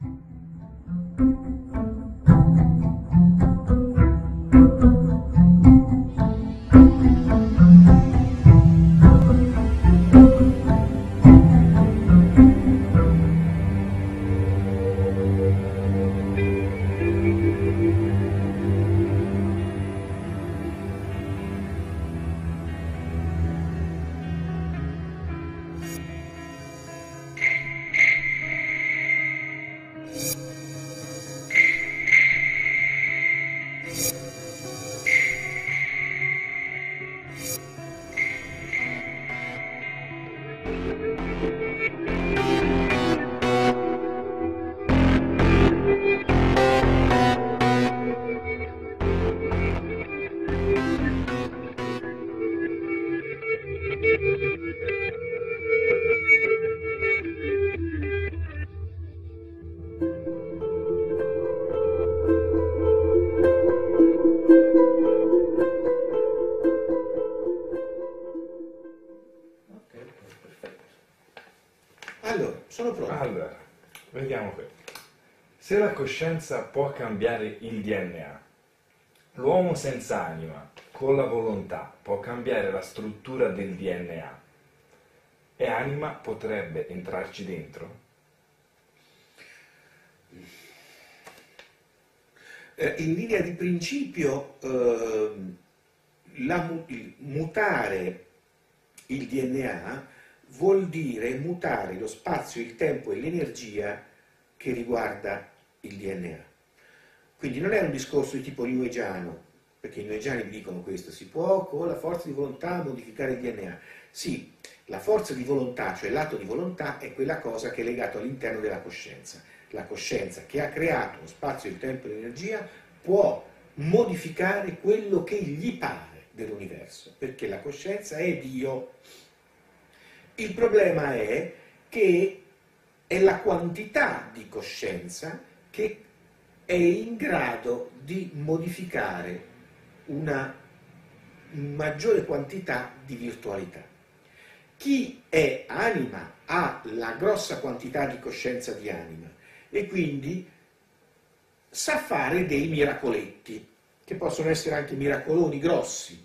Allora, sono pronto. Allora, vediamo qui. Se la coscienza può cambiare il DNA, l'uomo senza anima, con la volontà, può cambiare la struttura del DNA e anima potrebbe entrarci dentro? In linea di principio, mutare il DNA vuol dire mutare lo spazio, il tempo e l'energia che riguarda il DNA. Quindi non è un discorso di tipo newageiano, perché i newageiani vi dicono questo: si può con la forza di volontà modificare il DNA. Sì, la forza di volontà, cioè l'atto di volontà, è quella cosa che è legata all'interno della coscienza. La coscienza che ha creato lo spazio, il tempo e l'energia può modificare quello che gli pare dell'universo, perché la coscienza è Dio. Il problema è che è la quantità di coscienza che è in grado di modificare una maggiore quantità di virtualità. Chi è anima ha la grossa quantità di coscienza di anima e quindi sa fare dei miracoletti, che possono essere anche miracoloni grossi.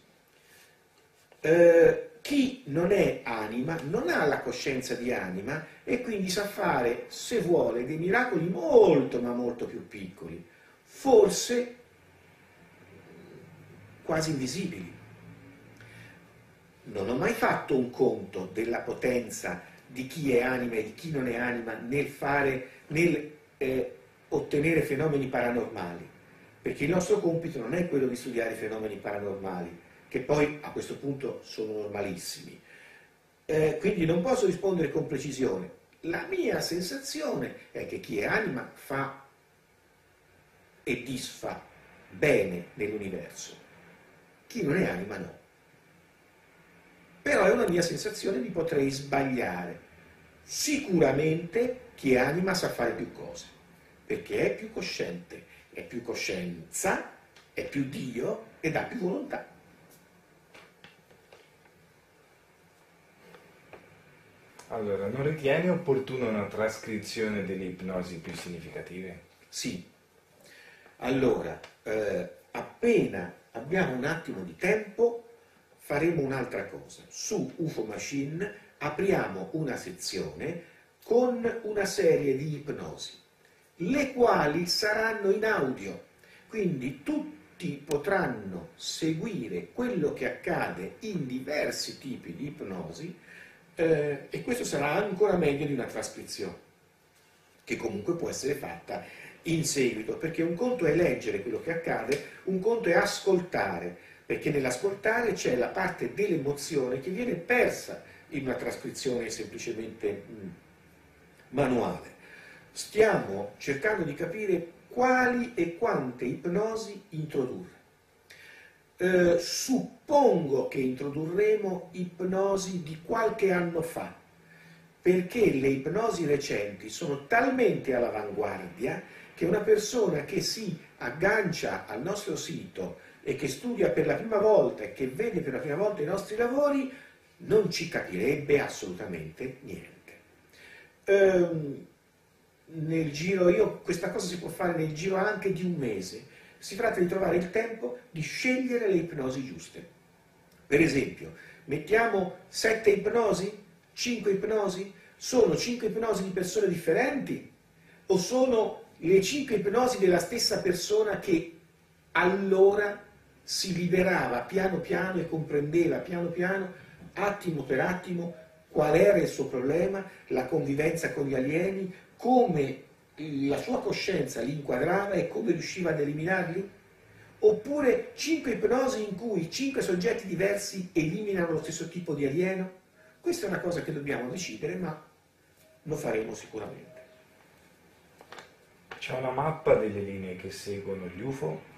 Chi non è anima non ha la coscienza di anima e quindi sa fare, se vuole, dei miracoli molto ma molto più piccoli, forse quasi invisibili. Non ho mai fatto un conto della potenza di chi è anima e di chi non è anima nel ottenere fenomeni paranormali, perché il nostro compito non è quello di studiare i fenomeni paranormali, che poi a questo punto sono normalissimi. Quindi non posso rispondere con precisione. La mia sensazione è che chi è anima fa e disfa bene nell'universo, chi non è anima no. Però è una mia sensazione, mi potrei sbagliare. Sicuramente chi è anima sa fare più cose, perché è più cosciente, è più coscienza, è più Dio ed ha più volontà. Allora, non ritieni opportuna una trascrizione delle ipnosi più significative? Sì. Allora, appena abbiamo un attimo di tempo, faremo un'altra cosa. Su UFO Machine apriamo una sezione con una serie di ipnosi, le quali saranno in audio, quindi tutti potranno seguire quello che accade in diversi tipi di ipnosi, e questo sarà ancora meglio di una trascrizione, che comunque può essere fatta in seguito, perché un conto è leggere quello che accade, un conto è ascoltare, perché nell'ascoltare c'è la parte dell'emozione che viene persa in una trascrizione semplicemente manuale. Stiamo cercando di capire quali e quante ipnosi introdurre. Suppongo che introdurremo ipnosi di qualche anno fa, perché le ipnosi recenti sono talmente all'avanguardia che una persona che si aggancia al nostro sito e che studia per la prima volta e che vede per la prima volta i nostri lavori non ci capirebbe assolutamente niente. nel giro, questa cosa si può fare nel giro anche di un mese. Si tratta di trovare il tempo di scegliere le ipnosi giuste. Per esempio, mettiamo 7 ipnosi, 5 ipnosi, sono 5 ipnosi di persone differenti o sono le 5 ipnosi della stessa persona che allora si liberava piano piano e comprendeva piano piano, attimo per attimo, qual era il suo problema, la convivenza con gli alieni, come la sua coscienza li inquadrava e come riusciva ad eliminarli? Oppure 5 ipnosi in cui 5 soggetti diversi eliminano lo stesso tipo di alieno? Questa è una cosa che dobbiamo decidere, ma lo faremo sicuramente. C'è una mappa delle linee che seguono gli UFO?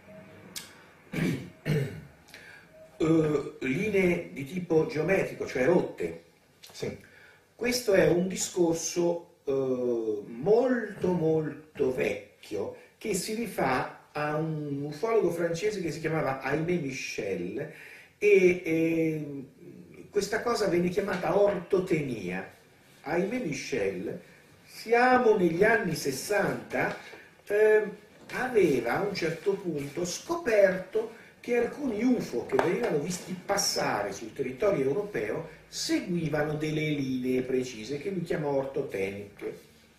Linee di tipo geometrico, cioè rotte. Sì. Questo è un discorso molto molto vecchio che si rifà a un ufologo francese che si chiamava Aimé Michel e questa cosa venne chiamata ortotenia. Aimé Michel, siamo negli anni 60, aveva a un certo punto scoperto che alcuni UFO che venivano visti passare sul territorio europeo seguivano delle linee precise che lui chiamò ortoteniche.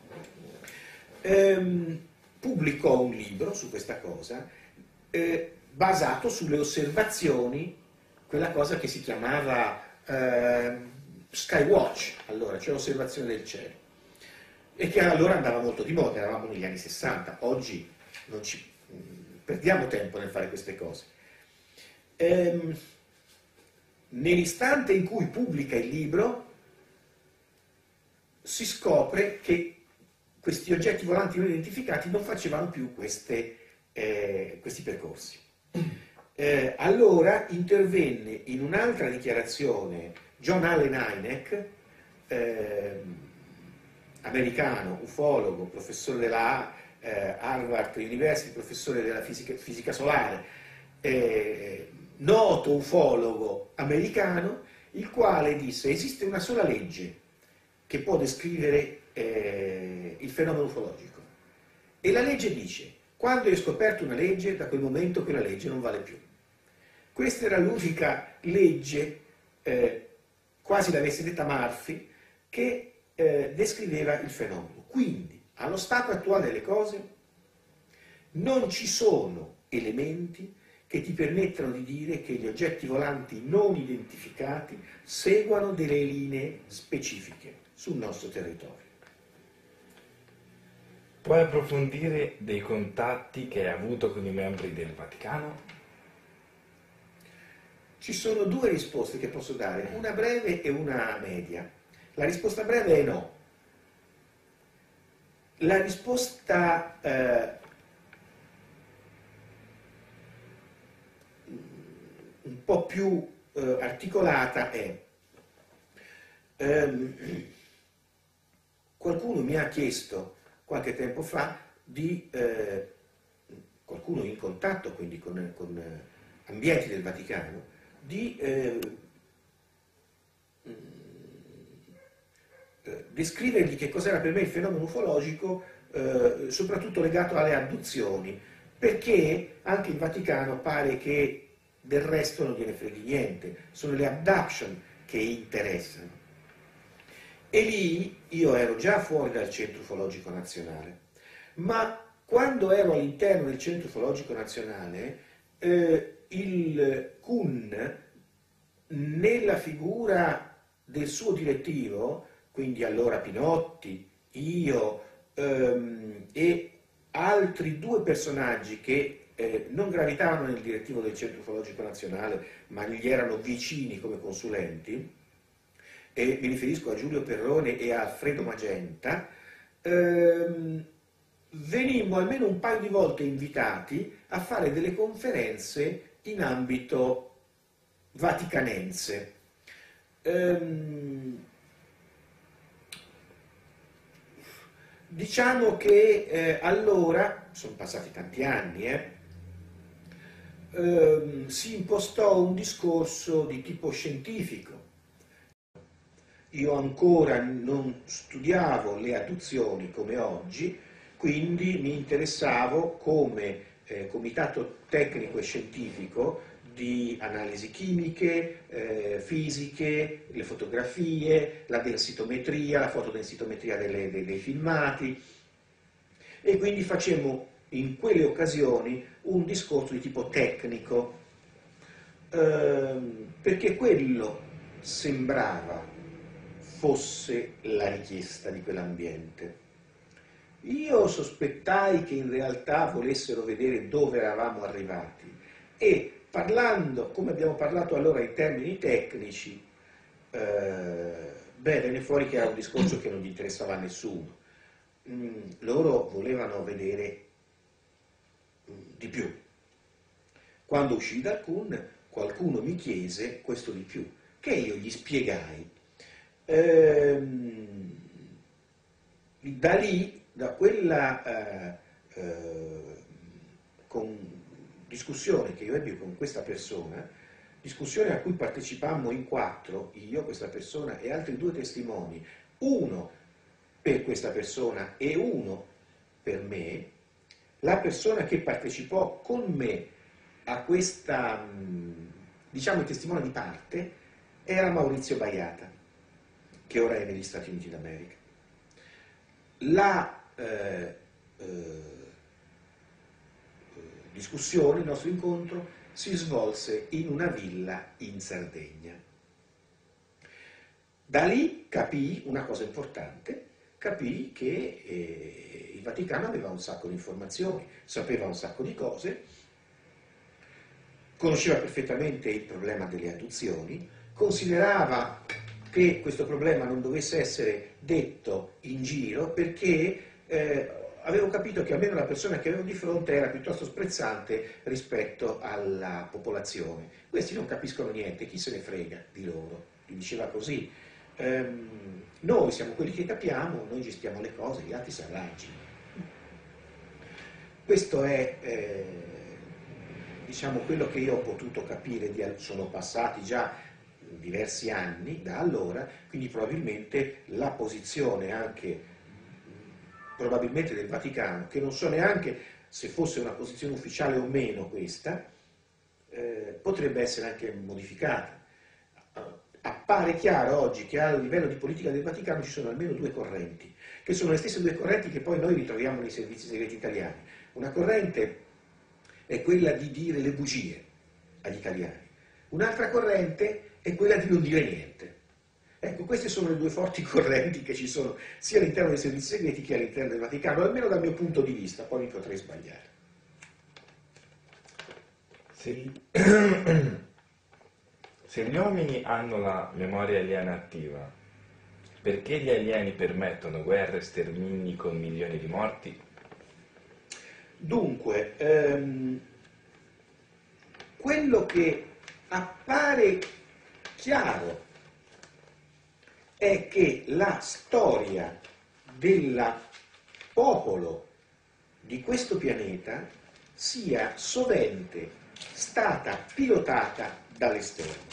Pubblicò un libro su questa cosa basato sulle osservazioni, quella cosa che si chiamava Skywatch, allora, cioè osservazione del cielo, e che allora andava molto di moda, eravamo negli anni 60, oggi non ci perdiamo tempo nel fare queste cose. Nell'istante in cui pubblica il libro si scopre che questi oggetti volanti non identificati non facevano più questi percorsi. Allora intervenne in un'altra dichiarazione John Allen Hynek, americano, ufologo, professore della Harvard University, professore della fisica solare, noto ufologo americano, il quale disse: esiste una sola legge che può descrivere il fenomeno ufologico, e la legge dice: quando hai scoperto una legge, da quel momento quella legge non vale più. Questa era l'unica legge, quasi l'avesse detta Murphy, che descriveva il fenomeno. Quindi, allo stato attuale delle cose, non ci sono elementi che ti permettono di dire che gli oggetti volanti non identificati seguano delle linee specifiche sul nostro territorio. Puoi approfondire dei contatti che hai avuto con i membri del Vaticano? Ci sono due risposte che posso dare, una breve e una media. La risposta breve è no. La risposta un po' più articolata è: qualcuno mi ha chiesto qualche tempo fa qualcuno in contatto quindi con ambienti del Vaticano, di descrivergli che cos'era per me il fenomeno ufologico, soprattutto legato alle abduzioni, perché anche il Vaticano pare che del resto non gliene freghi niente, sono le abduction che interessano. E lì io ero già fuori dal Centro Ufologico Nazionale, ma quando ero all'interno del Centro Ufologico Nazionale, il CUN, nella figura del suo direttivo, quindi allora Pinotti, io e altri due personaggi che non gravitavano nel direttivo del Centro Ufologico Nazionale, ma gli erano vicini come consulenti, e mi riferisco a Giulio Perrone e a Alfredo Magenta, venimmo almeno un paio di volte invitati a fare delle conferenze in ambito vaticanense. Diciamo che allora, sono passati tanti anni, si impostò un discorso di tipo scientifico. io ancora non studiavo le adduzioni come oggi, quindi mi interessavo come comitato tecnico e scientifico di analisi chimiche, fisiche, le fotografie, la densitometria, la fotodensitometria dei filmati, e quindi facemmo in quelle occasioni un discorso di tipo tecnico, perché quello sembrava fosse la richiesta di quell'ambiente. Io sospettai che in realtà volessero vedere dove eravamo arrivati e parlando, come abbiamo parlato allora in termini tecnici, venne fuori che era un discorso che non gli interessava a nessuno. Loro volevano vedere di più. Quando uscì dal CUN, qualcuno mi chiese questo di più, che io gli spiegai. Da lì, da quella discussione che io ebbi con questa persona, discussione a cui partecipammo in 4, io, questa persona e altri 2 testimoni, uno per questa persona e uno per me, la persona che partecipò con me a questa, diciamo, il testimone di parte, era Maurizio Baiata, che ora è negli Stati Uniti d'America. La discussione, il nostro incontro, si svolse in una villa in Sardegna. Da lì capii una cosa importante, capii che il Vaticano aveva un sacco di informazioni, sapeva un sacco di cose, conosceva perfettamente il problema delle adduzioni, considerava che questo problema non dovesse essere detto in giro perché avevo capito che almeno la persona che avevo di fronte era piuttosto sprezzante rispetto alla popolazione. Questi non capiscono niente, chi se ne frega di loro, gli diceva così. Noi siamo quelli che capiamo, noi gestiamo le cose, gli altri si arrangino. Questo è diciamo quello che io ho potuto capire, sono passati già diversi anni da allora, quindi probabilmente la posizione anche probabilmente del Vaticano, che non so neanche se fosse una posizione ufficiale o meno questa, potrebbe essere anche modificata. Appare chiaro oggi che a livello di politica del Vaticano ci sono almeno 2 correnti, che sono le stesse 2 correnti che poi noi ritroviamo nei servizi segreti italiani. Una corrente è quella di dire le bugie agli italiani, un'altra corrente è quella di non dire niente. Ecco, queste sono le 2 forti correnti che ci sono sia all'interno dei servizi segreti che all'interno del Vaticano, almeno dal mio punto di vista, poi mi potrei sbagliare. Se gli uomini hanno la memoria aliena attiva, perché gli alieni permettono guerre e stermini con milioni di morti? Dunque, quello che appare chiaro è che la storia del popolo di questo pianeta sia sovente stata pilotata dall'esterno.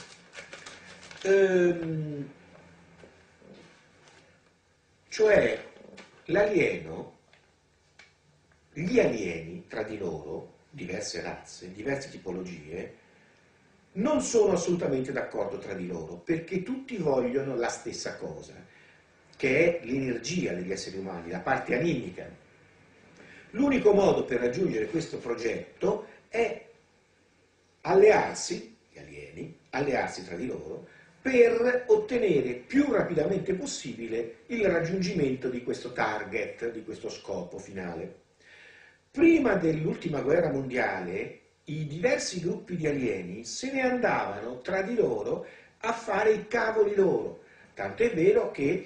Cioè l'alieno, gli alieni tra di loro, diverse razze, diverse tipologie, non sono assolutamente d'accordo tra di loro, perché tutti vogliono la stessa cosa, che è l'energia degli esseri umani, la parte animica. L'unico modo per raggiungere questo progetto è allearsi, gli alieni, allearsi tra di loro, per ottenere più rapidamente possibile il raggiungimento di questo target, di questo scopo finale. Prima dell'ultima guerra mondiale, i diversi gruppi di alieni se ne andavano tra di loro a fare i cavoli loro, tanto è vero che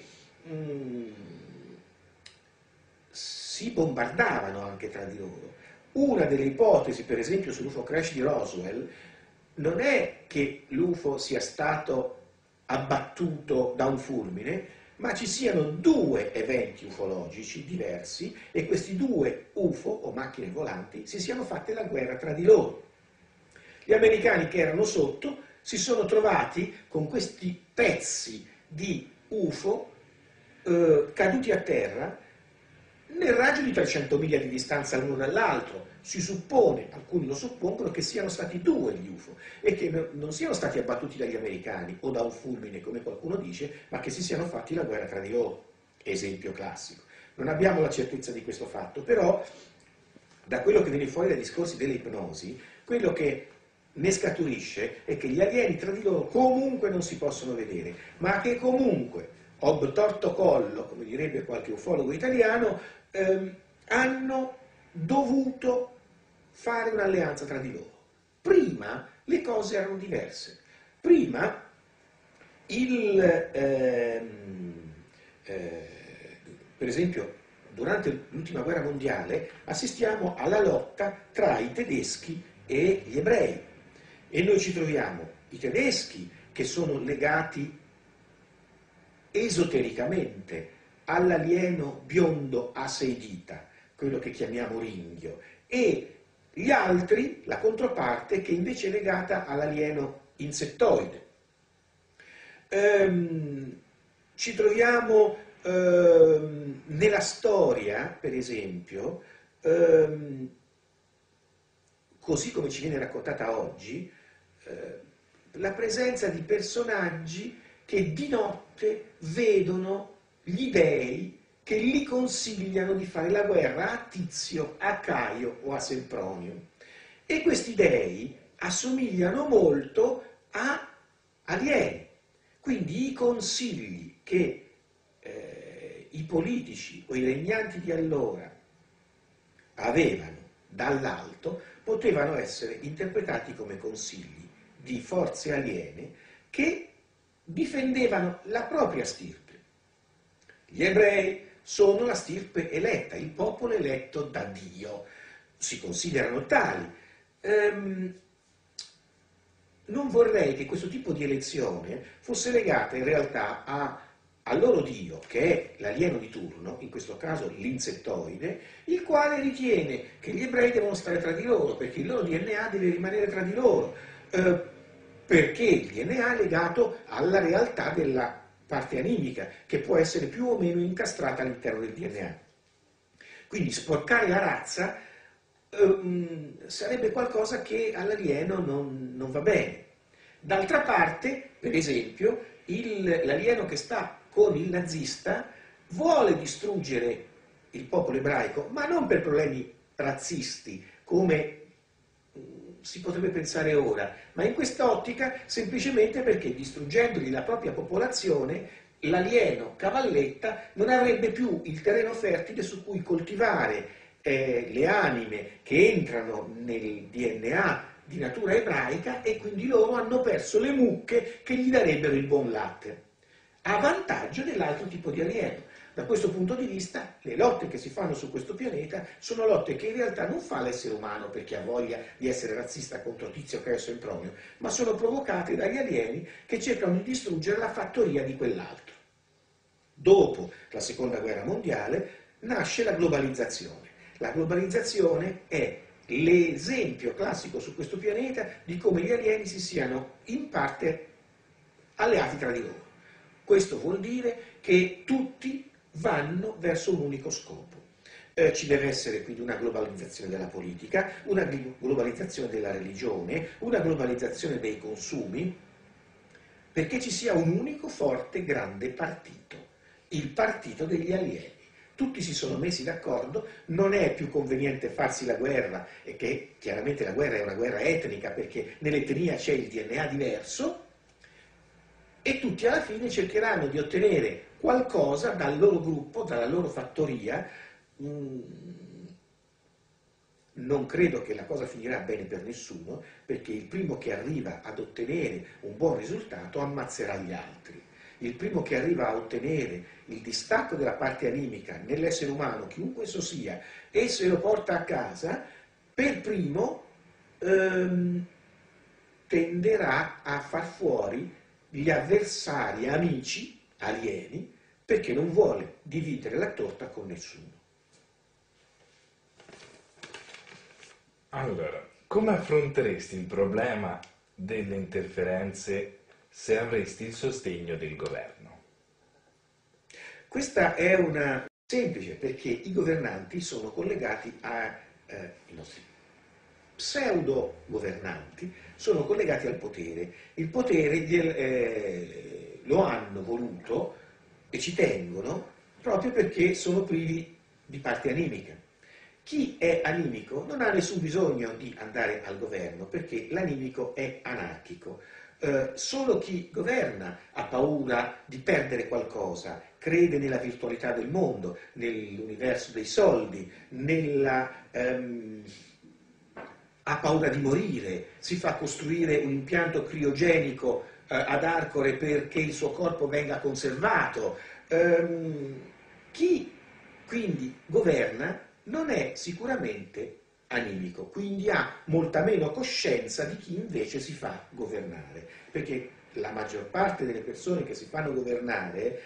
si bombardavano anche tra di loro. Una delle ipotesi, per esempio, sull'UFO crash di Roswell, non è che l'UFO sia stato abbattuto da un fulmine, ma ci siano 2 eventi ufologici diversi e questi 2 UFO o macchine volanti si siano fatte la guerra tra di loro. Gli americani che erano sotto si sono trovati con questi pezzi di UFO caduti a terra nel raggio di 300 miglia di distanza l'uno dall'altro. Si suppone, alcuni lo suppongono, che siano stati due gli UFO e che non siano stati abbattuti dagli americani o da un fulmine, come qualcuno dice, ma che si siano fatti la guerra tra di loro. Esempio classico. Non abbiamo la certezza di questo fatto, però da quello che viene fuori dai discorsi delle ipnosi, quello che ne scaturisce è che gli alieni tra di loro comunque non si possono vedere, ma che comunque, ob torto collo, come direbbe qualche ufologo italiano, hanno dovuto fare un'alleanza tra di loro. Prima le cose erano diverse. Prima per esempio, durante l'ultima guerra mondiale assistiamo alla lotta tra i tedeschi e gli ebrei e noi ci troviamo i tedeschi che sono legati esotericamente all'alieno biondo a 6 dita, quello che chiamiamo ringhio, e gli altri, la controparte, che invece è legata all'alieno insettoide. Ci troviamo nella storia, per esempio, così come ci viene raccontata oggi, la presenza di personaggi che di notte vedono gli dei che gli consigliano di fare la guerra a Tizio, a Caio o a Sempronio. E questi dei assomigliano molto a alieni. Quindi i consigli che i politici o i regnanti di allora avevano dall'alto potevano essere interpretati come consigli di forze aliene che difendevano la propria stirpe. Gli ebrei sono la stirpe eletta, il popolo eletto da Dio, si considerano tali. Non vorrei che questo tipo di elezione fosse legata in realtà al loro Dio, che è l'alieno di turno, in questo caso l'insettoide, il quale ritiene che gli ebrei devono stare tra di loro, perché il loro DNA deve rimanere tra di loro, perché il DNA è legato alla realtà della parte animica, che può essere più o meno incastrata all'interno del DNA. Quindi sporcare la razza sarebbe qualcosa che all'alieno non va bene. D'altra parte, per esempio, l'alieno che sta con il nazista vuole distruggere il popolo ebraico, ma non per problemi razzisti, come si potrebbe pensare ora, ma in quest'ottica semplicemente perché distruggendogli la propria popolazione, l'alieno cavalletta non avrebbe più il terreno fertile su cui coltivare le anime che entrano nel DNA di natura ebraica e quindi loro hanno perso le mucche che gli darebbero il buon latte, a vantaggio dell'altro tipo di alieno. Da questo punto di vista, le lotte che si fanno su questo pianeta sono lotte che in realtà non fa l'essere umano perché ha voglia di essere razzista contro Tizio, Caio, Sempronio, ma sono provocate dagli alieni che cercano di distruggere la fattoria di quell'altro. Dopo la Seconda Guerra Mondiale nasce la globalizzazione. La globalizzazione è l'esempio classico su questo pianeta di come gli alieni si siano in parte alleati tra di loro. Questo vuol dire che tutti vanno verso un unico scopo. Ci deve essere quindi una globalizzazione della politica, una globalizzazione della religione, una globalizzazione dei consumi, perché ci sia un unico forte grande partito, il partito degli alieni. Tutti si sono messi d'accordo, non è più conveniente farsi la guerra, e che chiaramente la guerra è una guerra etnica perché nell'etnia c'è il DNA diverso, e tutti alla fine cercheranno di ottenere qualcosa dal loro gruppo, dalla loro fattoria. Non credo che la cosa finirà bene per nessuno, perché il primo che arriva ad ottenere un buon risultato ammazzerà gli altri. Il primo che arriva a ottenere il distacco della parte animica nell'essere umano, chiunque esso sia, e se lo porta a casa, per primo tenderà a far fuori gli avversari amici, alieni, perché non vuole dividere la torta con nessuno. Allora, come affronteresti il problema delle interferenze se avresti il sostegno del governo? Questa è una semplice, perché i governanti sono collegati i nostri pseudo governanti sono collegati al potere. Il potere lo hanno voluto e ci tengono proprio perché sono privi di parte animica. Chi è animico non ha nessun bisogno di andare al governo, perché l'animico è anarchico. Solo chi governa ha paura di perdere qualcosa, crede nella virtualità del mondo, nell'universo dei soldi, ha paura di morire, si fa costruire un impianto criogenico ad Arcore perché il suo corpo venga conservato. Chi quindi governa non è sicuramente animico, quindi ha molta meno coscienza di chi invece si fa governare, perché la maggior parte delle persone che si fanno governare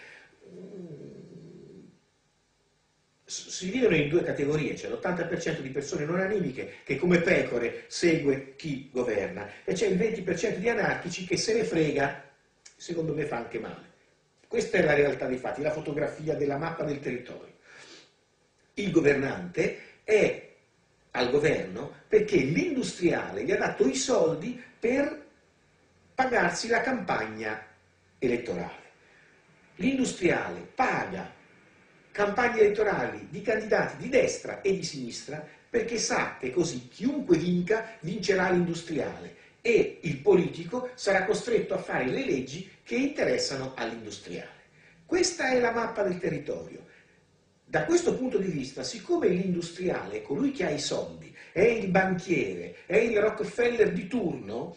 si dividono in due categorie. C'è l'80% di persone non animiche che come pecore segue chi governa, e c'è il 20% di anarchici che se ne frega, secondo me fa anche male. Questa è la realtà dei fatti, la fotografia della mappa del territorio. Il governante è al governo perché l'industriale gli ha dato i soldi per pagarsi la campagna elettorale. L'industriale paga campagne elettorali di candidati di destra e di sinistra perché sa che così chiunque vincerà l'industriale, e il politico sarà costretto a fare le leggi che interessano all'industriale. Questa è la mappa del territorio. Da questo punto di vista, siccome l'industriale è colui che ha i soldi, è il banchiere, è il Rockefeller di turno,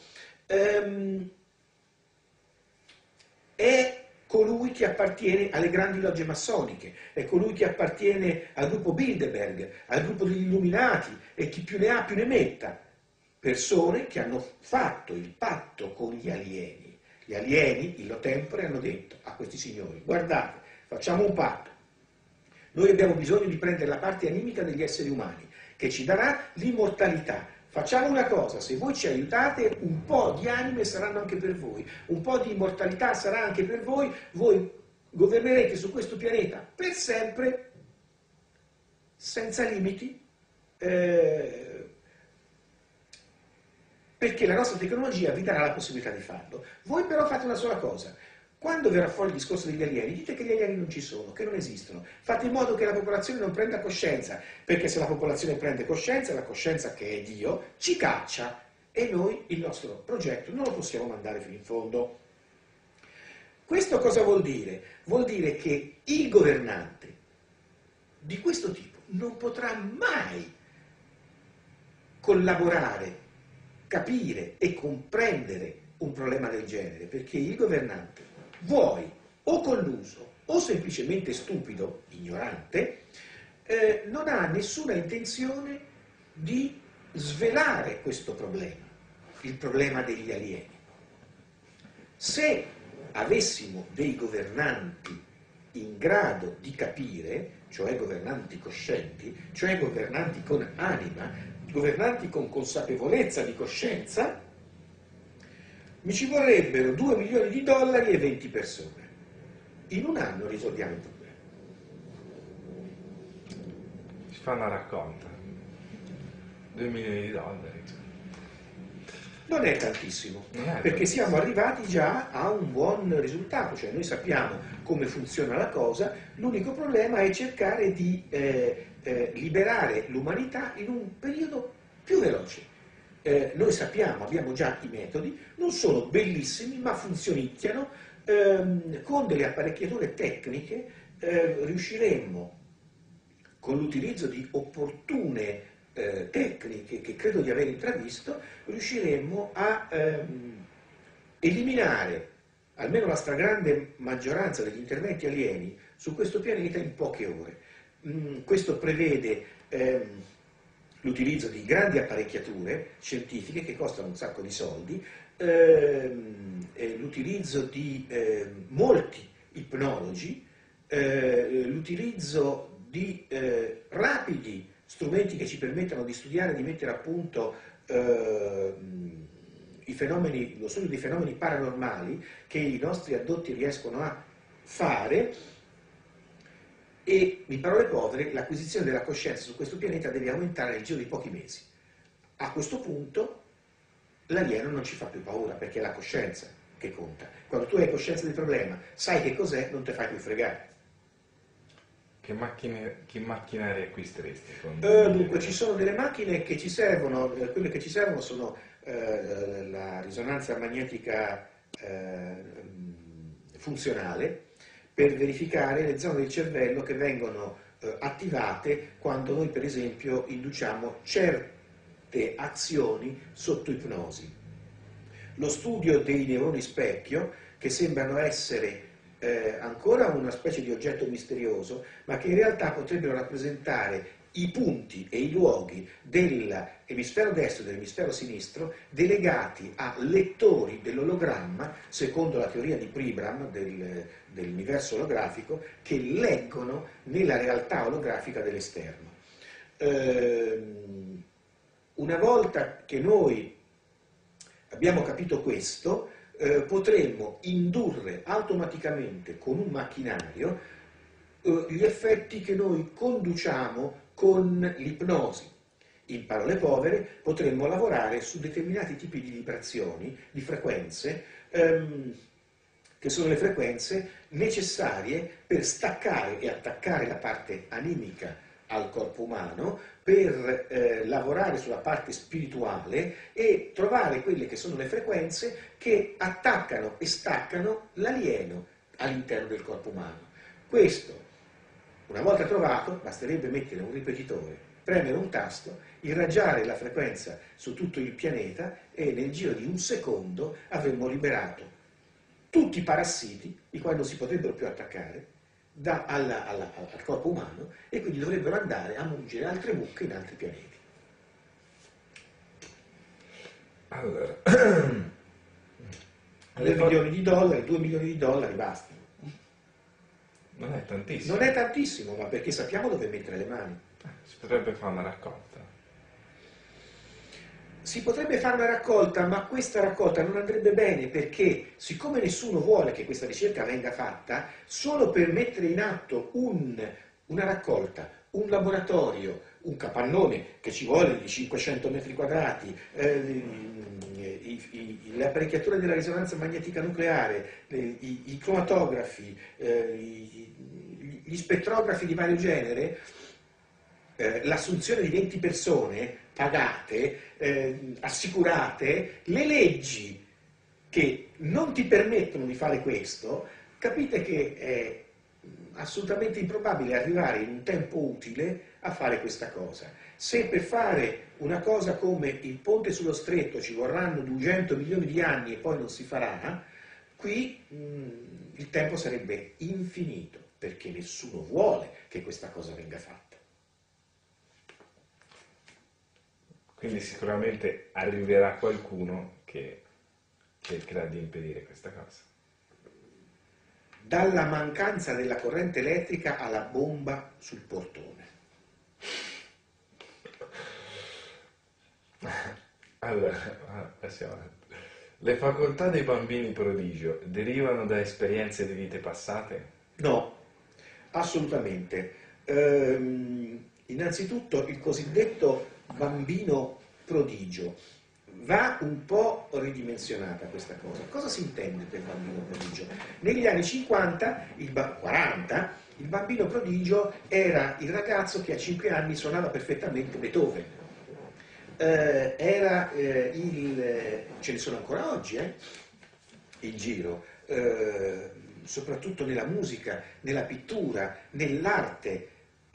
è colui che appartiene alle grandi logge massoniche, è colui che appartiene al gruppo Bilderberg, al gruppo degli Illuminati, e chi più ne ha più ne metta. Persone che hanno fatto il patto con gli alieni. Gli alieni, illo tempore, hanno detto a questi signori: guardate, facciamo un patto. Noi abbiamo bisogno di prendere la parte animica degli esseri umani, che ci darà l'immortalità. Facciamo una cosa: se voi ci aiutate, un po' di anime saranno anche per voi, un po' di immortalità sarà anche per voi governerete su questo pianeta per sempre, senza limiti, perché la nostra tecnologia vi darà la possibilità di farlo. Voi però fate una sola cosa: quando verrà fuori il discorso degli alieni, dite che gli alieni non ci sono, che non esistono. Fate in modo che la popolazione non prenda coscienza, perché se la popolazione prende coscienza, la coscienza che è Dio, ci caccia, e noi il nostro progetto non lo possiamo mandare fino in fondo. Questo cosa vuol dire? Vuol dire che il governante di questo tipo non potrà mai collaborare, capire e comprendere un problema del genere, perché il governante, vuoi o colluso o semplicemente stupido, ignorante, non ha nessuna intenzione di svelare questo problema, il problema degli alieni. Se avessimo dei governanti in grado di capire, cioè governanti coscienti, cioè governanti con anima, governanti con consapevolezza di coscienza, mi ci vorrebbero 2 milioni di dollari e 20 persone. In un anno risolviamo il problema. Si fa una raccolta. 2 milioni di dollari. Non è tantissimo, perché tantissimo. siamo arrivati già a un buon risultato, cioè noi sappiamo come funziona la cosa, l'unico problema è cercare di liberare l'umanità in un periodo più veloce. Noi sappiamo, abbiamo già i metodi, non sono bellissimi, ma funzionicchiano, con delle apparecchiature tecniche riusciremmo, con l'utilizzo di opportune tecniche che credo di aver intravisto, riusciremmo a eliminare almeno la stragrande maggioranza degli interventi alieni su questo pianeta in poche ore. Questo prevede l'utilizzo di grandi apparecchiature scientifiche che costano un sacco di soldi, l'utilizzo di molti ipnologi, l'utilizzo di rapidi strumenti che ci permettano di studiare, di mettere a punto i fenomeni, lo studio dei fenomeni paranormali che i nostri addotti riescono a fare, E, in parole povere, l'acquisizione della coscienza su questo pianeta deve aumentare nel giro di pochi mesi. A questo punto l'alieno non ci fa più paura, perché è la coscienza che conta. Quando tu hai coscienza del problema, sai che cos'è, non ti fai più fregare. Che macchinari acquisteresti? Dunque, ci sono delle macchine che ci servono, quelle che ci servono sono la risonanza magnetica funzionale, per verificare le zone del cervello che vengono attivate quando noi, per esempio, induciamo certe azioni sotto ipnosi. Lo studio dei neuroni specchio, che sembrano essere ancora una specie di oggetto misterioso, ma che in realtà potrebbero rappresentare i punti e i luoghi dell'emisfero destro e dell'emisfero sinistro delegati a lettori dell'ologramma, secondo la teoria di Pribram dell'universo olografico, che leggono nella realtà olografica dell'esterno. Una volta che noi abbiamo capito questo, potremmo indurre automaticamente con un macchinario gli effetti che noi conduciamo con l'ipnosi. In parole povere, potremmo lavorare su determinati tipi di vibrazioni, di frequenze, che sono le frequenze necessarie per staccare e attaccare la parte animica al corpo umano, per lavorare sulla parte spirituale e trovare quelle che sono le frequenze che attaccano e staccano l'alieno all'interno del corpo umano. Questo, una volta trovato, basterebbe mettere un ripetitore, premere un tasto, irraggiare la frequenza su tutto il pianeta e nel giro di un secondo avremmo liberato tutti i parassiti, i quali non si potrebbero più attaccare, al corpo umano, e quindi dovrebbero andare a mungere altre mucche in altri pianeti. Allora, 3 milioni di dollari, 2 milioni di dollari bastano. non è tantissimo. Non è tantissimo, ma perché sappiamo dove mettere le mani. Si potrebbe fare una raccolta. Si potrebbe fare una raccolta, ma questa raccolta non andrebbe bene perché, siccome nessuno vuole che questa ricerca venga fatta, solo per mettere in atto una raccolta, un laboratorio, un capannone che ci vuole di 500 metri quadrati, le apparecchiature della risonanza magnetica nucleare, i cromatografi, gli spettrografi di vario genere, l'assunzione di 20 persone pagate, assicurate, le leggi che non ti permettono di fare questo, capite che è assolutamente improbabile arrivare in un tempo utile a fare questa cosa. Se per fare una cosa come il ponte sullo stretto ci vorranno 200 milioni di anni e poi non si farà, qui il tempo sarebbe infinito, perché nessuno vuole che questa cosa venga fatta. Quindi sicuramente arriverà qualcuno che cercherà di impedire questa cosa. Dalla mancanza della corrente elettrica alla bomba sul portone. Allora, passiamo avanti. Le facoltà dei bambini prodigio derivano da esperienze di vite passate? No, assolutamente. Innanzitutto il cosiddetto bambino prodigio. Va un po' ridimensionata questa cosa. Cosa si intende per bambino prodigio? Negli anni 50, 40, il bambino prodigio era il ragazzo che a 5 anni suonava perfettamente Beethoven. Ce ne sono ancora oggi in giro, soprattutto nella musica, nella pittura, nell'arte.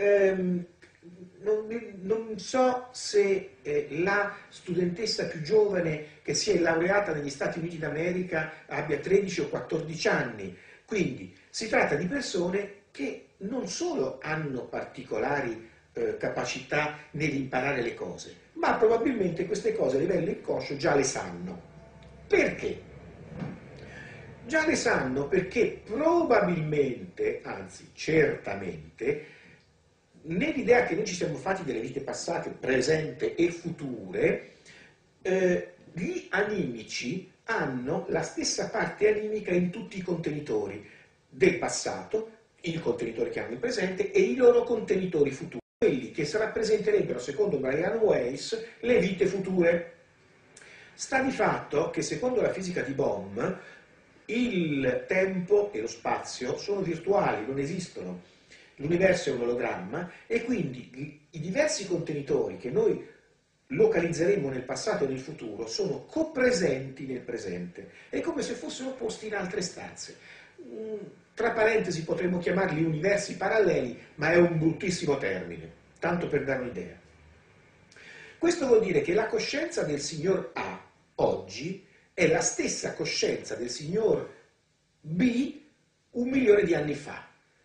Non so se la studentessa più giovane che si è laureata negli Stati Uniti d'America abbia 13 o 14 anni, quindi si tratta di persone che non solo hanno particolari capacità nell'imparare le cose, ma probabilmente queste cose a livello inconscio già le sanno. Perché? Già le sanno perché probabilmente, anzi certamente, nell'idea che noi ci siamo fatti delle vite passate, presente e future, gli animici hanno la stessa parte animica in tutti i contenitori del passato, il contenitore che hanno in presente e i loro contenitori futuri, quelli che si rappresenterebbero, secondo Brian Weiss, le vite future. Sta di fatto che, secondo la fisica di Bohm, il tempo e lo spazio sono virtuali, non esistono. L'universo è un ologramma e quindi i diversi contenitori che noi localizzeremo nel passato e nel futuro sono copresenti nel presente. È come se fossero posti in altre stanze. Tra parentesi potremmo chiamarli universi paralleli, ma è un bruttissimo termine, tanto per dare un'idea. Questo vuol dire che la coscienza del signor A oggi è la stessa coscienza del signor B 1.000.000 di anni fa,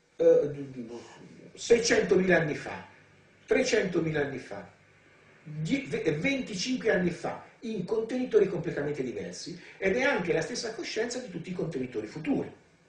600.000 anni fa, 300.000 anni fa, 25 anni fa, in contenitori completamente diversi, ed è anche la stessa coscienza di tutti i contenitori futuri.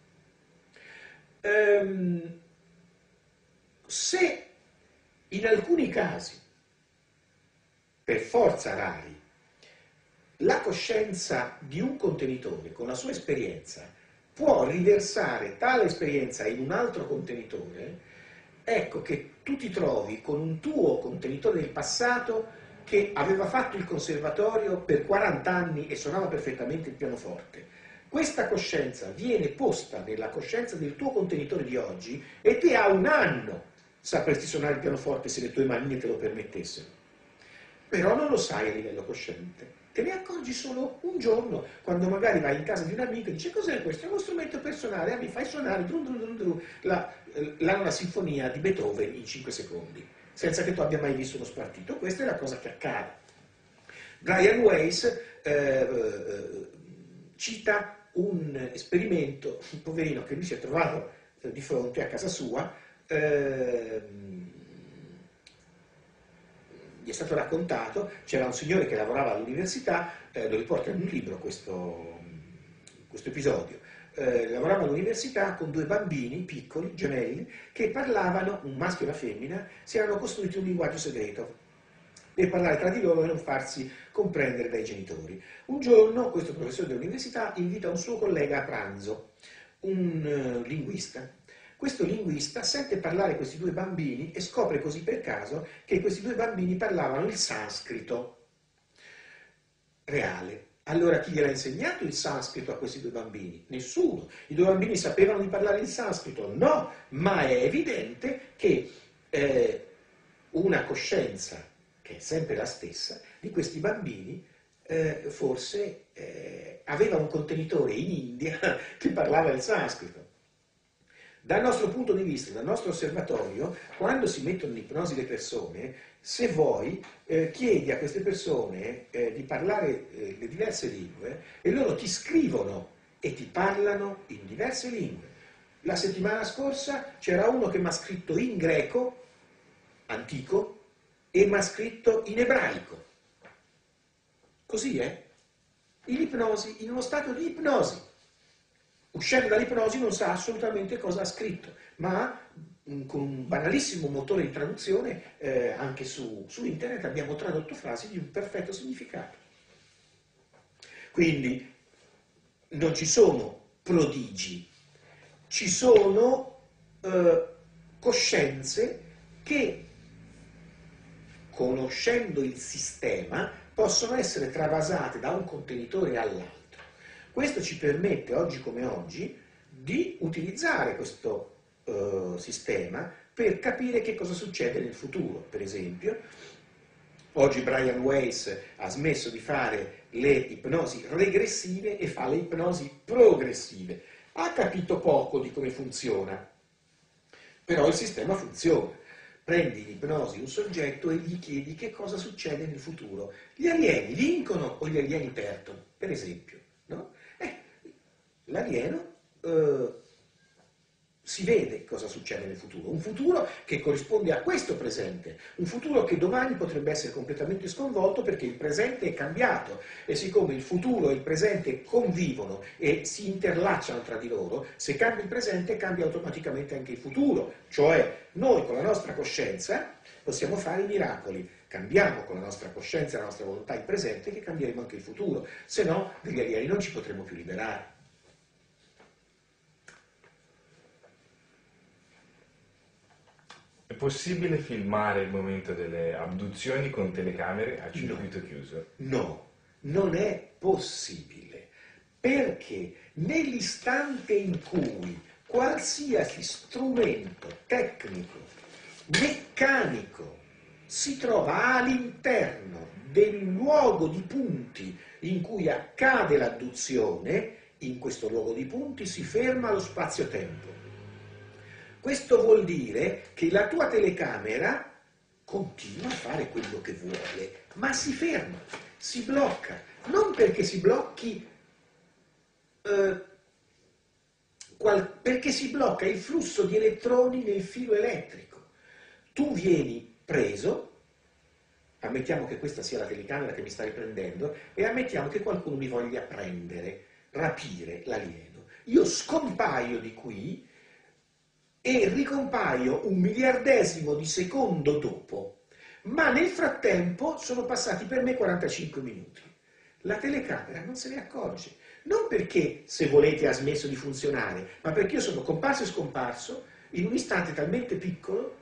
Se in alcuni casi, per forza rari, la coscienza di un contenitore con la sua esperienza può riversare tale esperienza in un altro contenitore, ecco che tu ti trovi con un tuo contenitore del passato che aveva fatto il conservatorio per 40 anni e suonava perfettamente il pianoforte. Questa coscienza viene posta nella coscienza del tuo contenitore di oggi e te a un anno sapresti suonare il pianoforte se le tue manine te lo permettessero. Però non lo sai a livello cosciente. Te ne accorgi solo un giorno, quando magari vai in casa di un amico e dici: cos'è questo? È uno strumento personale, mi fai suonare la nona sinfonia di Beethoven in 5 secondi, senza che tu abbia mai visto uno spartito. Questa è la cosa che accade. Brian Weiss cita un esperimento, un poverino che lui si è trovato di fronte a casa sua, gli è stato raccontato, c'era un signore che lavorava all'università, lo riporta in un libro questo episodio, lavorava all'università con 2 bambini piccoli, gemelli, che parlavano, un maschio e una femmina, si erano costruiti un linguaggio segreto per parlare tra di loro e non farsi comprendere dai genitori. Un giorno questo professore dell'università invita un suo collega a pranzo, un linguista. Questo linguista sente parlare questi 2 bambini e scopre così per caso che questi 2 bambini parlavano il sanscrito reale. Allora chi gliel'ha insegnato il sanscrito a questi 2 bambini? Nessuno. I 2 bambini sapevano di parlare il sanscrito? No, ma è evidente che una coscienza, che è sempre la stessa, di questi bambini forse aveva un contenitore in India che parlava il sanscrito. Dal nostro punto di vista, dal nostro osservatorio, quando si mettono in ipnosi le persone, se vuoi, chiedi a queste persone di parlare le diverse lingue e loro ti scrivono e ti parlano in diverse lingue. La settimana scorsa c'era uno che mi ha scritto in greco, antico, e mi ha scritto in ebraico. Così è. In ipnosi, in uno stato di ipnosi. Uscendo dall'ipnosi non sa assolutamente cosa ha scritto, ma con un banalissimo motore di traduzione, anche su internet abbiamo tradotto frasi di un perfetto significato. Quindi non ci sono prodigi, ci sono coscienze che, conoscendo il sistema, possono essere travasate da un contenitore all'altro. Questo ci permette, oggi come oggi, di utilizzare questo sistema per capire che cosa succede nel futuro. Per esempio, oggi Brian Weiss ha smesso di fare le ipnosi regressive e fa le ipnosi progressive. Ha capito poco di come funziona, però il sistema funziona. Prendi in ipnosi un soggetto e gli chiedi che cosa succede nel futuro. Gli alieni vincono o gli alieni perdono, per esempio, no? L'alieno si vede cosa succede nel futuro, un futuro che corrisponde a questo presente, un futuro che domani potrebbe essere completamente sconvolto perché il presente è cambiato e siccome il futuro e il presente convivono e si interlacciano tra di loro, se cambia il presente cambia automaticamente anche il futuro, cioè noi con la nostra coscienza possiamo fare i miracoli, cambiamo con la nostra coscienza e la nostra volontà il presente che cambieremo anche il futuro, se no degli alieni non ci potremo più liberare. È possibile filmare il momento delle abduzioni con telecamere a circuito No. chiuso? No, non è possibile, perché nell'istante in cui qualsiasi strumento tecnico, meccanico, si trova all'interno del luogo di punti in cui accade l'adduzione, in questo luogo di punti si ferma lo spazio-tempo. Questo vuol dire che la tua telecamera continua a fare quello che vuole, ma si ferma, si blocca. Non perché si blocchi, perché si blocca il flusso di elettroni nel filo elettrico. Tu vieni preso, ammettiamo che questa sia la telecamera che mi sta riprendendo, e ammettiamo che qualcuno mi voglia prendere, rapire l'alieno. Io scompaio di qui e ricompaio 1/1000 di secondo dopo, ma nel frattempo sono passati per me 45 minuti. La telecamera non se ne accorge, non perché, se volete, ha smesso di funzionare, ma perché io sono comparso e scomparso in un istante talmente piccolo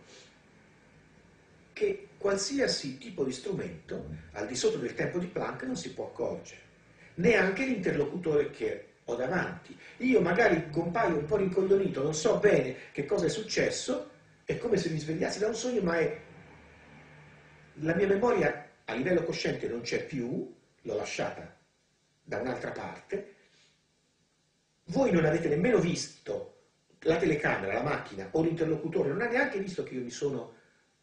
che qualsiasi tipo di strumento al di sotto del tempo di Planck non si può accorgere, neanche l'interlocutore che ho davanti. Io magari compaio un po' rincoglionito, non so bene che cosa è successo, è come se mi svegliassi da un sogno, ma la mia memoria a livello cosciente non c'è più, l'ho lasciata da un'altra parte. Voi non avete nemmeno visto la telecamera, la macchina o l'interlocutore, non ha neanche visto che io mi sono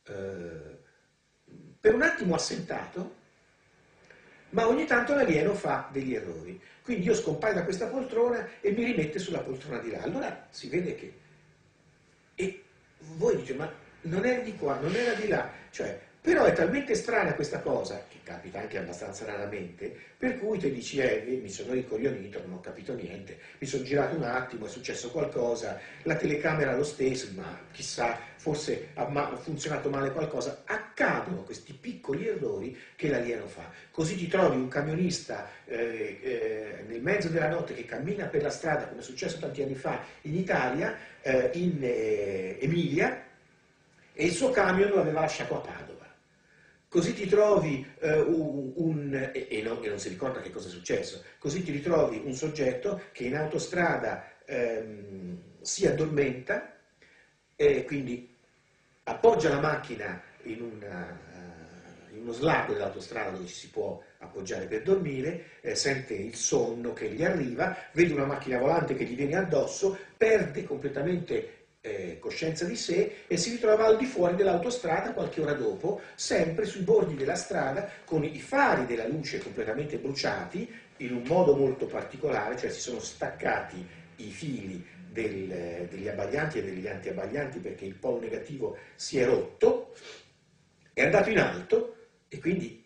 per un attimo assentato, ma ogni tanto l'alieno fa degli errori. Quindi io scompaio da questa poltrona e mi rimette sulla poltrona di là. Allora si vede che... E voi dite, ma non era di qua, non era di là. Cioè, però è talmente strana questa cosa, che capita anche abbastanza raramente, per cui ti dici, mi sono ricoglionito, non ho capito niente, mi sono girato un attimo, è successo qualcosa, la telecamera lo stesso, ma chissà, forse ha funzionato male qualcosa. Accadono questi piccoli errori che l'alieno fa. Così ti trovi un camionista nel mezzo della notte che cammina per la strada, come è successo tanti anni fa in Italia, in Emilia, e il suo camion lo aveva lasciato a Padova. Così ti trovi e non si ricorda che cosa è successo, così ti ritrovi un soggetto che in autostrada si addormenta, quindi appoggia la macchina in uno slargo dell'autostrada dove ci si può appoggiare per dormire, sente il sonno che gli arriva, vede una macchina volante che gli viene addosso, perde completamente coscienza di sé e si ritrova al di fuori dell'autostrada qualche ora dopo, sempre sui bordi della strada, con i fari della luce completamente bruciati in un modo molto particolare, cioè si sono staccati i fili degli abbaglianti e degli antiabbaglianti perché il polo negativo si è rotto, è andato in alto e quindi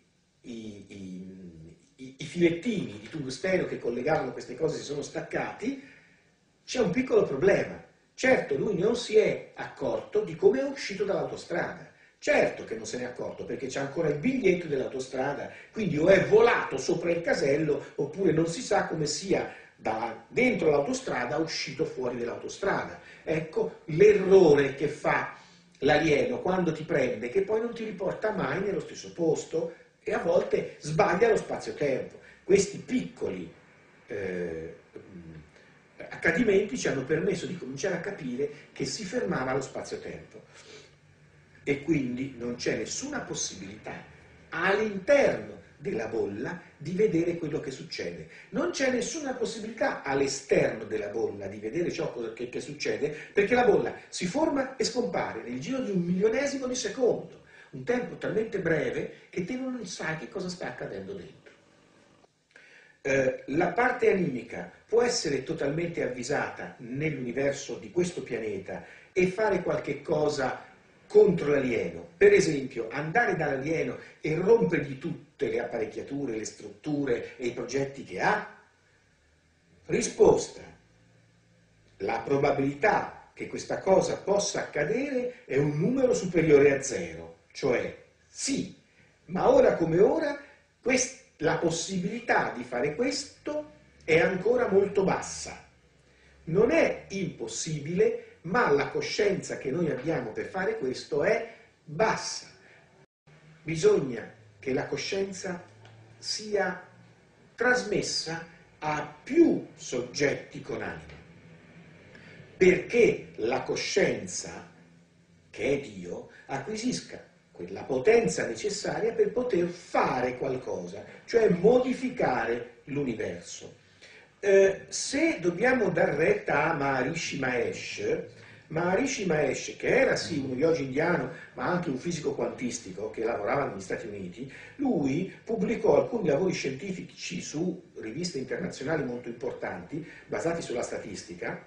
i filettini di tungsteno che collegavano queste cose si sono staccati. C'è un piccolo problema. Certo, lui non si è accorto di come è uscito dall'autostrada. Certo che non se ne è accorto perché c'è ancora il biglietto dell'autostrada, quindi o è volato sopra il casello oppure non si sa come sia da dentro l'autostrada uscito fuori dall'autostrada. Ecco l'errore che fa l'alieno quando ti prende, che poi non ti riporta mai nello stesso posto e a volte sbaglia lo spazio-tempo. Questi piccoli accadimenti ci hanno permesso di cominciare a capire che si fermava lo spazio-tempo e quindi non c'è nessuna possibilità all'interno della bolla di vedere quello che succede. Non c'è nessuna possibilità all'esterno della bolla di vedere ciò che succede, perché la bolla si forma e scompare nel giro di 1/1000 di secondo, un tempo talmente breve che te non sai che cosa sta accadendo dentro. La parte animica può essere totalmente avvisata nell'universo di questo pianeta e fare qualche cosa contro l'alieno, per esempio andare dall'alieno e rompergli tutte le apparecchiature, le strutture e i progetti che ha? Risposta: la probabilità che questa cosa possa accadere è un numero superiore a 0, cioè sì, ma ora come ora la possibilità di fare questo è ancora molto bassa. Non è impossibile, ma la coscienza che noi abbiamo per fare questo è bassa. Bisogna che la coscienza sia trasmessa a più soggetti con anima, perché la coscienza, che è Dio, acquisisca quella potenza necessaria per poter fare qualcosa, cioè modificare l'universo. Se dobbiamo dar retta a Maharishi Mahesh, che era sì uno yogi indiano, ma anche un fisico quantistico che lavorava negli Stati Uniti, lui pubblicò alcuni lavori scientifici su riviste internazionali molto importanti, basati sulla statistica,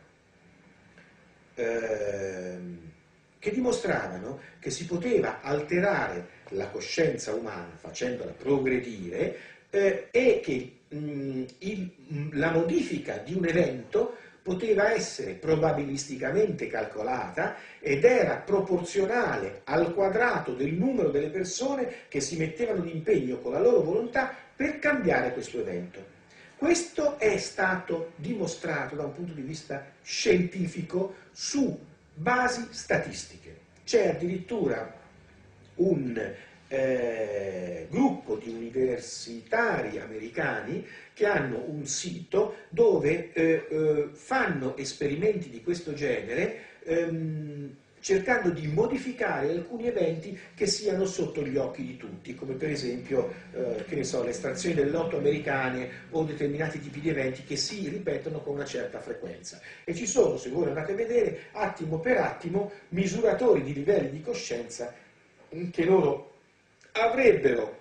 che dimostravano che si poteva alterare la coscienza umana facendola progredire e che la modifica di un evento poteva essere probabilisticamente calcolata ed era proporzionale al quadrato del numero delle persone che si mettevano d'impegno con la loro volontà per cambiare questo evento. Questo è stato dimostrato da un punto di vista scientifico su basi statistiche. C'è addirittura un gruppo di universitari americani che hanno un sito dove fanno esperimenti di questo genere cercando di modificare alcuni eventi che siano sotto gli occhi di tutti, come per esempio che ne so, le estrazioni del lotto americane o determinati tipi di eventi che si ripetono con una certa frequenza. E ci sono, se voi andate a vedere, attimo per attimo, misuratori di livelli di coscienza che loro avrebbero,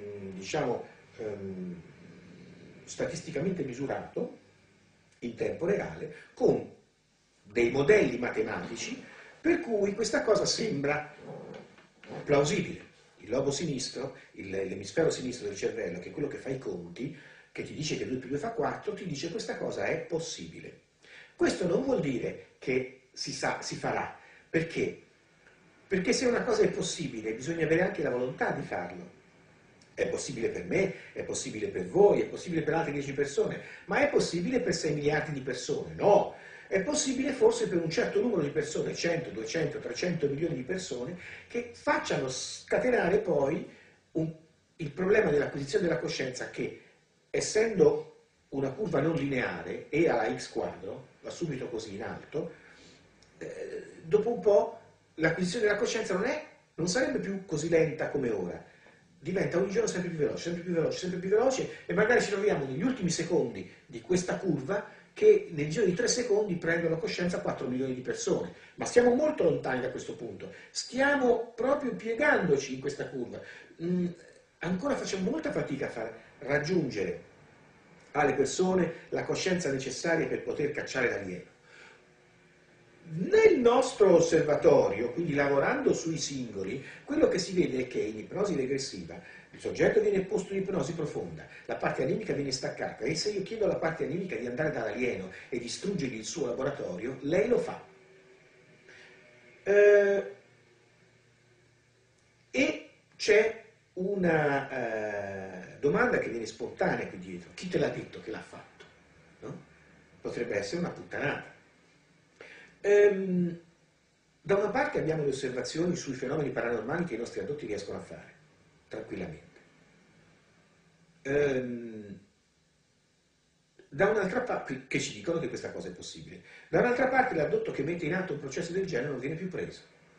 statisticamente misurato in tempo reale con dei modelli matematici per cui questa cosa sembra plausibile. Il lobo sinistro, l'emisfero sinistro del cervello, che è quello che fa i conti, che ti dice che 2 più 2 fa 4, ti dice che questa cosa è possibile. Questo non vuol dire che si farà, perché? Perché se una cosa è possibile bisogna avere anche la volontà di farlo. È possibile per me, è possibile per voi, è possibile per altre 10 persone, ma è possibile per 6 miliardi di persone? No! È possibile forse per un certo numero di persone, 100, 200, 300 milioni di persone, che facciano scatenare poi il problema dell'acquisizione della coscienza che, essendo una curva non lineare, e alla x quadro, va subito così in alto, dopo un po' l'acquisizione della coscienza non sarebbe più così lenta come ora, diventa ogni giorno sempre più veloce, sempre più veloce, sempre più veloce, e magari ci troviamo negli ultimi secondi di questa curva che nel giro di 3 secondi prendono coscienza 4 milioni di persone. Ma stiamo molto lontani da questo punto, stiamo proprio piegandoci in questa curva. Ancora facciamo molta fatica a far raggiungere alle persone la coscienza necessaria per poter cacciare l'alieno. Nel nostro osservatorio, quindi lavorando sui singoli, quello che si vede è che in ipnosi regressiva il soggetto viene posto in ipnosi profonda, la parte animica viene staccata, e se io chiedo alla parte animica di andare dall'alieno e distruggergli il suo laboratorio, lei lo fa. E c'è una domanda che viene spontanea qui dietro: chi te l'ha detto che l'ha fatto? No? Potrebbe essere una puttanata. Da una parte abbiamo le osservazioni sui fenomeni paranormali che i nostri addotti riescono a fare, tranquillamente. Da un'altra parte, che ci dicono che questa cosa è possibile. Da un'altra parte l'addotto che mette in atto un processo del genere non viene più preso.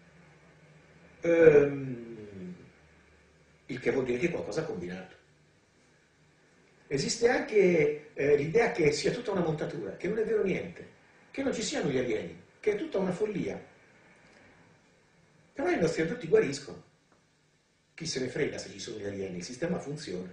Il che vuol dire che qualcosa ha combinato. Esiste anche l'idea che sia tutta una montatura, che non è vero niente, che non ci siano gli alieni, che è tutta una follia. Però i nostri addotti guariscono. Chi se ne frega se ci sono gli alieni, il sistema funziona.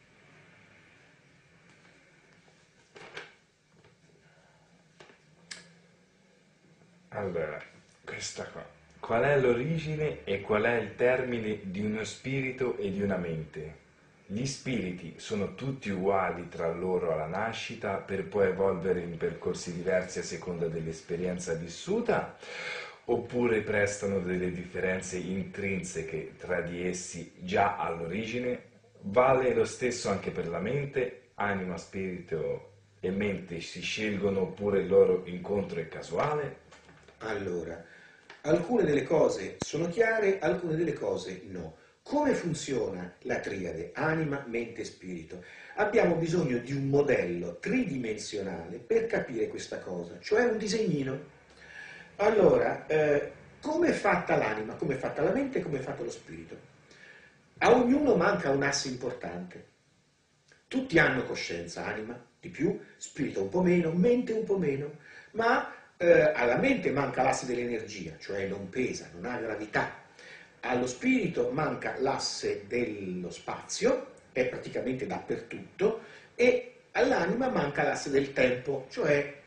Allora, questa qua. Qual è l'origine e qual è il termine di uno spirito e di una mente? Gli spiriti sono tutti uguali tra loro alla nascita per poi evolvere in percorsi diversi a seconda dell'esperienza vissuta? Oppure prestano delle differenze intrinseche tra di essi già all'origine? Vale lo stesso anche per la mente? Anima, spirito e mente si scelgono oppure il loro incontro è casuale? Allora, alcune delle cose sono chiare, alcune delle cose no. Come funziona la triade anima, mente e spirito? Abbiamo bisogno di un modello tridimensionale per capire questa cosa, cioè un disegnino. Allora, come è fatta l'anima, come è fatta la mente, come è fatto lo spirito? A ognuno manca un asse importante. Tutti hanno coscienza, anima di più, spirito un po' meno, mente un po' meno, ma alla mente manca l'asse dell'energia, cioè non pesa, non ha gravità. Allo spirito manca l'asse dello spazio, è praticamente dappertutto, e all'anima manca l'asse del tempo, cioè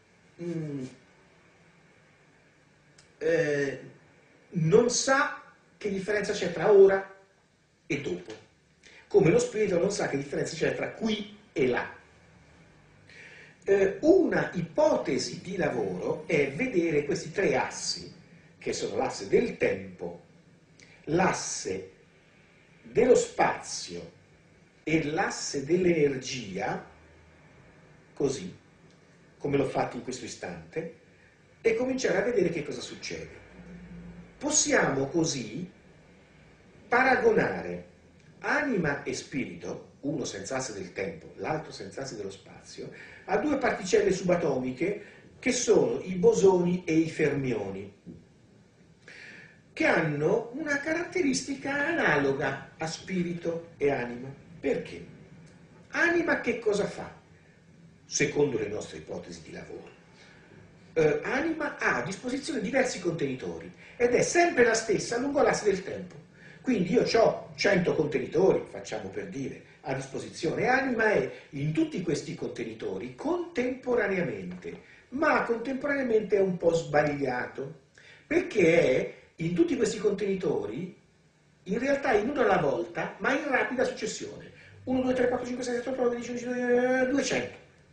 non sa che differenza c'è tra ora e dopo, come lo spirito non sa che differenza c'è tra qui e là. Una ipotesi di lavoro è vedere questi tre assi, che sono l'asse del tempo, l'asse dello spazio e l'asse dell'energia, così come l'ho fatto in questo istante, e cominciare a vedere che cosa succede. Possiamo così paragonare anima e spirito, uno senza asse del tempo, l'altro senza asse dello spazio, a due particelle subatomiche che sono i bosoni e i fermioni, che hanno una caratteristica analoga a spirito e anima. Perché? Anima che cosa fa? Secondo le nostre ipotesi di lavoro. Anima ha a disposizione diversi contenitori ed è sempre la stessa lungo l'asse del tempo. Quindi io ho 100 contenitori, facciamo per dire, a disposizione. Anima è in tutti questi contenitori contemporaneamente, ma contemporaneamente è un po' sbagliato, perché è in tutti questi contenitori, in realtà in uno alla volta, ma in rapida successione. 1, 2, 3, 4, 5, 6, 7, 8, 9, 10, 11, 200.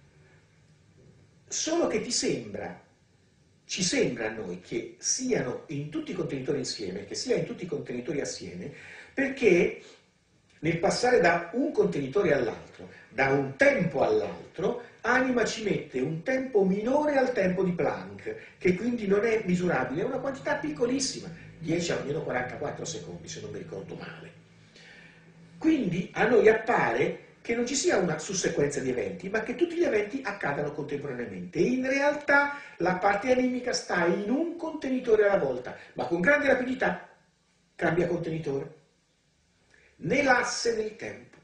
Solo che ci sembra a noi che siano in tutti i contenitori insieme, che sia in tutti i contenitori assieme, perché nel passare da un contenitore all'altro, da un tempo all'altro, anima ci mette un tempo minore al tempo di Planck, che quindi non è misurabile, è una quantità piccolissima, 10 a meno 44 secondi, se non mi ricordo male. Quindi a noi appare che non ci sia una sussequenza di eventi, ma che tutti gli eventi accadano contemporaneamente. E in realtà la parte animica sta in un contenitore alla volta, ma con grande rapidità cambia contenitore, nell'asse del tempo.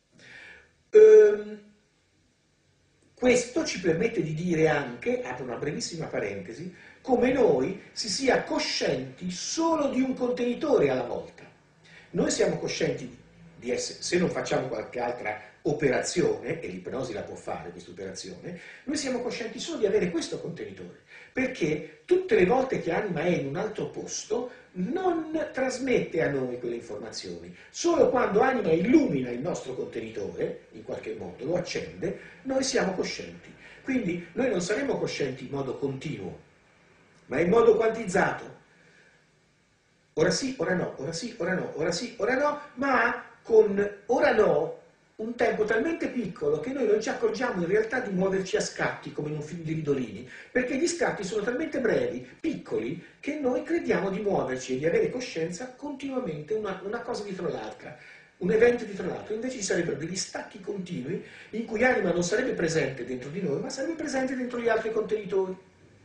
Questo ci permette di dire anche, apro una brevissima parentesi, come noi si sia coscienti solo di un contenitore alla volta. Noi siamo coscienti di essere, se non facciamo qualche altra operazione, e l'ipnosi la può fare questa operazione, noi siamo coscienti solo di avere questo contenitore, perché tutte le volte che anima è in un altro posto non trasmette a noi quelle informazioni. Solo quando anima illumina il nostro contenitore, in qualche modo, lo accende, noi siamo coscienti. Quindi noi non saremo coscienti in modo continuo, ma in modo quantizzato. Ora sì, ora no, ora sì, ora no, ora sì, ora no, ma con ora no un tempo talmente piccolo che noi non ci accorgiamo in realtà di muoverci a scatti come in un film di Ridolini, perché gli scatti sono talmente brevi, piccoli, che noi crediamo di muoverci e di avere coscienza continuamente una cosa dietro l'altra, un evento dietro l'altro. Invece ci sarebbero degli stacchi continui in cui anima non sarebbe presente dentro di noi, ma sarebbe presente dentro gli altri contenitori.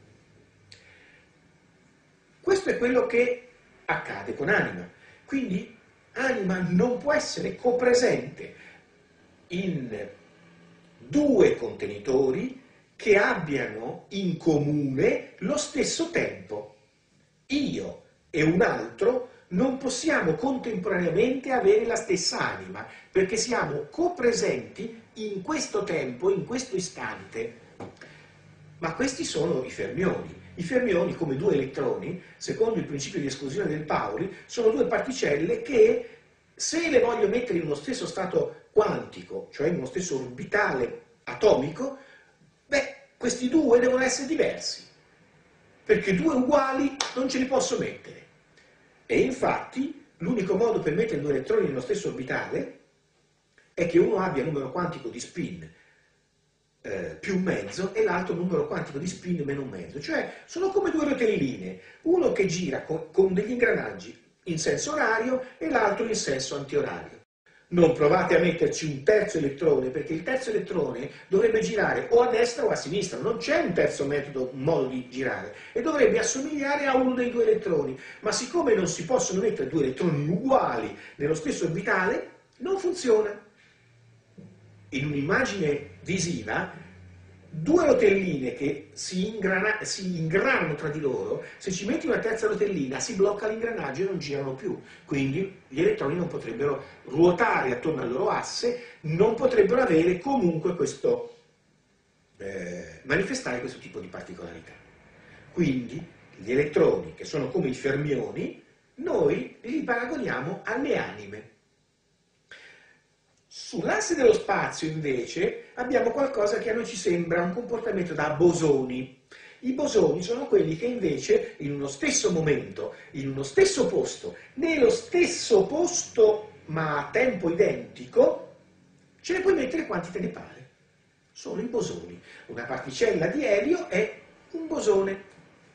Questo è quello che accade con anima. Quindi anima non può essere copresente in due contenitori che abbiano in comune lo stesso tempo. Io e un altro non possiamo contemporaneamente avere la stessa anima, perché siamo copresenti in questo tempo, in questo istante. Ma questi sono i fermioni. I fermioni, come due elettroni, secondo il principio di esclusione del Pauli, sono due particelle che, se le voglio mettere in uno stesso stato quantico, cioè in uno stesso orbitale atomico, questi due devono essere diversi, perché due uguali non ce li posso mettere. E infatti l'unico modo per mettere due elettroni nello stesso orbitale è che uno abbia numero quantico di spin più un mezzo e l'altro numero quantico di spin meno un mezzo. Cioè sono come due rotelline, uno che gira con degli ingranaggi in senso orario e l'altro in senso antiorario. Non provate a metterci un terzo elettrone, perché il terzo elettrone dovrebbe girare o a destra o a sinistra, non c'è un terzo modo di girare, e dovrebbe assomigliare a uno dei due elettroni, ma siccome non si possono mettere due elettroni uguali nello stesso orbitale, non funziona. In un'immagine visiva, due rotelline che si ingranano tra di loro, se ci metti una terza rotellina si blocca l'ingranaggio e non girano più, quindi gli elettroni non potrebbero ruotare attorno al loro asse, non potrebbero avere comunque questo, manifestare questo tipo di particolarità. Quindi gli elettroni, che sono come i fermioni, noi li paragoniamo alle anime. Sull'asse dello spazio, invece, abbiamo qualcosa che a noi ci sembra un comportamento da bosoni. I bosoni sono quelli che invece in uno stesso momento, in uno stesso posto, nello stesso posto ma a tempo identico, ce ne puoi mettere quanti te ne pare. Sono i bosoni. Una particella di elio è un bosone.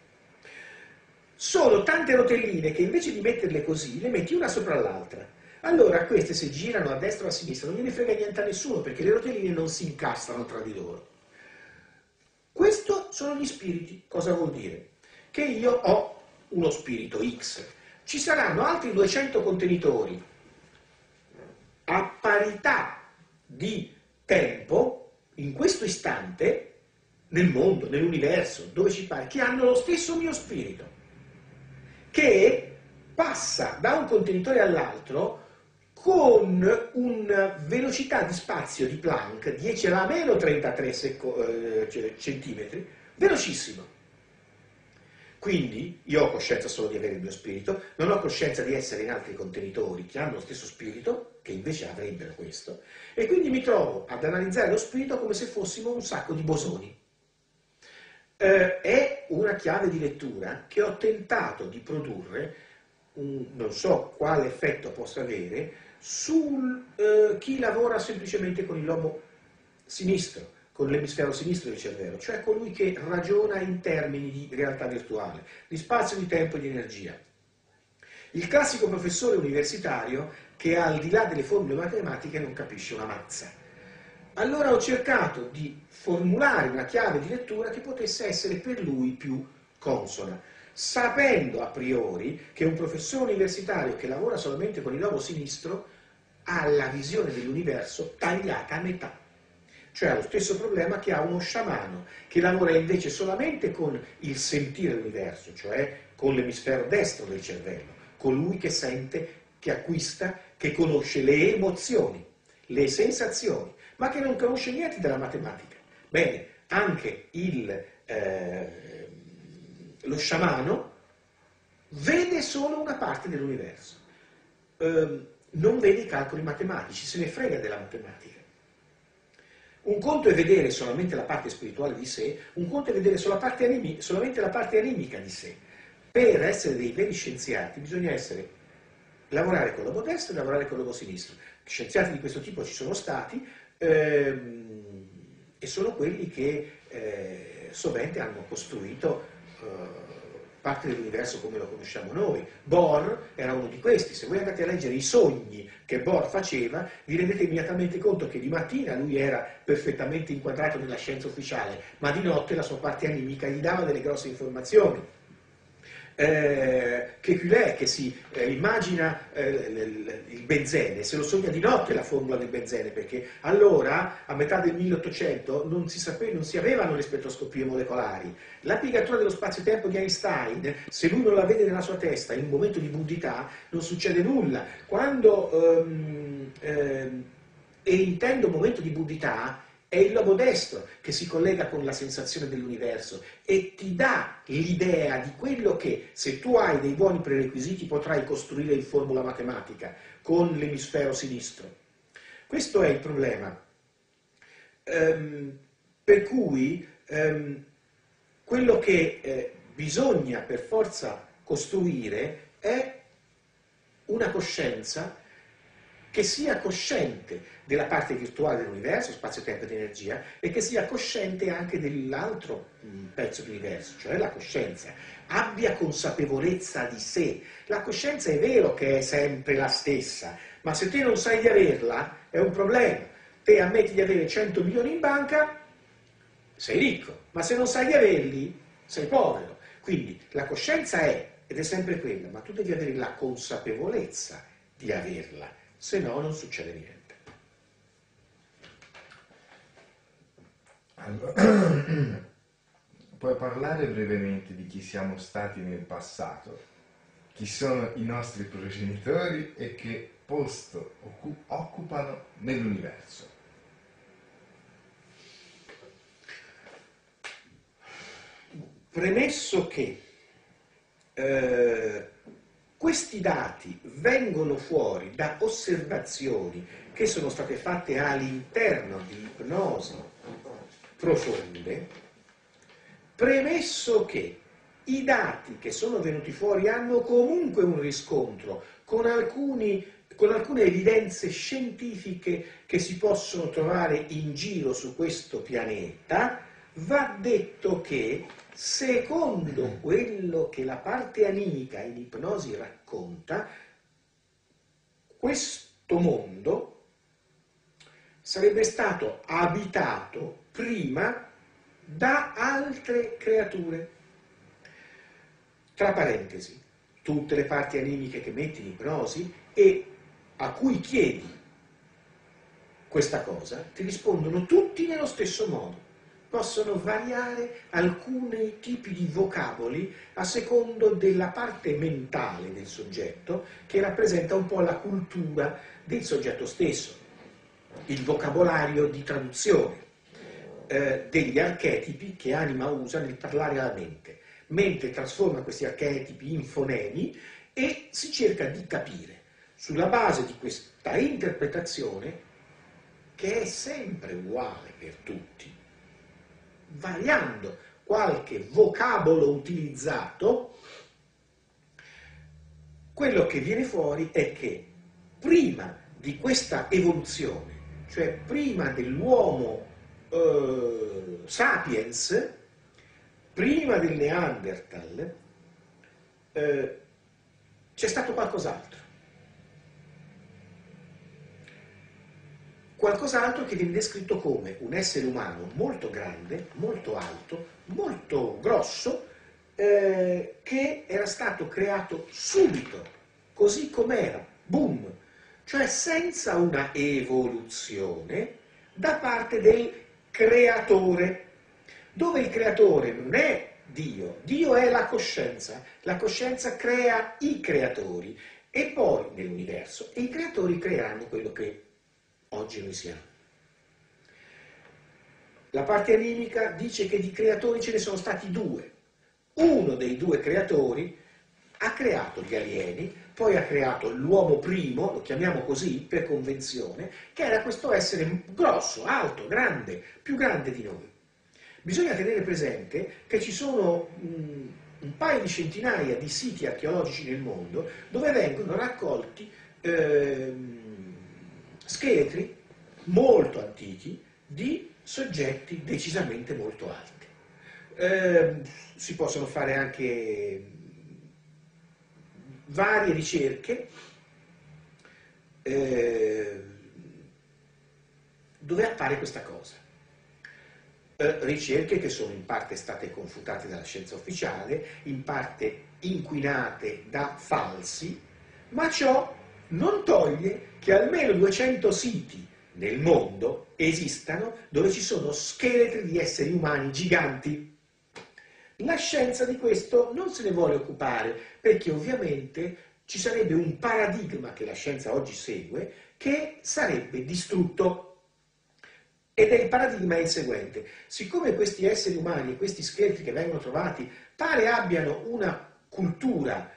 Sono tante rotelline che invece di metterle così, le metti una sopra l'altra. Allora queste, se girano a destra o a sinistra, non gliene frega niente a nessuno, perché le rotelline non si incastrano tra di loro. Questo sono gli spiriti. Cosa vuol dire? Che io ho uno spirito X. Ci saranno altri 200 contenitori a parità di tempo, in questo istante, nel mondo, nell'universo, dove ci pare, che hanno lo stesso mio spirito, che passa da un contenitore all'altro con una velocità di spazio di Planck 10 alla meno 33 centimetri, velocissimo. Quindi io ho coscienza solo di avere il mio spirito, non ho coscienza di essere in altri contenitori che hanno lo stesso spirito, che invece avrebbero questo, e quindi mi trovo ad analizzare lo spirito come se fossimo un sacco di bosoni. È una chiave di lettura che ho tentato di produrre, non so quale effetto possa avere, su chi lavora semplicemente con il lobo sinistro, con l'emisfero sinistro del cervello, cioè colui che ragiona in termini di realtà virtuale, di spazio, di tempo e di energia. Il classico professore universitario che al di là delle formule matematiche non capisce una mazza. Allora ho cercato di formulare una chiave di lettura che potesse essere per lui più consona, sapendo a priori che un professore universitario che lavora solamente con il lobo sinistro ha la visione dell'universo tagliata a metà. Cioè ha lo stesso problema che ha uno sciamano, che lavora invece solamente con il sentire l'universo, cioè con l'emisfero destro del cervello, colui che sente, che acquista, che conosce le emozioni, le sensazioni, ma che non conosce niente della matematica. Bene, anche lo sciamano vede solo una parte dell'universo, non vede i calcoli matematici, se ne frega della matematica. Un conto è vedere solamente la parte spirituale di sé, un conto è vedere solamente la parte animica di sé. Per essere dei veri scienziati bisogna lavorare con il lobo destro e lavorare con il lobo sinistro. Scienziati di questo tipo ci sono stati, e sono quelli che sovente hanno costruito parte dell'universo come lo conosciamo noi. Bohr era uno di questi. Se voi andate a leggere i sogni che Bohr faceva, vi rendete immediatamente conto che di mattina lui era perfettamente inquadrato nella scienza ufficiale, ma di notte la sua parte animica gli dava delle grosse informazioni. Kekulé che si immagina il benzene, se lo sogna di notte la formula del benzene, perché allora a metà del 1800 non si avevano le spettroscopie molecolari. La piegatura dello spazio-tempo di Einstein, se lui non la vede nella sua testa in un momento di buddhità non succede nulla. Quando e intendo momento di buddhità, è il lobo destro che si collega con la sensazione dell'universo e ti dà l'idea di quello che, se tu hai dei buoni prerequisiti, potrai costruire in formula matematica con l'emisfero sinistro. Questo è il problema. Per cui quello che bisogna per forza costruire è una coscienza che sia cosciente della parte virtuale dell'universo, spazio, tempo ed energia, e che sia cosciente anche dell'altro pezzo dell'universo, cioè la coscienza. Abbia consapevolezza di sé. La coscienza è vero che è sempre la stessa, ma se te non sai di averla, è un problema. Te ammetti di avere 100 milioni in banca, sei ricco, ma se non sai di averli, sei povero. Quindi la coscienza è, ed è sempre quella, ma tu devi avere la consapevolezza di averla, se no non succede niente. Allora, puoi parlare brevemente di chi siamo stati nel passato, chi sono i nostri progenitori e che posto occupano nell'universo? Premesso che questi dati vengono fuori da osservazioni che sono state fatte all'interno di ipnosi profonde, premesso che i dati che sono venuti fuori hanno comunque un riscontro con alcune evidenze scientifiche che si possono trovare in giro su questo pianeta, va detto che, secondo quello che la parte animica in ipnosi racconta, questo mondo sarebbe stato abitato prima da altre creature. Tra parentesi, tutte le parti animiche che metti in ipnosi e a cui chiedi questa cosa ti rispondono tutti nello stesso modo. Possono variare alcuni tipi di vocaboli a secondo della parte mentale del soggetto che rappresenta un po' la cultura del soggetto stesso, il vocabolario di traduzione degli archetipi che anima usa nel parlare alla mente, mente trasforma questi archetipi in fonemi e si cerca di capire sulla base di questa interpretazione, che è sempre uguale per tutti, variando qualche vocabolo utilizzato, quello che viene fuori è che prima di questa evoluzione, cioè prima dell'uomo sapiens, prima del Neanderthal, c'è stato qualcos'altro. Qualcos'altro che viene descritto come un essere umano molto grande, molto alto, molto grosso, che era stato creato subito, così com'era, boom, cioè senza una evoluzione da parte del creatore, dove il creatore non è Dio, Dio è la coscienza crea i creatori e poi nell'universo, e i creatori creeranno quello che oggi noi siamo. La parte animica dice che di creatori ce ne sono stati due. Uno dei due creatori ha creato gli alieni, poi ha creato l'uomo primo, lo chiamiamo così per convenzione, che era questo essere grosso, alto, grande, più grande di noi. Bisogna tenere presente che ci sono un paio di centinaia di siti archeologici nel mondo dove vengono raccolti scheletri molto antichi di soggetti decisamente molto alti. Si possono fare anche varie ricerche dove appare questa cosa. Ricerche che sono in parte state confutate dalla scienza ufficiale, in parte inquinate da falsi, ma ciò non toglie che almeno 200 siti nel mondo esistano dove ci sono scheletri di esseri umani giganti. La scienza di questo non se ne vuole occupare perché ovviamente ci sarebbe un paradigma che la scienza oggi segue che sarebbe distrutto. Ed è il paradigma il seguente: siccome questi esseri umani e questi scheletri che vengono trovati pare abbiano una cultura,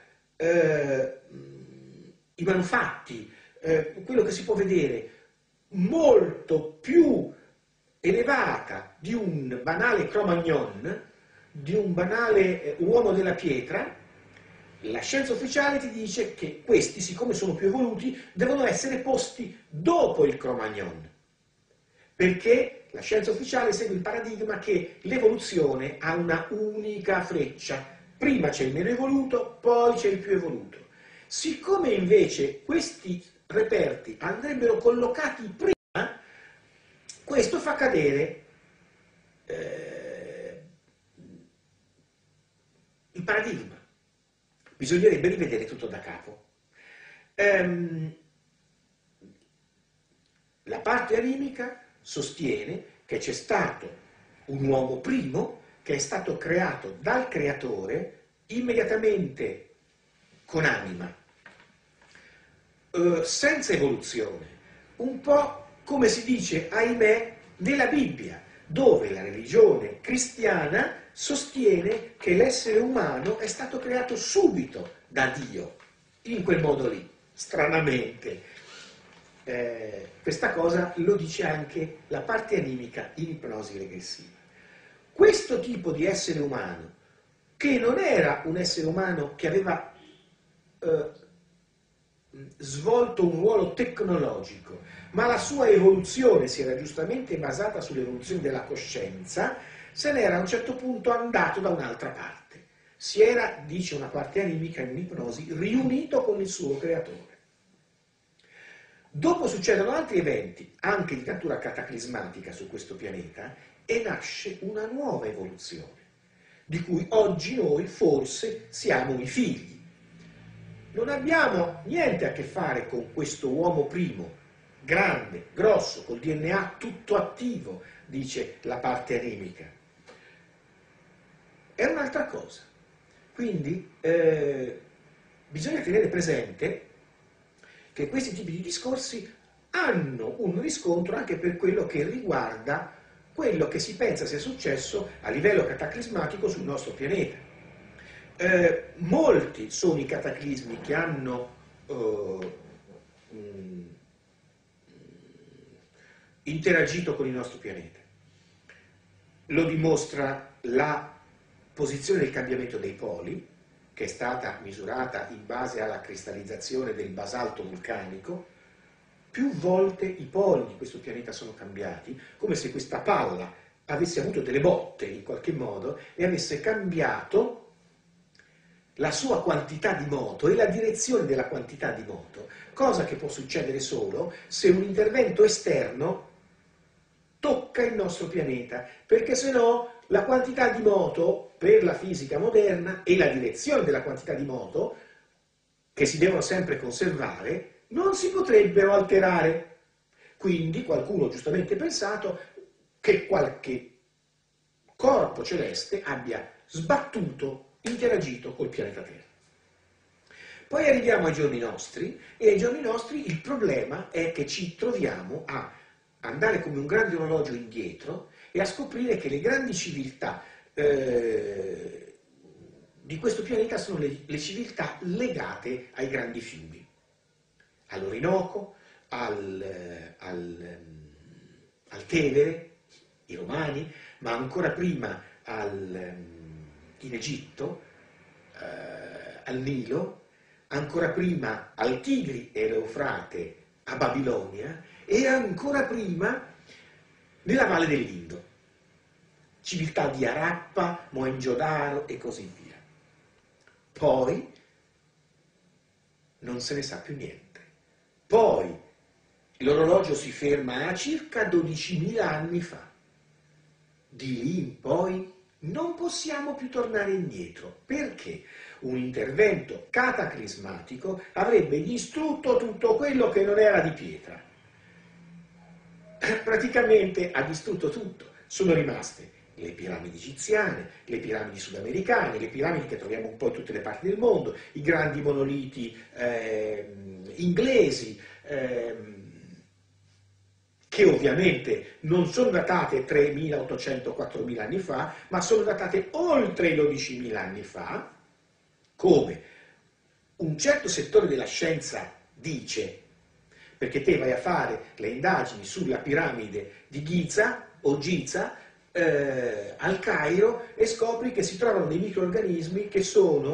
i manufatti, quello che si può vedere, molto più elevata di un banale Cro-Magnon, di un banale uomo della pietra, La scienza ufficiale ti dice che questi, siccome sono più evoluti, devono essere posti dopo il Cro-Magnon, perché la scienza ufficiale segue il paradigma che l'evoluzione ha una unica freccia. Prima c'è il meno evoluto, poi c'è il più evoluto. Siccome invece questi reperti andrebbero collocati prima, questo fa cadere il paradigma. Bisognerebbe rivedere tutto da capo. La parte animica sostiene che c'è stato un uomo primo che è stato creato dal creatore immediatamente con anima, senza evoluzione, un po' come si dice, ahimè, nella Bibbia, dove la religione cristiana sostiene che l'essere umano è stato creato subito da Dio, in quel modo lì, stranamente. Questa cosa lo dice anche la parte animica in ipnosi regressiva. Questo tipo di essere umano, che non era un essere umano che aveva svolto un ruolo tecnologico, ma la sua evoluzione si era giustamente basata sull'evoluzione della coscienza, se n'era a un certo punto andato da un'altra parte. Si era, dice una parte animica in ipnosi, riunito con il suo creatore. Dopo succedono altri eventi, anche di natura cataclismatica su questo pianeta, e nasce una nuova evoluzione, di cui oggi noi forse siamo i figli. Non abbiamo niente a che fare con questo uomo primo, grande, grosso, col DNA tutto attivo, dice la parte animica. È un'altra cosa. Quindi bisogna tenere presente che questi tipi di discorsi hanno un riscontro anche per quello che riguarda quello che si pensa sia successo a livello cataclismatico sul nostro pianeta. Molti sono i cataclismi che hanno interagito con il nostro pianeta. Lo dimostra la posizione del cambiamento dei poli, che è stata misurata in base alla cristallizzazione del basalto vulcanico. Più volte i poli di questo pianeta sono cambiati, come se questa palla avesse avuto delle botte in qualche modo e avesse cambiato la sua quantità di moto e la direzione della quantità di moto, cosa che può succedere solo se un intervento esterno tocca il nostro pianeta, perché se no la quantità di moto per la fisica moderna e la direzione della quantità di moto, che si devono sempre conservare, non si potrebbero alterare. Quindi qualcuno ha giustamente pensato che qualche corpo celeste abbia sbattuto, interagito col pianeta Terra. Poi arriviamo ai giorni nostri, e ai giorni nostri il problema è che ci troviamo a andare come un grande orologio indietro e a scoprire che le grandi civiltà di questo pianeta sono le civiltà legate ai grandi fiumi, all'Orinoco, al Tevere, i Romani, ma ancora prima in Egitto, al Nilo, ancora prima al Tigri e l'Eufrate a Babilonia e ancora prima nella Valle dell'Indo, civiltà di Harappa, Mohenjo-Daro e così via. Poi non se ne sa più niente. Poi l'orologio si ferma a circa 12.000 anni fa. Di lì in poi non possiamo più tornare indietro, perché un intervento cataclismatico avrebbe distrutto tutto quello che non era di pietra. Praticamente ha distrutto tutto. Sono rimaste le piramidi egiziane, le piramidi sudamericane, le piramidi che troviamo un po' in tutte le parti del mondo, i grandi monoliti inglesi, che ovviamente non sono datate 3.800-4.000 anni fa, ma sono datate oltre i 12.000 anni fa, come un certo settore della scienza dice, perché te vai a fare le indagini sulla piramide di Giza o Giza al Cairo e scopri che si trovano dei microrganismi che sono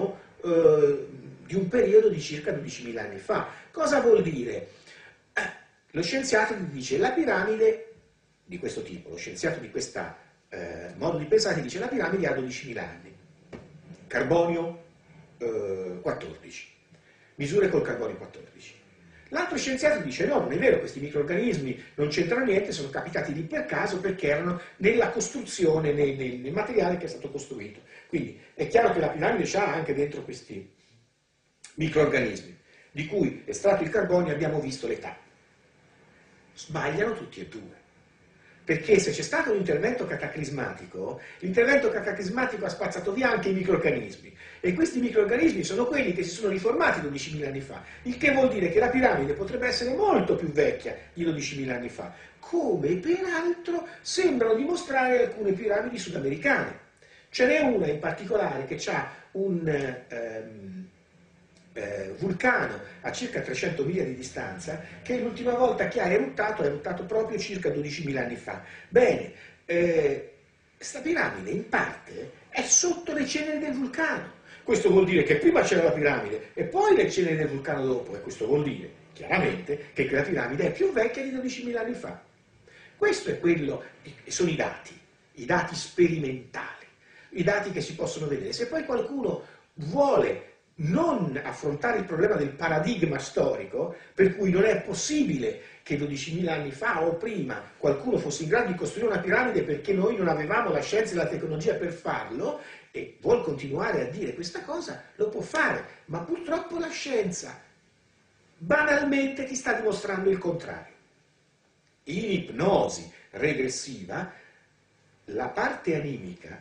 di un periodo di circa 12.000 anni fa. Cosa vuol dire? Lo scienziato ti dice la piramide di questo tipo, lo scienziato di questo modo di pensare dice la piramide ha 12.000 anni, carbonio 14, misure col carbonio 14. L'altro scienziato dice no, non è vero, questi microrganismi non c'entrano niente, sono capitati lì per caso perché erano nella costruzione, nel materiale che è stato costruito. Quindi è chiaro che la piramide ha anche dentro questi microrganismi, di cui estratto il carbonio abbiamo visto l'età. Sbagliano tutti e due. Perché se c'è stato un intervento cataclismatico, l'intervento cataclismatico ha spazzato via anche i microrganismi. E questi microrganismi sono quelli che si sono riformati 12.000 anni fa, il che vuol dire che la piramide potrebbe essere molto più vecchia di 12.000 anni fa, come peraltro sembrano dimostrare alcune piramidi sudamericane. Ce n'è una in particolare che ha un vulcano a circa 300 miglia di distanza, che l'ultima volta che ha eruttato proprio circa 12.000 anni fa. Bene, questa piramide in parte è sotto le ceneri del vulcano. Questo vuol dire che prima c'era la piramide e poi le ceneri del vulcano dopo, e questo vuol dire chiaramente che quella piramide è più vecchia di 12.000 anni fa. Questo è quello, sono i dati sperimentali, i dati che si possono vedere. Se poi qualcuno vuole non affrontare il problema del paradigma storico, per cui non è possibile che 12.000 anni fa o prima qualcuno fosse in grado di costruire una piramide perché noi non avevamo la scienza e la tecnologia per farlo, e vuol continuare a dire questa cosa, lo può fare, ma purtroppo la scienza banalmente ti sta dimostrando il contrario. In ipnosi regressiva, la parte animica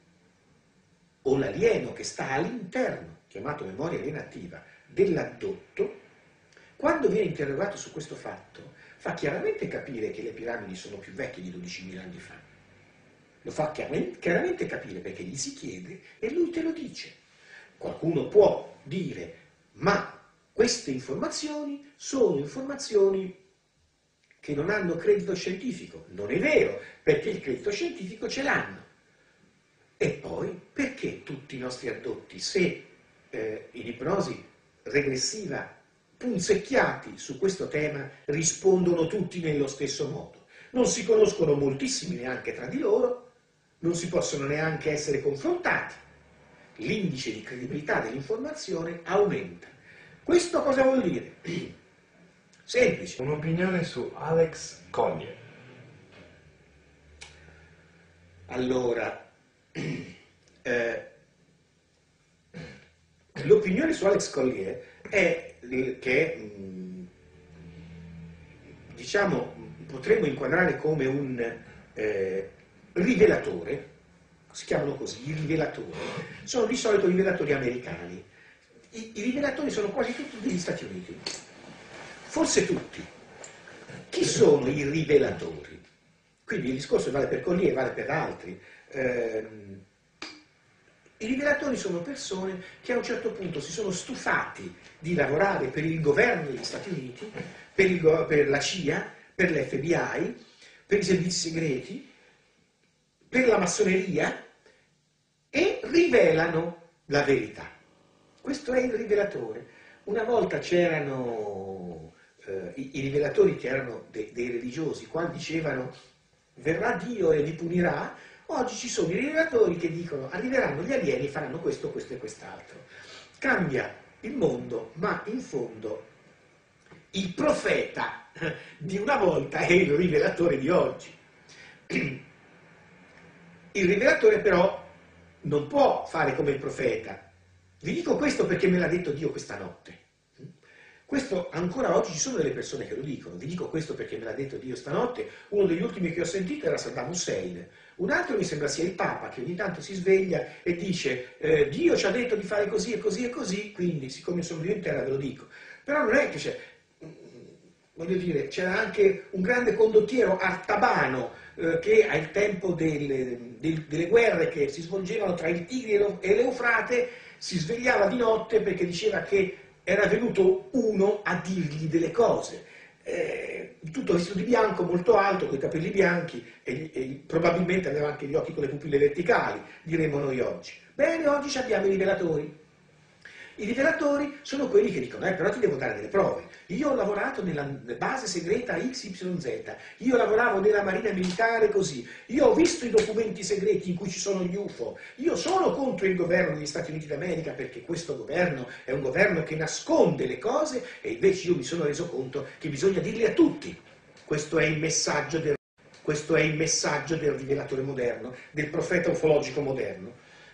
o l'alieno che sta all'interno, chiamato memoria alienativa, dell'addotto, quando viene interrogato su questo fatto, fa chiaramente capire che le piramidi sono più vecchie di 12.000 anni fa. Lo fa chiaramente capire perché gli si chiede e lui te lo dice. Qualcuno può dire, ma queste informazioni sono informazioni che non hanno credito scientifico. Non è vero, perché il credito scientifico ce l'hanno. E poi, perché tutti i nostri addotti, se in ipnosi regressiva punzecchiati su questo tema, rispondono tutti nello stesso modo? Non si conoscono moltissimi neanche tra di loro, non si possono neanche essere confrontati. L'indice di credibilità dell'informazione aumenta. Questo cosa vuol dire? Semplice. Un'opinione su Alex Collier. Allora, l'opinione su Alex Collier è che, diciamo, potremmo inquadrare come un rivelatore, si chiamano così, i rivelatori. Sono di solito rivelatori americani. I rivelatori sono quasi tutti degli Stati Uniti. Forse tutti. Chi sono i rivelatori? Quindi il discorso vale per Collier, vale per altri. I rivelatori sono persone che a un certo punto si sono stufati di lavorare per il governo degli Stati Uniti, per la CIA, per l'FBI, per i servizi segreti, per la massoneria, e rivelano la verità. Questo è il rivelatore. Una volta c'erano i rivelatori che erano dei religiosi, quando dicevano verrà Dio e li punirà. Oggi ci sono i rivelatori che dicono arriveranno gli alieni e faranno questo, questo e quest'altro. Cambia il mondo, ma in fondo il profeta di una volta è il rivelatore di oggi. Il rivelatore però non può fare come il profeta. Vi dico questo perché me l'ha detto Dio questa notte. Questo ancora oggi ci sono delle persone che lo dicono. Vi dico questo perché me l'ha detto Dio stanotte. Uno degli ultimi che ho sentito era Saddam Hussein. Un altro mi sembra sia il Papa, che ogni tanto si sveglia e dice Dio ci ha detto di fare così e così e così, quindi siccome sono io in terra ve lo dico. Però non è che c'è, voglio dire, c'era anche un grande condottiero artabano che al tempo delle guerre che si svolgevano tra il Tigri e l'Eufrate si svegliava di notte perché diceva che era venuto uno a dirgli delle cose. Tutto vestito di bianco, molto alto, con i capelli bianchi e probabilmente aveva anche gli occhi con le pupille verticali, diremmo noi oggi. Bene, oggi abbiamo i rivelatori. I rivelatori sono quelli che dicono, però ti devo dare delle prove. Io ho lavorato nella base segreta XYZ, io lavoravo nella marina militare così, io ho visto i documenti segreti in cui ci sono gli UFO, io sono contro il governo degli Stati Uniti d'America perché questo governo è un governo che nasconde le cose e invece io mi sono reso conto che bisogna dirle a tutti. Questo è il messaggio del rivelatore moderno, del profeta ufologico moderno.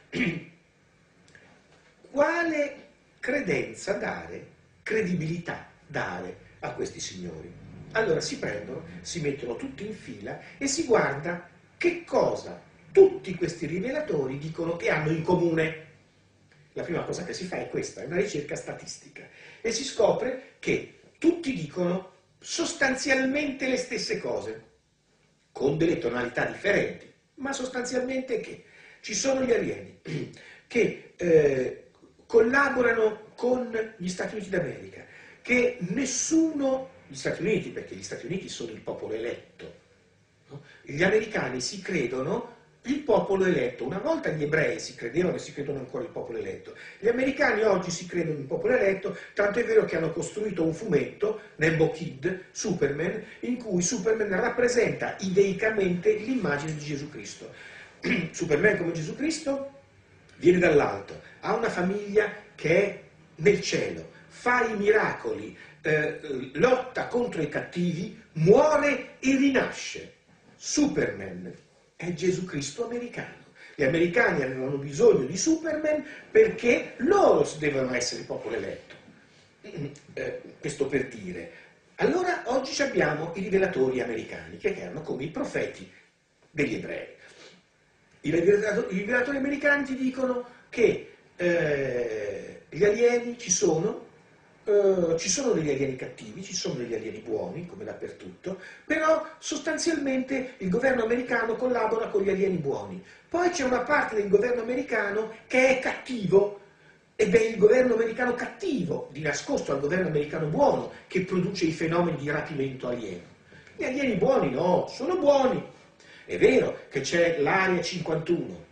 Quale credenza dare, credibilità dare a questi signori? Allora si prendono, si mettono tutti in fila e si guarda che cosa tutti questi rivelatori dicono che hanno in comune. La prima cosa che si fa è questa, è una ricerca statistica, e si scopre che tutti dicono sostanzialmente le stesse cose, con delle tonalità differenti, ma sostanzialmente che ci sono gli alieni che collaborano con gli Stati Uniti d'America, che gli Stati Uniti, perché gli Stati Uniti sono il popolo eletto, no? Gli americani si credono il popolo eletto. Una volta gli ebrei si credevano e si credono ancora il popolo eletto. Gli americani oggi si credono il popolo eletto, tanto è vero che hanno costruito un fumetto, Nembo Kid, Superman, in cui Superman rappresenta ideicamente l'immagine di Gesù Cristo. Superman come Gesù Cristo viene dall'alto, ha una famiglia che è nel cielo, fa i miracoli, lotta contro i cattivi, muore e rinasce. Superman è Gesù Cristo americano. Gli americani avevano bisogno di Superman perché loro devono essere il popolo eletto. Questo per dire. Allora oggi abbiamo i rivelatori americani, che erano come i profeti degli ebrei. I rivelatori americani ti dicono che gli alieni ci sono degli alieni cattivi, ci sono degli alieni buoni, come dappertutto, però sostanzialmente il governo americano collabora con gli alieni buoni. Poi c'è una parte del governo americano che è cattivo, ed è il governo americano cattivo, di nascosto al governo americano buono, che produce i fenomeni di rapimento alieno. Gli alieni buoni no, sono buoni. È vero che c'è l'Area 51,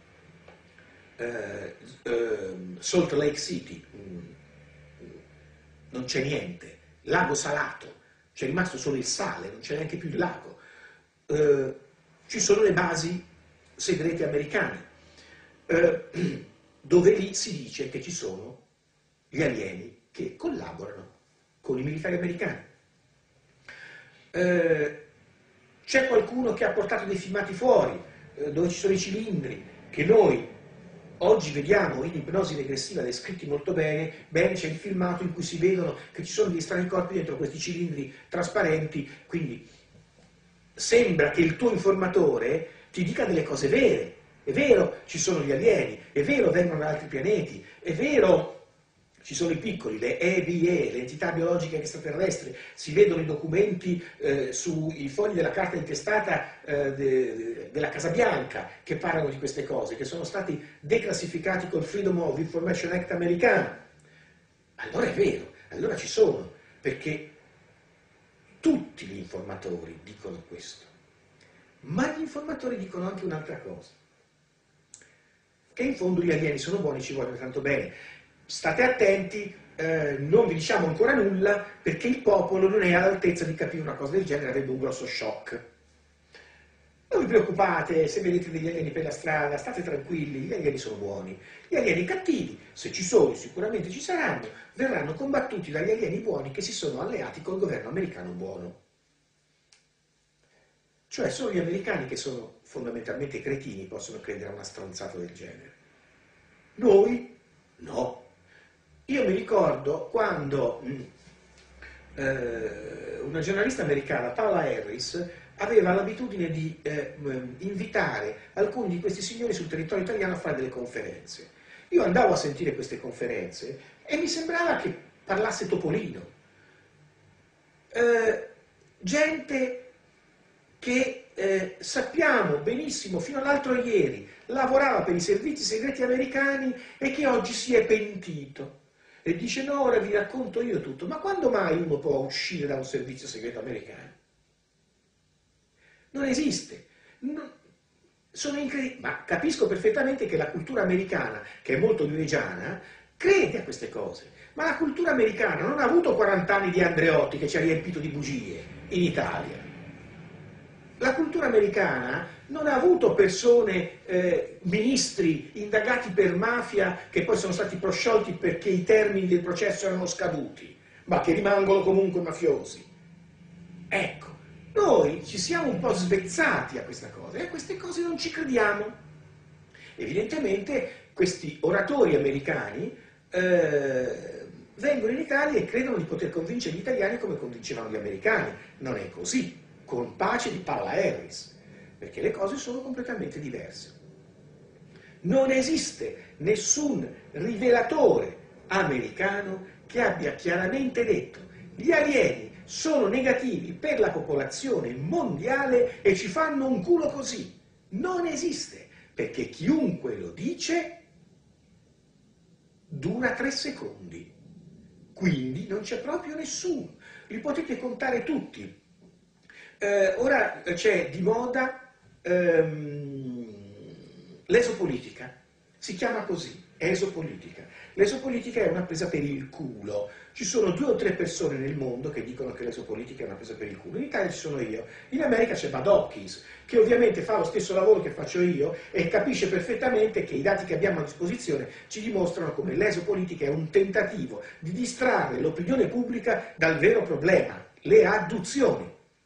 Salt Lake City, non c'è niente, lago salato, c'è rimasto solo il sale, non c'è neanche più il lago. Ci sono le basi segrete americane, dove lì si dice che ci sono gli alieni che collaborano con i militari americani. C'è qualcuno che ha portato dei filmati fuori, dove ci sono i cilindri, che noi oggi vediamo in ipnosi regressiva descritti molto bene, c'è il filmato in cui si vedono che ci sono degli strani corpi dentro questi cilindri trasparenti, quindi sembra che il tuo informatore ti dica delle cose vere. È vero, ci sono gli alieni, è vero, vengono da altri pianeti, è vero, ci sono i piccoli, le EBE, le entità biologiche extraterrestri, si vedono i documenti sui fogli della carta intestata della Casa Bianca che parlano di queste cose, che sono stati declassificati col Freedom of Information Act americano. Allora è vero, allora ci sono, perché tutti gli informatori dicono questo, ma gli informatori dicono anche un'altra cosa, che in fondo gli alieni sono buoni, ci vogliono tanto bene. State attenti, non vi diciamo ancora nulla perché il popolo non è all'altezza di capire una cosa del genere, avrebbe un grosso shock. Non vi preoccupate se vedete degli alieni per la strada, state tranquilli, gli alieni sono buoni. Gli alieni cattivi, se ci sono, sicuramente ci saranno, verranno combattuti dagli alieni buoni che si sono alleati col governo americano buono. Cioè solo gli americani, che sono fondamentalmente cretini, possono credere a una stronzata del genere. Noi no. Io mi ricordo quando una giornalista americana, Paola Harris, aveva l'abitudine di invitare alcuni di questi signori sul territorio italiano a fare delle conferenze. Io andavo a sentire queste conferenze e mi sembrava che parlasse Topolino. Gente che sappiamo benissimo fino all'altro ieri lavorava per i servizi segreti americani e che oggi si è pentito. E dice no, ora vi racconto io tutto. Ma quando mai uno può uscire da un servizio segreto americano? Non esiste. Sono incredibili. Ma capisco perfettamente che la cultura americana, che è molto newaygiana, crede a queste cose. Ma la cultura americana non ha avuto 40 anni di Andreotti che ci ha riempito di bugie in Italia. La cultura americana non ha avuto persone, ministri indagati per mafia che poi sono stati prosciolti perché i termini del processo erano scaduti, ma che rimangono comunque mafiosi. Ecco, noi ci siamo un po' svezzati a questa cosa e a queste cose non ci crediamo. Evidentemente questi oratori americani vengono in Italia e credono di poter convincere gli italiani come convincevano gli americani. Non è così, con pace di Paola Harris, perché le cose sono completamente diverse. Non esiste nessun rivelatore americano che abbia chiaramente detto gli alieni sono negativi per la popolazione mondiale e ci fanno un culo così. Non esiste, perché chiunque lo dice dura 3 secondi, quindi non c'è proprio nessuno, li potete contare tutti. Ora c'è di moda l'esopolitica, si chiama così, esopolitica. L'esopolitica è una presa per il culo. Ci sono 2 o 3 persone nel mondo che dicono che l'esopolitica è una presa per il culo. In Italia ci sono io, in America c'è Bud Hopkins, che ovviamente fa lo stesso lavoro che faccio io e capisce perfettamente che i dati che abbiamo a disposizione ci dimostrano come l'esopolitica è un tentativo di distrarre l'opinione pubblica dal vero problema, le abduzioni.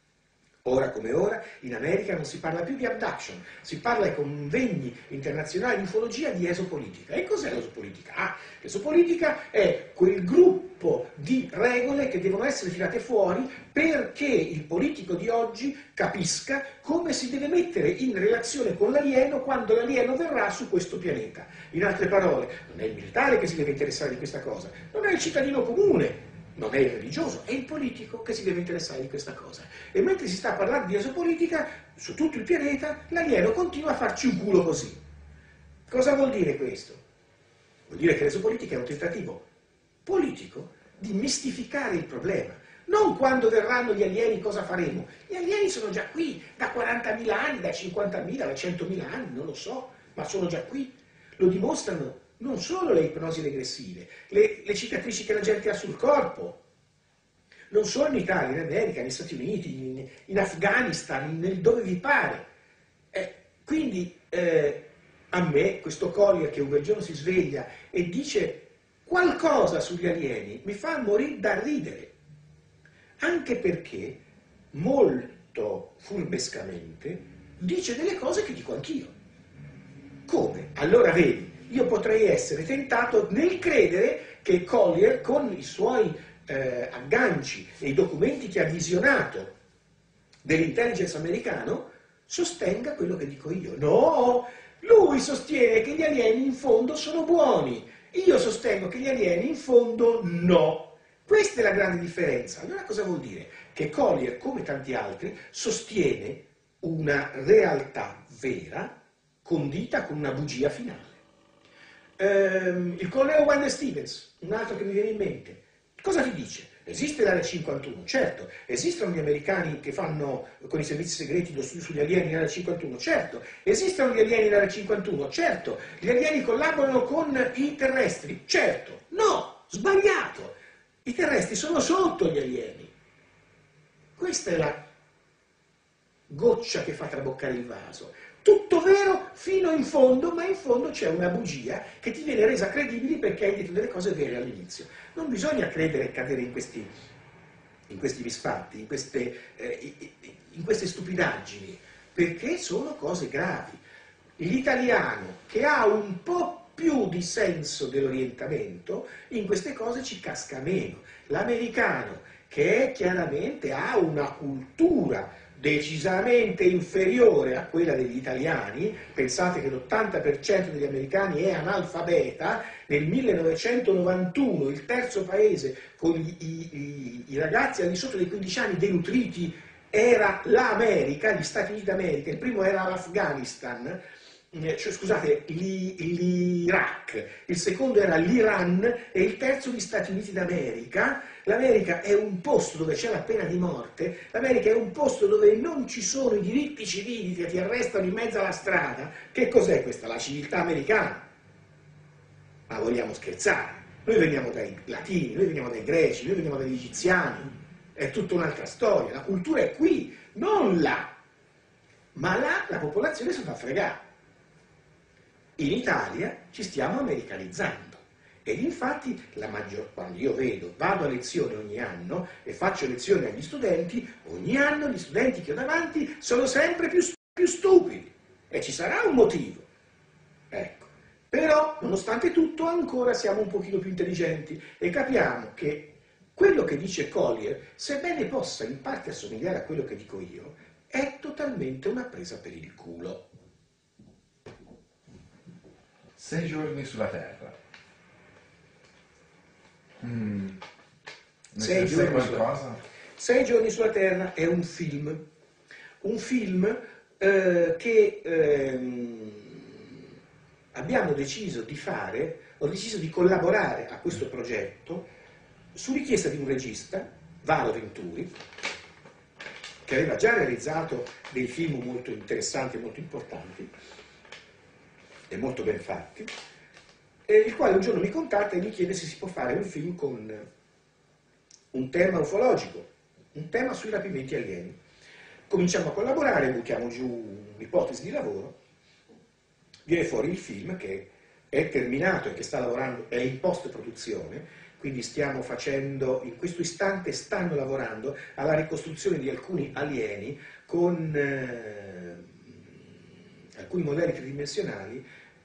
Ora come ora in America non si parla più di abduction, si parla ai convegni internazionali di ufologia di esopolitica. E cos'è l'esopolitica? L'esopolitica è quel gruppo di regole che devono essere tirate fuori perché il politico di oggi capisca come si deve mettere in relazione con l'alieno quando l'alieno verrà su questo pianeta. In altre parole, non è il militare che si deve interessare di questa cosa, non è il cittadino comune, non è il religioso, è il politico che si deve interessare di questa cosa. E mentre si sta parlando di esopolitica, su tutto il pianeta, l'alieno continua a farci un culo così. Cosa vuol dire questo? Vuol dire che l'esopolitica è un tentativo politico di mistificare il problema. Non quando verranno gli alieni cosa faremo. Gli alieni sono già qui, da 40.000 anni, da 50.000, da 100.000 anni, non lo so, ma sono già qui. Lo dimostrano non solo le ipnosi regressive, le cicatrici che la gente ha sul corpo, non solo in Italia, in America, negli Stati Uniti, in Afghanistan, dove vi pare. Quindi a me questo Collier che un bel giorno si sveglia e dice qualcosa sugli alieni mi fa morire da ridere, anche perché molto furbescamente dice delle cose che dico anch'io. Come? Allora vedi, io potrei essere tentato nel credere che Collier, con i suoi agganci e i documenti che ha visionato dell'intelligence americano, sostenga quello che dico io. No, lui sostiene che gli alieni in fondo sono buoni, io sostengo che gli alieni in fondo no. Questa è la grande differenza. Allora cosa vuol dire? Che Collier, come tanti altri, sostiene una realtà vera condita con una bugia finale. Il collega Wanda Stevens, un altro che mi viene in mente, cosa ti dice? Esiste l'area 51? Certo. Esistono gli americani che fanno con i servizi segreti lo studio sugli alieni in area 51? Certo. Esistono gli alieni in area 51? Certo. Gli alieni collaborano con i terrestri? Certo. No, sbagliato. I terrestri sono sotto gli alieni. Questa è la goccia che fa traboccare il vaso. Tutto vero fino in fondo, ma in fondo c'è una bugia che ti viene resa credibile perché hai detto delle cose vere all'inizio. Non bisogna credere e cadere in questi misfatti, in queste stupidaggini, perché sono cose gravi. L'italiano che ha un po' più di senso dell'orientamento, in queste cose ci casca meno. L'americano che chiaramente ha una cultura decisamente inferiore a quella degli italiani, pensate che l'80% degli americani è analfabeta, nel 1991 il terzo paese con i ragazzi al di sotto dei 15 anni denutriti era l'America, gli Stati Uniti d'America, il primo era l'Afghanistan, scusate, l'Iraq, il secondo era l'Iran e il terzo gli Stati Uniti d'America. L'America è un posto dove c'è la pena di morte, l'America è un posto dove non ci sono i diritti civili che ti arrestano in mezzo alla strada. Che cos'è questa? La civiltà americana? Ma vogliamo scherzare? Noi veniamo dai latini, noi veniamo dai greci, noi veniamo dagli egiziani, è tutta un'altra storia, la cultura è qui, non là, ma là la popolazione si fa fregare. In Italia ci stiamo americanizzando. Ed infatti, quando io vado a lezione ogni anno e faccio lezioni agli studenti, ogni anno gli studenti che ho davanti sono sempre più stupidi. E ci sarà un motivo. Ecco. Però, nonostante tutto, ancora siamo un pochino più intelligenti e capiamo che quello che dice Collier, sebbene possa in parte assomigliare a quello che dico io, è totalmente una presa per il culo. 6 giorni sulla Terra. Ne 6 sai giorni qualcosa? 6 giorni sulla Terra è un film che abbiamo deciso di fare, ho deciso di collaborare a questo progetto su richiesta di un regista, Valo Venturi, che aveva già realizzato dei film molto interessanti e molto importanti e molto ben fatti, il quale un giorno mi contatta e mi chiede se si può fare un film con un tema ufologico, un tema sui rapimenti alieni. Cominciamo a collaborare, buttiamo giù un'ipotesi di lavoro, viene fuori il film che è terminato e che sta lavorando, è in post-produzione, quindi stiamo facendo, in questo istante stanno lavorando alla ricostruzione di alcuni alieni con alcuni modelli tridimensionali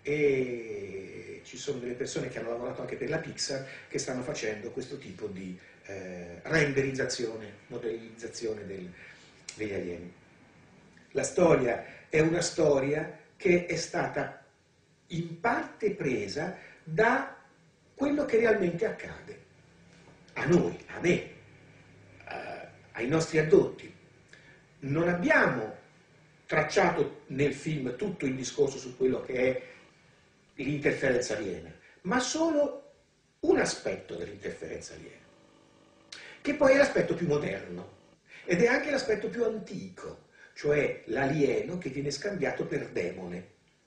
e ci sono delle persone che hanno lavorato anche per la Pixar che stanno facendo questo tipo di renderizzazione, modellizzazione degli alieni. La storia è una storia che è stata in parte presa da quello che realmente accade a noi, a me, ai nostri addotti. Non abbiamo tracciato nel film tutto il discorso su quello che è l'interferenza aliena, ma solo un aspetto dell'interferenza aliena, che poi è l'aspetto più moderno ed è anche l'aspetto più antico, cioè l'alieno che viene scambiato per demone,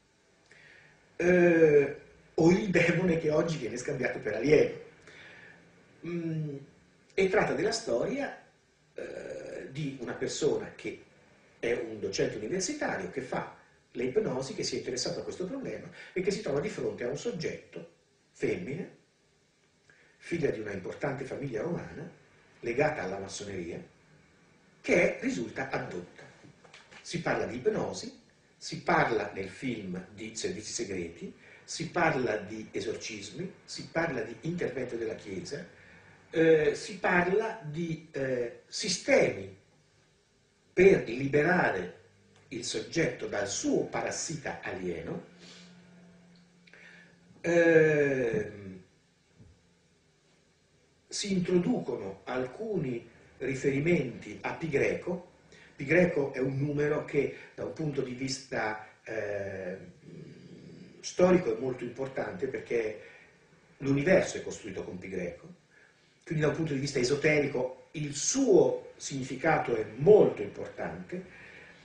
o il demone che oggi viene scambiato per alieno. E tratta della storia di una persona che è un docente universitario che fa le ipnosi, che si è interessato a questo problema e che si trova di fronte a un soggetto, femmina, figlia di una importante famiglia romana, legata alla massoneria, che risulta addotta. Si parla di ipnosi, si parla nel film di servizi segreti, si parla di esorcismi, si parla di intervento della Chiesa, si parla di sistemi per liberare il soggetto dal suo parassita alieno, si introducono alcuni riferimenti a Pi Greco. Pi Greco è un numero che da un punto di vista storico è molto importante perché l'universo è costruito con Pi Greco, quindi da un punto di vista esoterico il suo significato è molto importante.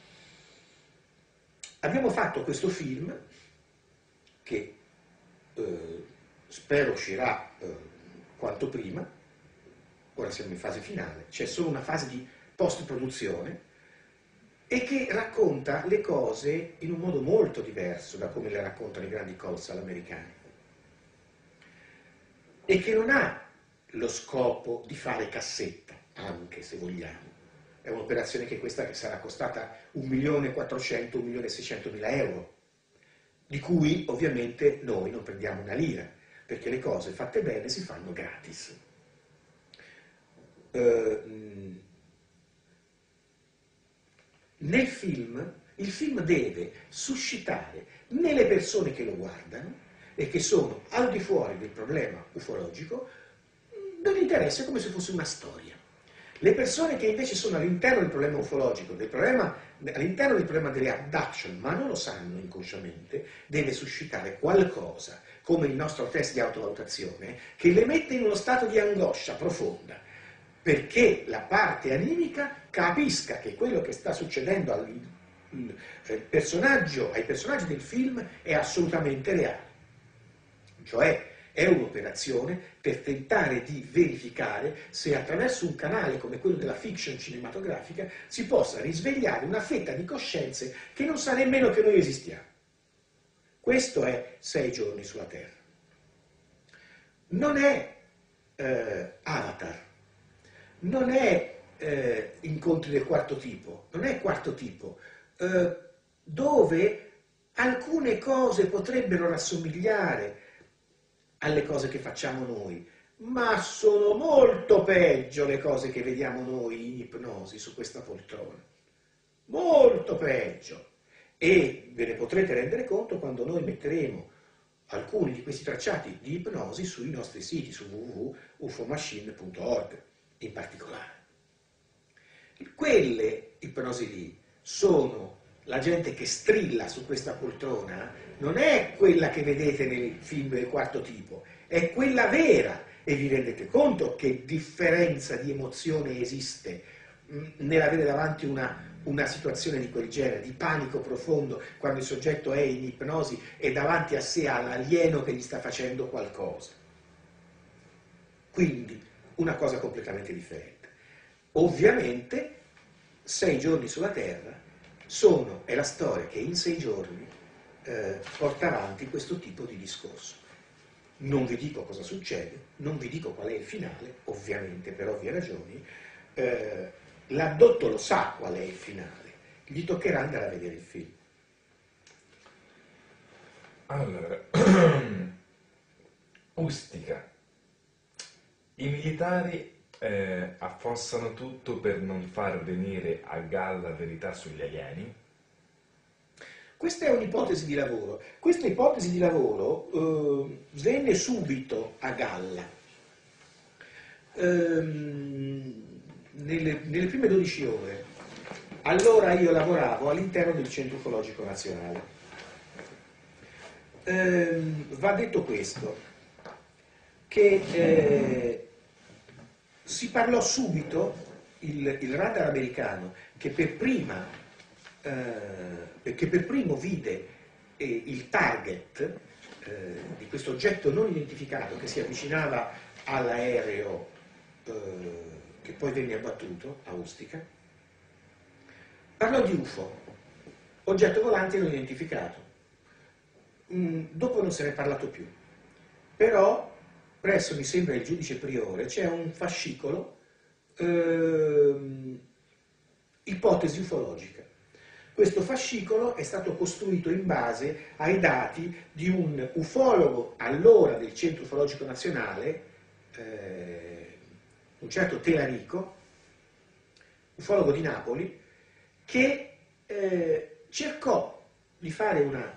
Abbiamo fatto questo film che spero uscirà quanto prima, ora siamo in fase finale, c'è solo una fase di post-produzione e che racconta le cose in un modo molto diverso da come le raccontano i grandi colossal americani e che non ha lo scopo di fare cassetta, anche se vogliamo. È un'operazione che questa che sarà costata 1.400.000, 1.600.000 euro, di cui ovviamente noi non prendiamo una lira, perché le cose fatte bene si fanno gratis. Nel film, il film deve suscitare nelle persone che lo guardano e che sono al di fuori del problema ufologico dell'interesse come se fosse una storia. Le persone che invece sono all'interno del problema ufologico, all'interno del problema delle abduction, ma non lo sanno inconsciamente, deve suscitare qualcosa, come il nostro test di autovalutazione, che le mette in uno stato di angoscia profonda, perché la parte animica capisca che quello che sta succedendo ai personaggi del film è assolutamente reale. Cioè è un'operazione per tentare di verificare se attraverso un canale come quello della fiction cinematografica si possa risvegliare una fetta di coscienze che non sa nemmeno che noi esistiamo. Questo è 6 giorni sulla Terra. Non è Avatar, non è incontri del quarto tipo, non è quarto tipo, dove alcune cose potrebbero rassomigliare alle cose che facciamo noi, ma sono molto peggio le cose che vediamo noi in ipnosi su questa poltrona. Molto peggio. E ve ne potrete rendere conto quando noi metteremo alcuni di questi tracciati di ipnosi sui nostri siti, su www.ufomachine.org in particolare. Quelle ipnosi lì sono la gente che strilla su questa poltrona, non è quella che vedete nei film del quarto tipo, è quella vera, e vi rendete conto che differenza di emozione esiste nell'avere davanti una situazione di quel genere, di panico profondo, quando il soggetto è in ipnosi e davanti a sé ha l'alieno che gli sta facendo qualcosa. Quindi una cosa completamente differente. Ovviamente 6 giorni sulla Terra è la storia che in 6 giorni porta avanti questo tipo di discorso. Non vi dico cosa succede, non vi dico qual è il finale, ovviamente per ovvie ragioni. L'addotto lo sa qual è il finale, gli toccherà andare a vedere il film. Allora, Ustica. I militari affossano tutto per non far venire a galla verità sugli alieni? Questa è un'ipotesi di lavoro. Questa ipotesi di lavoro venne subito a galla. Nelle prime 12 ore. Allora io lavoravo all'interno del Centro Ufologico Nazionale. Va detto questo, che si parlò subito, il radar americano, che per primo vide il target di questo oggetto non identificato che si avvicinava all'aereo che poi venne abbattuto a Ustica, parlò di UFO, oggetto volante non identificato. Dopo non se ne è parlato più, però presso, mi sembra, il giudice priore c'è un fascicolo ipotesi ufologica. Questo fascicolo è stato costruito in base ai dati di un ufologo allora del Centro Ufologico Nazionale, un certo Telarico, ufologo di Napoli, che cercò di fare una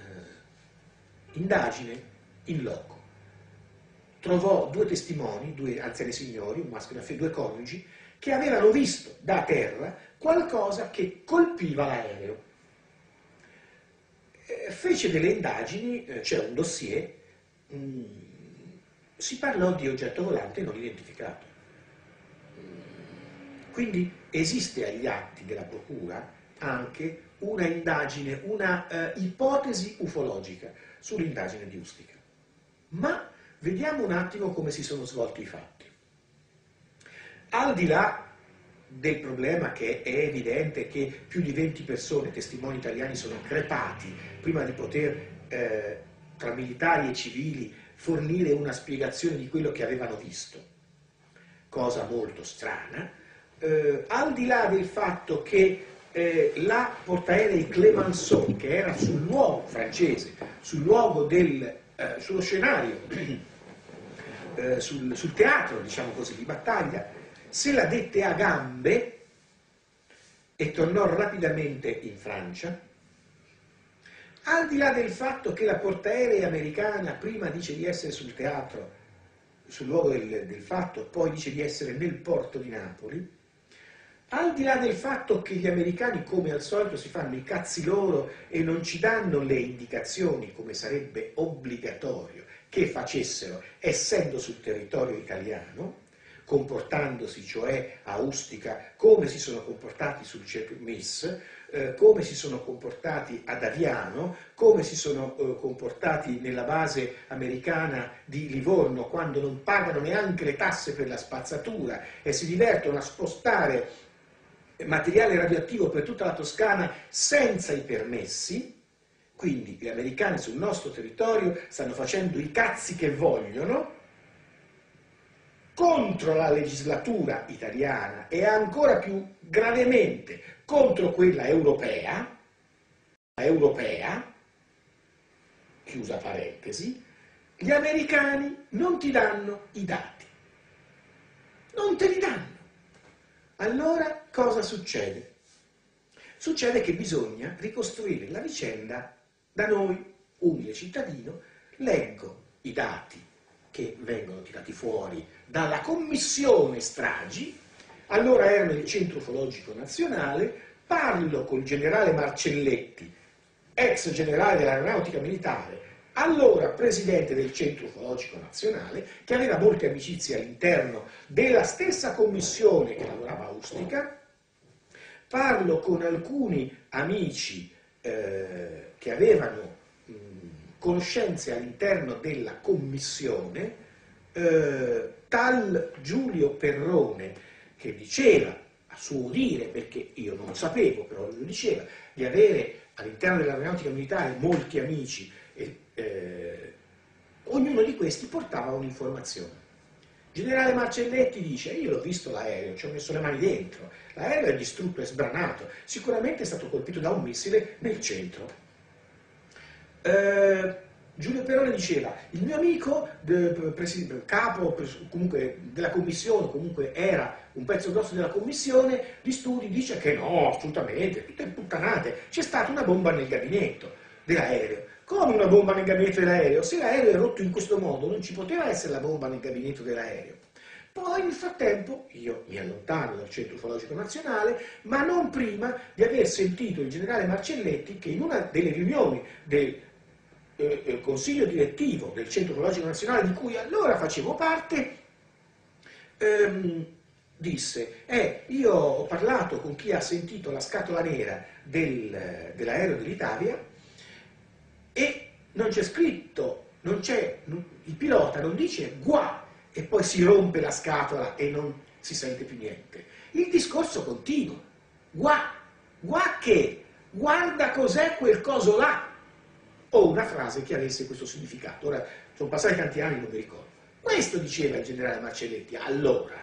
indagine in loco. Trovò 2 testimoni, 2 anziani signori, un maschio e una femmina, 2 coniugi, che avevano visto da terra qualcosa che colpiva l'aereo. Fece delle indagini, c'era un dossier, si parlò di oggetto volante non identificato. Quindi esiste agli atti della procura anche una indagine, una ipotesi ufologica sull'indagine di Ustica. Ma vediamo un attimo come si sono svolti i fatti. Al di là del problema che è evidente che più di 20 persone, testimoni italiani, sono crepati prima di poter, tra militari e civili, fornire una spiegazione di quello che avevano visto, cosa molto strana, al di là del fatto che la portaerei Clemenceau, che era sul luogo francese, sullo scenario, sul teatro, diciamo così, di battaglia, se la dette a gambe e tornò rapidamente in Francia, al di là del fatto che la portaerei americana prima dice di essere sul teatro, sul luogo del fatto, poi dice di essere nel porto di Napoli, al di là del fatto che gli americani, come al solito, si fanno i cazzi loro e non ci danno le indicazioni, come sarebbe obbligatorio che facessero, essendo sul territorio italiano, comportandosi cioè a Ustica come si sono comportati sul Cepmis, come si sono comportati ad Aviano, come si sono comportati nella base americana di Livorno, quando non pagano neanche le tasse per la spazzatura e si divertono a spostare materiale radioattivo per tutta la Toscana senza i permessi. Quindi gli americani sul nostro territorio stanno facendo i cazzi che vogliono contro la legislatura italiana e ancora più gravemente contro quella europea, chiusa parentesi. Gli americani non ti danno i dati, non te li danno. Allora cosa succede? Succede che bisogna ricostruire la vicenda da noi, umile cittadino. Leggo i dati che vengono tirati fuori dalla commissione stragi, allora ero nel Centro Ufologico Nazionale, parlo col generale Marcelletti, ex generale dell'Aeronautica Militare, allora presidente del Centro Ufologico Nazionale, che aveva molte amicizie all'interno della stessa commissione che lavorava a Ustica. Parlo con alcuni amici che avevano conoscenze all'interno della commissione, tal Giulio Perrone, che diceva, a suo dire, perché io non sapevo, però lui diceva, di avere all'interno dell'Aeronautica Militare molti amici, ognuno di questi portava un'informazione. Generale Marcelletti dice: io l'ho visto l'aereo, ci ho messo le mani dentro, l'aereo è distrutto, è sbranato, sicuramente è stato colpito da un missile nel centro. Giulio Perrone diceva: il mio amico, capo comunque della commissione, comunque era un pezzo grosso della commissione di studi, dice che no, assolutamente, tutte puttanate, c'è stata una bomba nel gabinetto dell'aereo. Come una bomba nel gabinetto dell'aereo? Se l'aereo è rotto in questo modo non ci poteva essere la bomba nel gabinetto dell'aereo. Poi nel frattempo io mi allontano dal Centro Ufologico Nazionale, ma non prima di aver sentito il generale Marcelletti che in una delle riunioni del consiglio direttivo del Centro Ufologico Nazionale, di cui allora facevo parte, disse: io ho parlato con chi ha sentito la scatola nera dell'aereo dell'Italia e non c'è scritto, il pilota non dice gua e poi si rompe la scatola e non si sente più niente. Il discorso continua. Gua che? Guarda cos'è quel coso là. O una frase che avesse questo significato. Ora, sono passati tanti anni, non mi ricordo. Questo diceva il generale Marcelletti allora.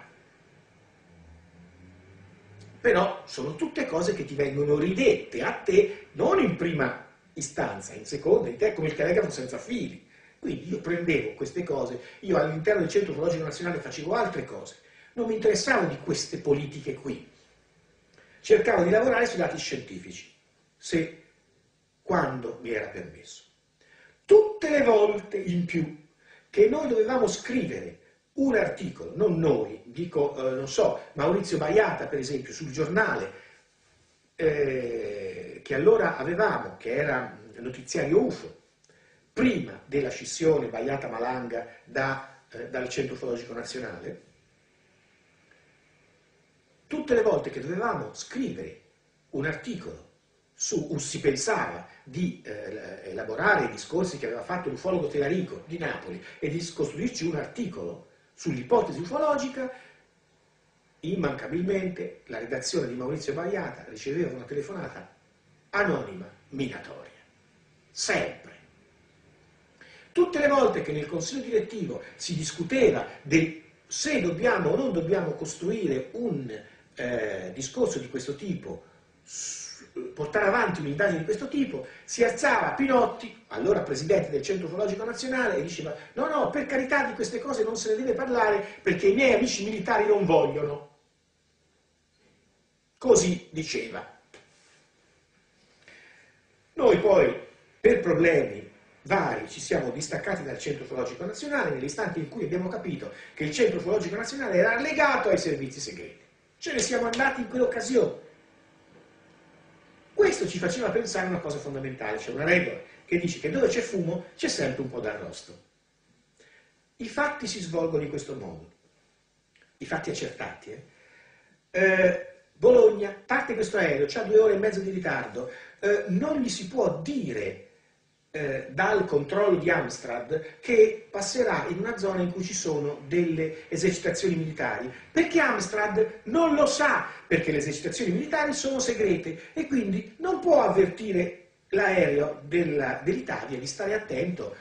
Però sono tutte cose che ti vengono ridette a te, non in prima istanza, in seconda, in te come il telegrafo senza fili. Quindi io prendevo queste cose, io all'interno del Centro Ufologico Nazionale facevo altre cose, non mi interessavo di queste politiche qui. Cercavo di lavorare sui dati scientifici, quando mi era permesso. Tutte le volte in più che noi dovevamo scrivere un articolo, non noi, dico, non so, Maurizio Baiata per esempio, sul giornale che allora avevamo, che era notiziario UFO, prima della scissione Baiata-Malanga dal Centro Ufologico Nazionale, tutte le volte che dovevamo scrivere un articolo si pensava di elaborare i discorsi che aveva fatto l'ufologo Telarico di Napoli e di costruirci un articolo sull'ipotesi ufologica, immancabilmente la redazione di Maurizio Baiata riceveva una telefonata anonima, minatoria. Sempre. Tutte le volte che nel consiglio direttivo si discuteva se dobbiamo o non dobbiamo costruire un discorso di questo tipo, portare avanti un'indagine di questo tipo, si alzava Pinotti, allora presidente del Centro Ufologico Nazionale, e diceva: no, per carità, di queste cose non se ne deve parlare perché i miei amici militari non vogliono. Così diceva. Noi poi, per problemi vari, ci siamo distaccati dal Centro Ufologico Nazionale nell'istante in cui abbiamo capito che il Centro Ufologico Nazionale era legato ai servizi segreti. Ce ne siamo andati in quell'occasione. Questo ci faceva pensare a una cosa fondamentale, c'è una regola che dice che dove c'è fumo c'è sempre un po' d'arrosto. I fatti si svolgono in questo modo, i fatti accertati. Bologna, parte questo aereo, c'ha 2 ore e mezzo di ritardo, non gli si può dire dal controllo di Amstrad che passerà in una zona in cui ci sono delle esercitazioni militari, perché Amstrad non lo sa, perché le esercitazioni militari sono segrete e quindi non può avvertire l'aereo dell'Italia di stare attento.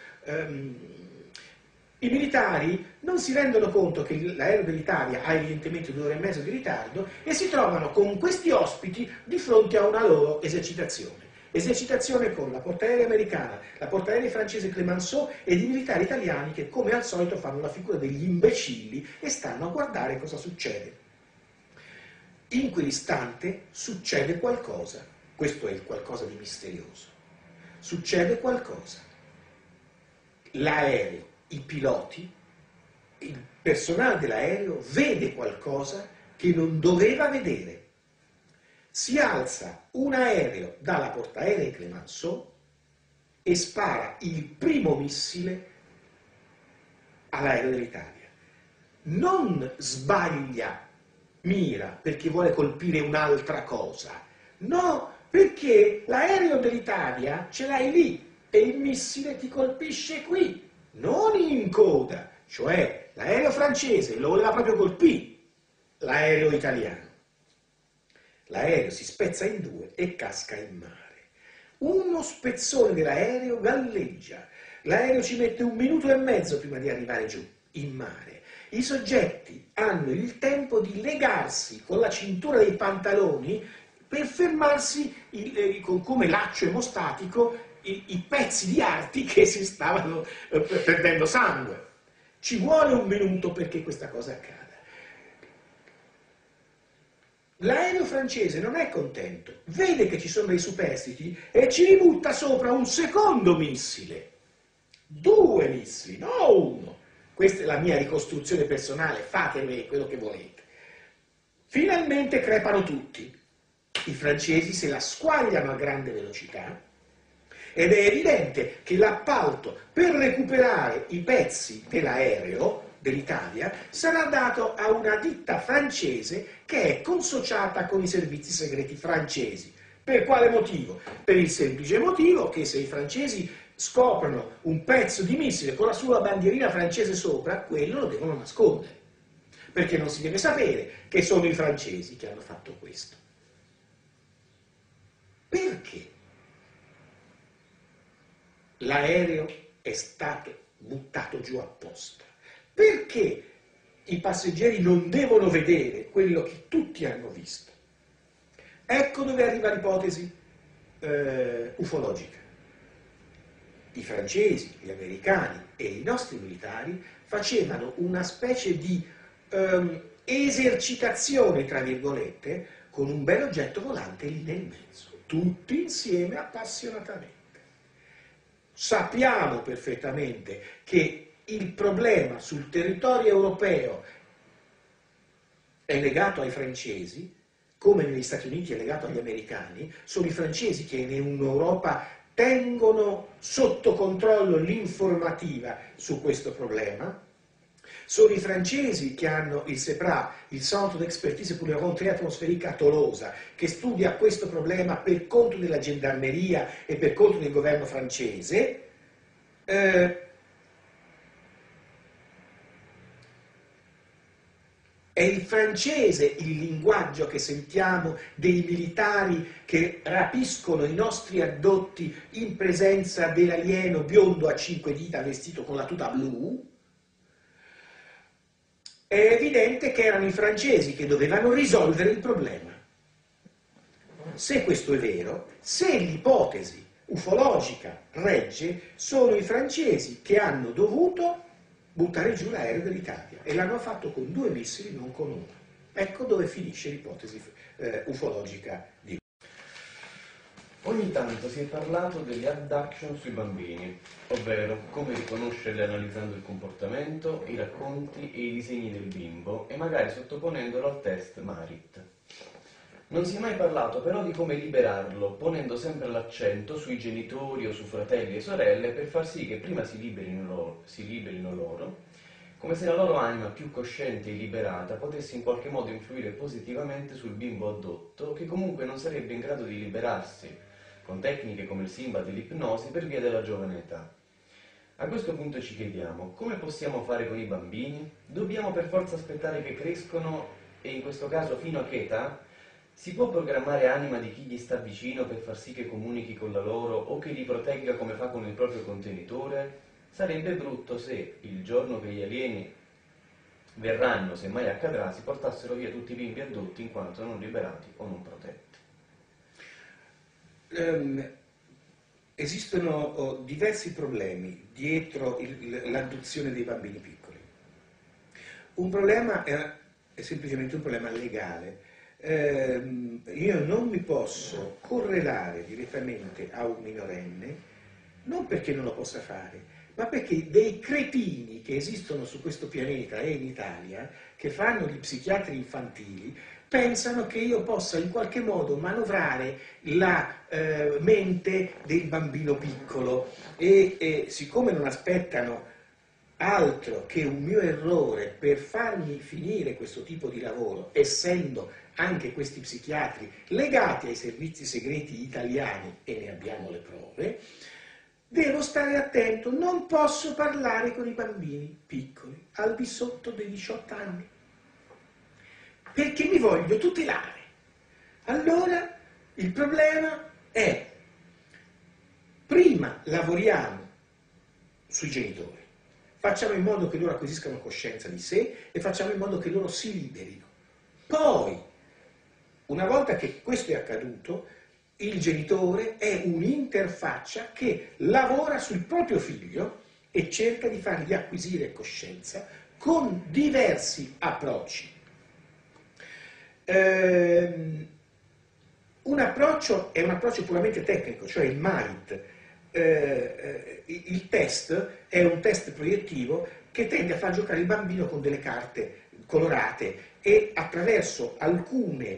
I militari non si rendono conto che l'aereo dell'Italia ha evidentemente 2 ore e mezzo di ritardo e si trovano con questi ospiti di fronte a una loro esercitazione. Esercitazione con la portaerei americana, la portaerei francese Clemenceau ed i militari italiani che come al solito fanno la figura degli imbecilli e stanno a guardare cosa succede. In quell'istante succede qualcosa, questo è il qualcosa di misterioso. Succede qualcosa. L'aereo, i piloti, il personale dell'aereo vede qualcosa che non doveva vedere. Si alza un aereo dalla portaerei Clemenceau e spara il primo missile all'aereo dell'Italia. Non sbaglia mira perché vuole colpire un'altra cosa, no, perché l'aereo dell'Italia ce l'hai lì e il missile ti colpisce qui, non in coda, cioè l'aereo francese lo voleva proprio colpire, l'aereo italiano. L'aereo si spezza in 2 e casca in mare. Uno spezzone dell'aereo galleggia. L'aereo ci mette 1 minuto e mezzo prima di arrivare giù, in mare. I soggetti hanno il tempo di legarsi con la cintura dei pantaloni per fermarsi come laccio emostatico i pezzi di arti che si stavano perdendo sangue. Ci vuole 1 minuto perché questa cosa accada. L'aereo francese non è contento, vede che ci sono dei superstiti e ci ributta sopra un secondo missile. 2 missili, no 1. Questa è la mia ricostruzione personale, fatemi quello che volete. Finalmente crepano tutti. I francesi se la squagliano a grande velocità ed è evidente che l'appalto per recuperare i pezzi dell'aereo dell'Italia sarà dato a una ditta francese che è consociata con i servizi segreti francesi. Per quale motivo? Per il semplice motivo che se i francesi scoprono un pezzo di missile con la sua bandierina francese sopra, quello lo devono nascondere, perché non si deve sapere che sono i francesi che hanno fatto questo. Perché l'aereo è stato buttato giù apposta? Perché i passeggeri non devono vedere quello che tutti hanno visto? Ecco dove arriva l'ipotesi ufologica. I francesi, gli americani e i nostri militari facevano una specie di esercitazione, tra virgolette, con un bel oggetto volante lì nel mezzo, tutti insieme appassionatamente. Sappiamo perfettamente che il problema sul territorio europeo è legato ai francesi, come negli Stati Uniti è legato agli americani, sono i francesi che in Europa tengono sotto controllo l'informativa su questo problema, sono i francesi che hanno il CEPRA, il Centre d'Expertise pour le Rentrées Atmosphériques a Tolosa, che studia questo problema per conto della gendarmeria e per conto del governo francese. È il francese il linguaggio che sentiamo dei militari che rapiscono i nostri addotti in presenza dell'alieno biondo a 5 dita vestito con la tuta blu. È evidente che erano i francesi che dovevano risolvere il problema. Se questo è vero, se l'ipotesi ufologica regge, sono i francesi che hanno dovuto buttare giù l'aereo dell'Italia e l'hanno fatto con 2 missili, non con 1. Ecco dove finisce l'ipotesi ufologica di... Ogni tanto si è parlato delle abduction sui bambini, ovvero come riconoscerli analizzando il comportamento, i racconti e i disegni del bimbo e magari sottoponendolo al test Marit. Non si è mai parlato però di come liberarlo, ponendo sempre l'accento sui genitori o su fratelli e sorelle per far sì che prima si liberino loro, come se la loro anima più cosciente e liberata potesse in qualche modo influire positivamente sul bimbo addotto, che comunque non sarebbe in grado di liberarsi con tecniche come il Simbad e l'ipnosi per via della giovane età. A questo punto ci chiediamo, come possiamo fare con i bambini? Dobbiamo per forza aspettare che crescono e in questo caso fino a che età? Si può programmare anima di chi gli sta vicino per far sì che comunichi con la loro o che li protegga come fa con il proprio contenitore? Sarebbe brutto se, il giorno che gli alieni verranno, se mai accadrà, si portassero via tutti i bimbi adotti in quanto non liberati o non protetti. Esistono diversi problemi dietro l'adozione dei bambini piccoli. Un problema è semplicemente un problema legale. Io non mi posso correlare direttamente a un minorenne, non perché non lo possa fare, ma perché dei cretini che esistono su questo pianeta e in Italia, che fanno gli psichiatri infantili, pensano che io possa in qualche modo manovrare la mente del bambino piccolo e siccome non aspettano altro che un mio errore per farmi finire questo tipo di lavoro, essendo anche questi psichiatri legati ai servizi segreti italiani, e ne abbiamo le prove, devo stare attento, non posso parlare con i bambini piccoli, al di sotto dei 18 anni, perché mi voglio tutelare. Allora, il problema è, prima lavoriamo sui genitori, facciamo in modo che loro acquisiscano coscienza di sé e facciamo in modo che loro si liberino. Poi, una volta che questo è accaduto, il genitore è un'interfaccia che lavora sul proprio figlio e cerca di fargli acquisire coscienza con diversi approcci. Un approccio è un approccio puramente tecnico, cioè il MIND. Il test è un test proiettivo che tende a far giocare il bambino con delle carte colorate e attraverso alcune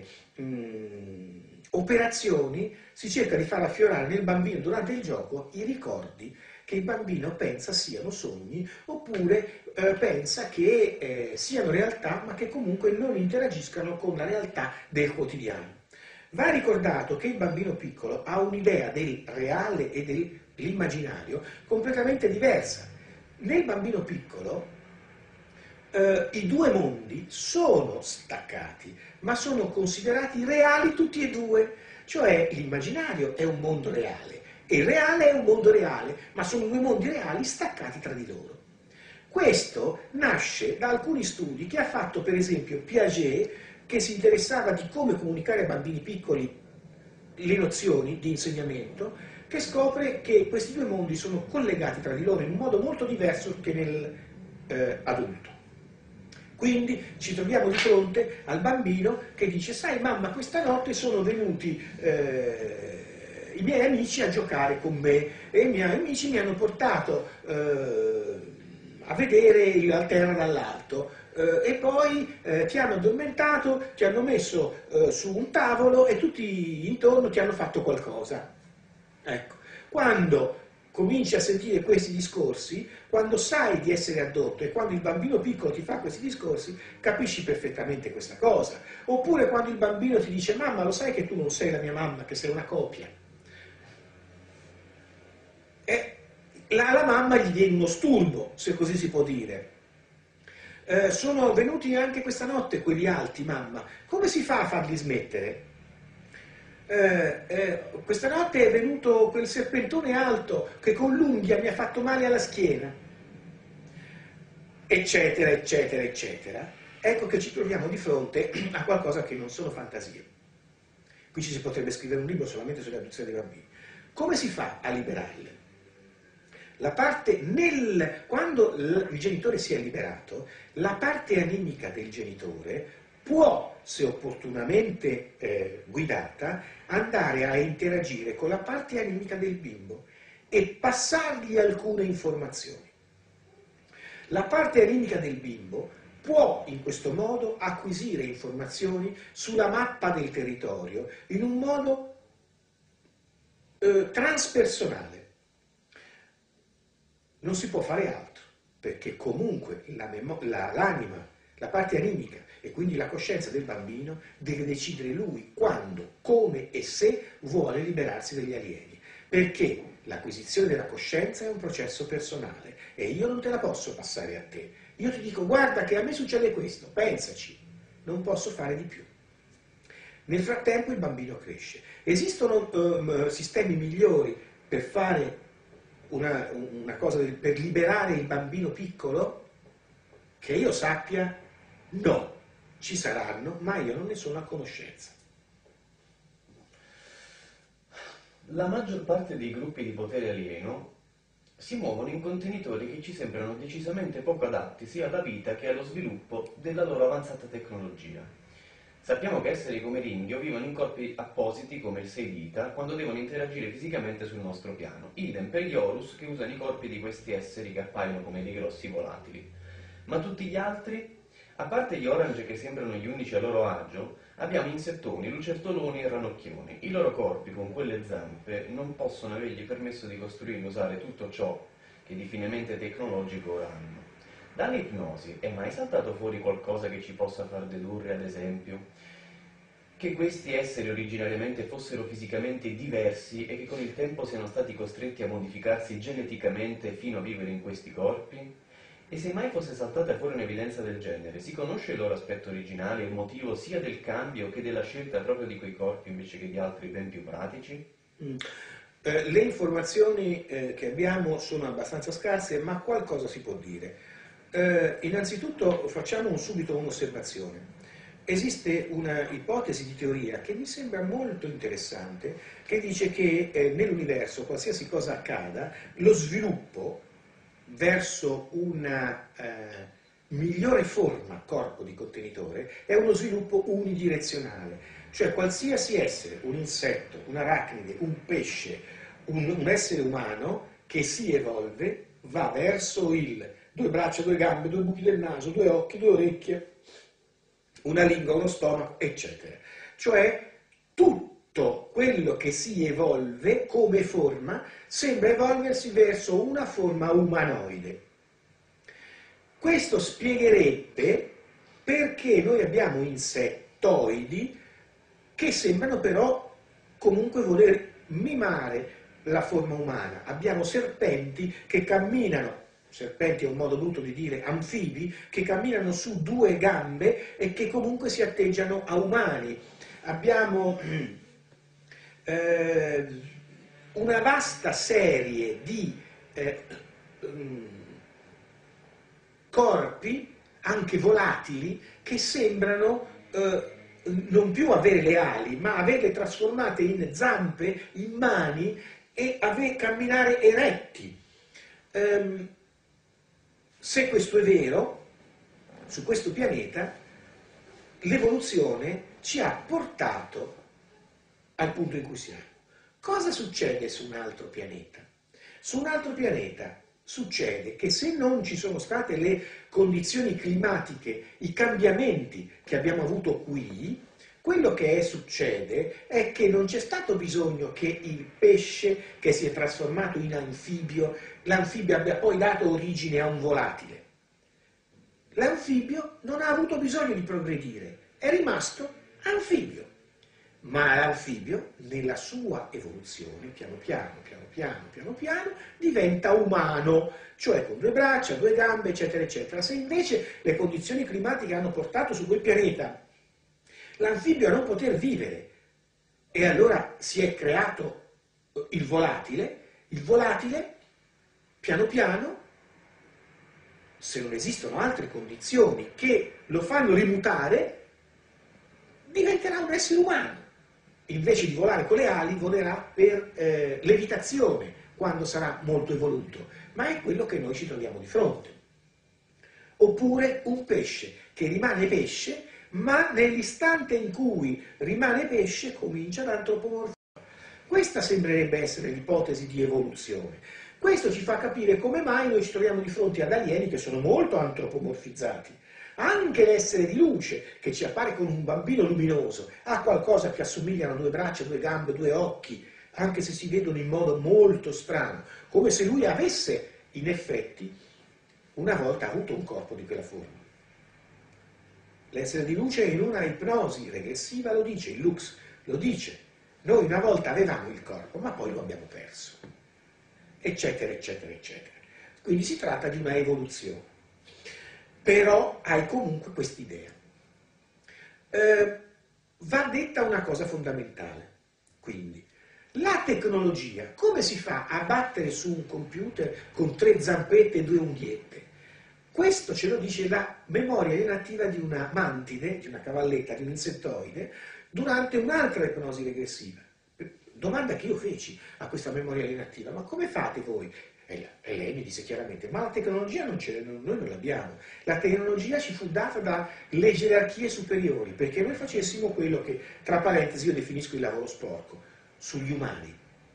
operazioni si cerca di far affiorare nel bambino durante il gioco i ricordi che il bambino pensa siano sogni oppure pensa che siano realtà ma che comunque non interagiscano con la realtà del quotidiano. Va ricordato che il bambino piccolo ha un'idea del reale e dell'immaginario completamente diversa. Nel bambino piccolo i due mondi sono staccati, ma sono considerati reali tutti e due, cioè l'immaginario è un mondo reale e il reale è un mondo reale, ma sono due mondi reali staccati tra di loro. Questo nasce da alcuni studi che ha fatto per esempio Piaget, che si interessava di come comunicare ai bambini piccoli le nozioni di insegnamento, che scopre che questi due mondi sono collegati tra di loro in un modo molto diverso che nell'adulto. Quindi ci troviamo di fronte al bambino che dice: sai mamma, questa notte sono venuti i miei amici a giocare con me e i miei amici mi hanno portato a vedere la terra dall'alto e poi ti hanno addormentato, ti hanno messo su un tavolo e tutti intorno ti hanno fatto qualcosa. Ecco, quando cominci a sentire questi discorsi, quando sai di essere addotto e quando il bambino piccolo ti fa questi discorsi, capisci perfettamente questa cosa. Oppure quando il bambino ti dice: mamma, lo sai che tu non sei la mia mamma, che sei una copia? E la mamma gli viene uno sturbo, se così si può dire. Sono venuti anche questa notte quelli alti, mamma. Come si fa a farli smettere? Questa notte è venuto quel serpentone alto che con l'unghia mi ha fatto male alla schiena, eccetera, eccetera, eccetera. Ecco che ci troviamo di fronte a qualcosa che non sono fantasie. Qui ci si potrebbe scrivere un libro solamente sull'adozione dei bambini. Come si fa a liberarli? Quando il genitore si è liberato, la parte animica del genitore può, se opportunamente guidata, andare a interagire con la parte animica del bimbo e passargli alcune informazioni. La parte animica del bimbo può in questo modo acquisire informazioni sulla mappa del territorio in un modo transpersonale. Non si può fare altro, perché comunque l'anima, la parte animica e quindi la coscienza del bambino deve decidere lui quando, come e se vuole liberarsi dagli alieni, perché l'acquisizione della coscienza è un processo personale e io non te la posso passare a te. Io ti dico guarda che a me succede questo, pensaci, non posso fare di più. Nel frattempo il bambino cresce. Esistono sistemi migliori per fare una cosa, per liberare il bambino piccolo? Che io sappia, no. Ci saranno, ma io non ne sono a conoscenza. La maggior parte dei gruppi di potere alieno si muovono in contenitori che ci sembrano decisamente poco adatti sia alla vita che allo sviluppo della loro avanzata tecnologia. Sappiamo che esseri come l'Indio vivono in corpi appositi come il Sei Vita quando devono interagire fisicamente sul nostro piano. Idem per gli Horus che usano i corpi di questi esseri che appaiono come dei grossi volatili. Ma tutti gli altri? A parte gli Orange che sembrano gli unici a loro agio, abbiamo insettoni, lucertoloni e ranocchioni. I loro corpi con quelle zampe non possono avergli permesso di costruire e usare tutto ciò che di finemente tecnologico ora hanno. Dall'ipnosi è mai saltato fuori qualcosa che ci possa far dedurre, ad esempio, che questi esseri originariamente fossero fisicamente diversi e che con il tempo siano stati costretti a modificarsi geneticamente fino a vivere in questi corpi? E se mai fosse saltata fuori un'evidenza del genere, si conosce il loro aspetto originale, il motivo sia del cambio che della scelta proprio di quei corpi invece che di altri ben più pratici? Le informazioni che abbiamo sono abbastanza scarse, ma qualcosa si può dire. Innanzitutto facciamo subito un'osservazione. Esiste una ipotesi di teoria che mi sembra molto interessante, che dice che nell'universo, qualsiasi cosa accada, lo sviluppo verso una migliore forma corpo di contenitore è uno sviluppo unidirezionale, cioè qualsiasi essere, un insetto, un arachnide, un pesce, un essere umano che si evolve va verso il 2 braccia, 2 gambe, 2 buchi del naso, 2 occhi, 2 orecchie, una lingua, uno stomaco, eccetera. Cioè tutto quello che si evolve come forma sembra evolversi verso una forma umanoide. Questo spiegherebbe perché noi abbiamo insettoidi che sembrano però comunque voler mimare la forma umana. Abbiamo serpenti che camminano, serpenti è un modo brutto di dire, anfibi, che camminano su 2 gambe e che comunque si atteggiano a umani. Abbiamo una vasta serie di corpi, anche volatili, che sembrano non più avere le ali, ma averle trasformate in zampe, in mani e camminare eretti. Se questo è vero, su questo pianeta, l'evoluzione ci ha portato al punto in cui siamo. Cosa succede su un altro pianeta? Su un altro pianeta succede che se non ci sono state le condizioni climatiche, i cambiamenti che abbiamo avuto qui, quello che succede è che non c'è stato bisogno che il pesce che si è trasformato in anfibio, l'anfibio abbia poi dato origine a un volatile. L'anfibio non ha avuto bisogno di progredire, è rimasto anfibio. Ma l'anfibio, nella sua evoluzione, piano piano, diventa umano, cioè con 2 braccia, 2 gambe, eccetera, eccetera. Se invece le condizioni climatiche hanno portato su quel pianeta l'anfibio a non poter vivere, e allora si è creato il volatile, piano piano, se non esistono altre condizioni che lo fanno rimutare, diventerà un essere umano. Invece di volare con le ali, volerà per levitazione, quando sarà molto evoluto. Ma è quello che noi ci troviamo di fronte. Oppure un pesce che rimane pesce, ma nell'istante in cui rimane pesce comincia ad antropomorfizzare. Questa sembrerebbe essere l'ipotesi di evoluzione. Questo ci fa capire come mai noi ci troviamo di fronte ad alieni che sono molto antropomorfizzati. Anche l'essere di luce, che ci appare come un bambino luminoso, ha qualcosa che assomiglia a 2 braccia, 2 gambe, 2 occhi, anche se si vedono in modo molto strano, come se lui avesse in effetti una volta ha avuto un corpo di quella forma. L'essere di luce in una ipnosi regressiva lo dice, il Lux lo dice. Noi una volta avevamo il corpo, ma poi lo abbiamo perso, eccetera, eccetera, eccetera. Quindi si tratta di una evoluzione. Però hai comunque quest'idea. Va detta una cosa fondamentale, quindi. La tecnologia, come si fa a battere su un computer con 3 zampette e 2 unghiette? Questo ce lo dice la memoria inattiva di una mantide, di una cavalletta, di un insettoide, durante un'altra ipnosi regressiva. Domanda che io feci a questa memoria inattiva: ma come fate voi? E lei mi disse chiaramente: ma la tecnologia noi non l'abbiamo. La tecnologia ci fu data dalle gerarchie superiori, perché noi facessimo quello che, tra parentesi, io definisco il lavoro sporco, sugli umani.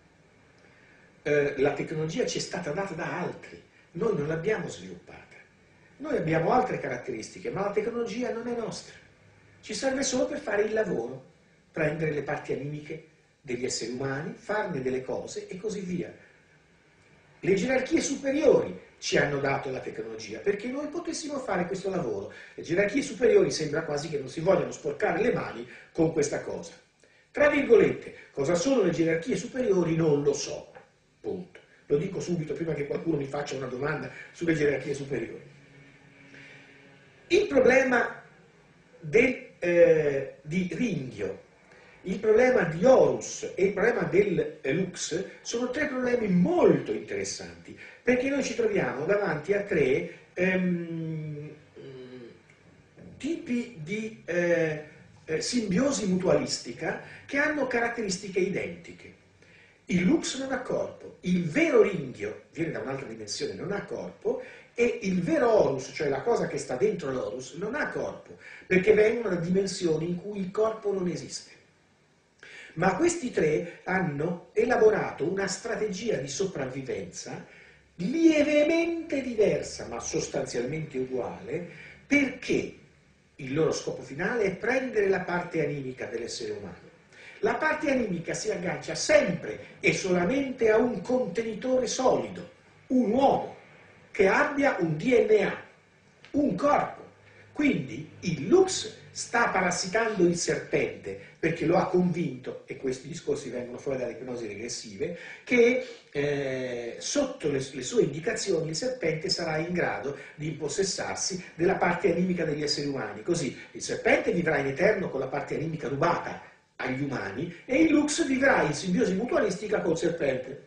La tecnologia ci è stata data da altri, noi non l'abbiamo sviluppata. Noi abbiamo altre caratteristiche, ma la tecnologia non è nostra. Ci serve solo per fare il lavoro, prendere le parti animiche degli esseri umani, farne delle cose e così via. Le gerarchie superiori ci hanno dato la tecnologia perché noi potessimo fare questo lavoro. Le gerarchie superiori sembra quasi che non si vogliano sporcare le mani con questa cosa. Tra virgolette, cosa sono le gerarchie superiori non lo so, punto. Lo dico subito prima che qualcuno mi faccia una domanda sulle gerarchie superiori. Il problema di Ringhio, il problema di Horus e il problema del Lux sono 3 problemi molto interessanti, perché noi ci troviamo davanti a 3 tipi di simbiosi mutualistica che hanno caratteristiche identiche. Il Lux non ha corpo, il vero Ringhio viene da un'altra dimensione, non ha corpo, e il vero Horus, cioè la cosa che sta dentro l'Horus, non ha corpo, perché vengono da dimensioni in cui il corpo non esiste. Ma questi 3 hanno elaborato una strategia di sopravvivenza lievemente diversa, ma sostanzialmente uguale, perché il loro scopo finale è prendere la parte animica dell'essere umano. La parte animica si aggancia sempre e solamente a un contenitore solido, un uomo, che abbia un DNA, un corpo. Quindi il Lux sta parassitando il serpente perché lo ha convinto, e questi discorsi vengono fuori dalle ipnosi regressive, che sotto le sue indicazioni il serpente sarà in grado di impossessarsi della parte animica degli esseri umani. Così il serpente vivrà in eterno con la parte animica rubata agli umani e il Lux vivrà in simbiosi mutualistica col serpente.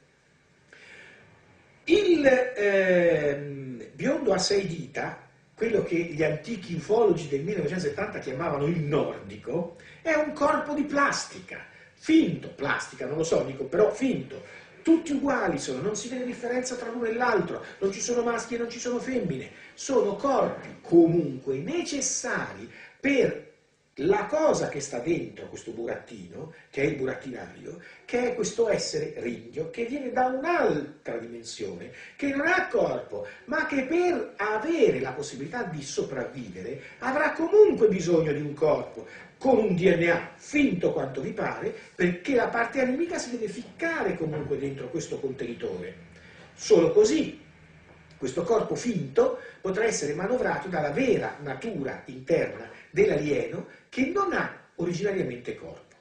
Il biondo a 6 dita, quello che gli antichi ufologi del 1970 chiamavano il nordico, è un corpo di plastica, finto, plastica, non lo so, dico però finto. Tutti uguali sono, non si vede differenza tra l'uno e l'altro, non ci sono maschi e non ci sono femmine, sono corpi comunque necessari per la cosa che sta dentro questo burattino, che è il burattinario, che è questo essere Ringhio, che viene da un'altra dimensione, che non ha corpo, ma che per avere la possibilità di sopravvivere avrà comunque bisogno di un corpo, con un DNA finto quanto vi pare, perché la parte animica si deve ficcare comunque dentro questo contenitore. Solo così questo corpo finto potrà essere manovrato dalla vera natura interna dell'alieno, che non ha originariamente corpo.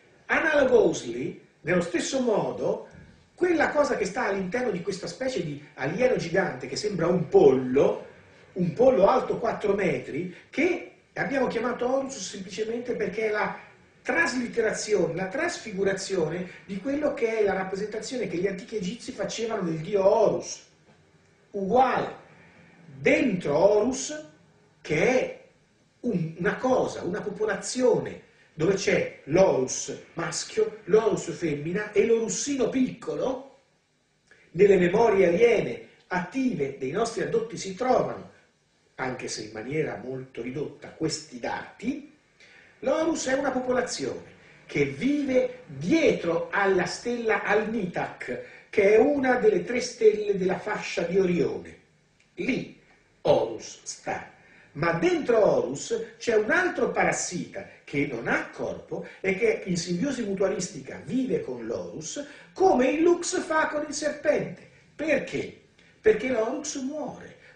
Analogosly, nello stesso modo, quella cosa che sta all'interno di questa specie di alieno gigante che sembra un pollo alto 4 metri, che abbiamo chiamato Horus semplicemente perché è la traslitterazione, la trasfigurazione di quello che è la rappresentazione che gli antichi egizi facevano del dio Horus. Uguale. Dentro Horus, che è una cosa, una popolazione, dove c'è l'Horus maschio, l'Horus femmina e l'Horussino piccolo, nelle memorie aliene attive dei nostri addotti si trovano, anche se in maniera molto ridotta, questi dati. L'Horus è una popolazione che vive dietro alla stella Alnitak, che è una delle 3 stelle della fascia di Orione. Lì Horus sta. Ma dentro Horus c'è un altro parassita che non ha corpo e che in simbiosi mutualistica vive con l'Horus, come il Lux fa con il serpente. Perché? Perché l'Horus muore.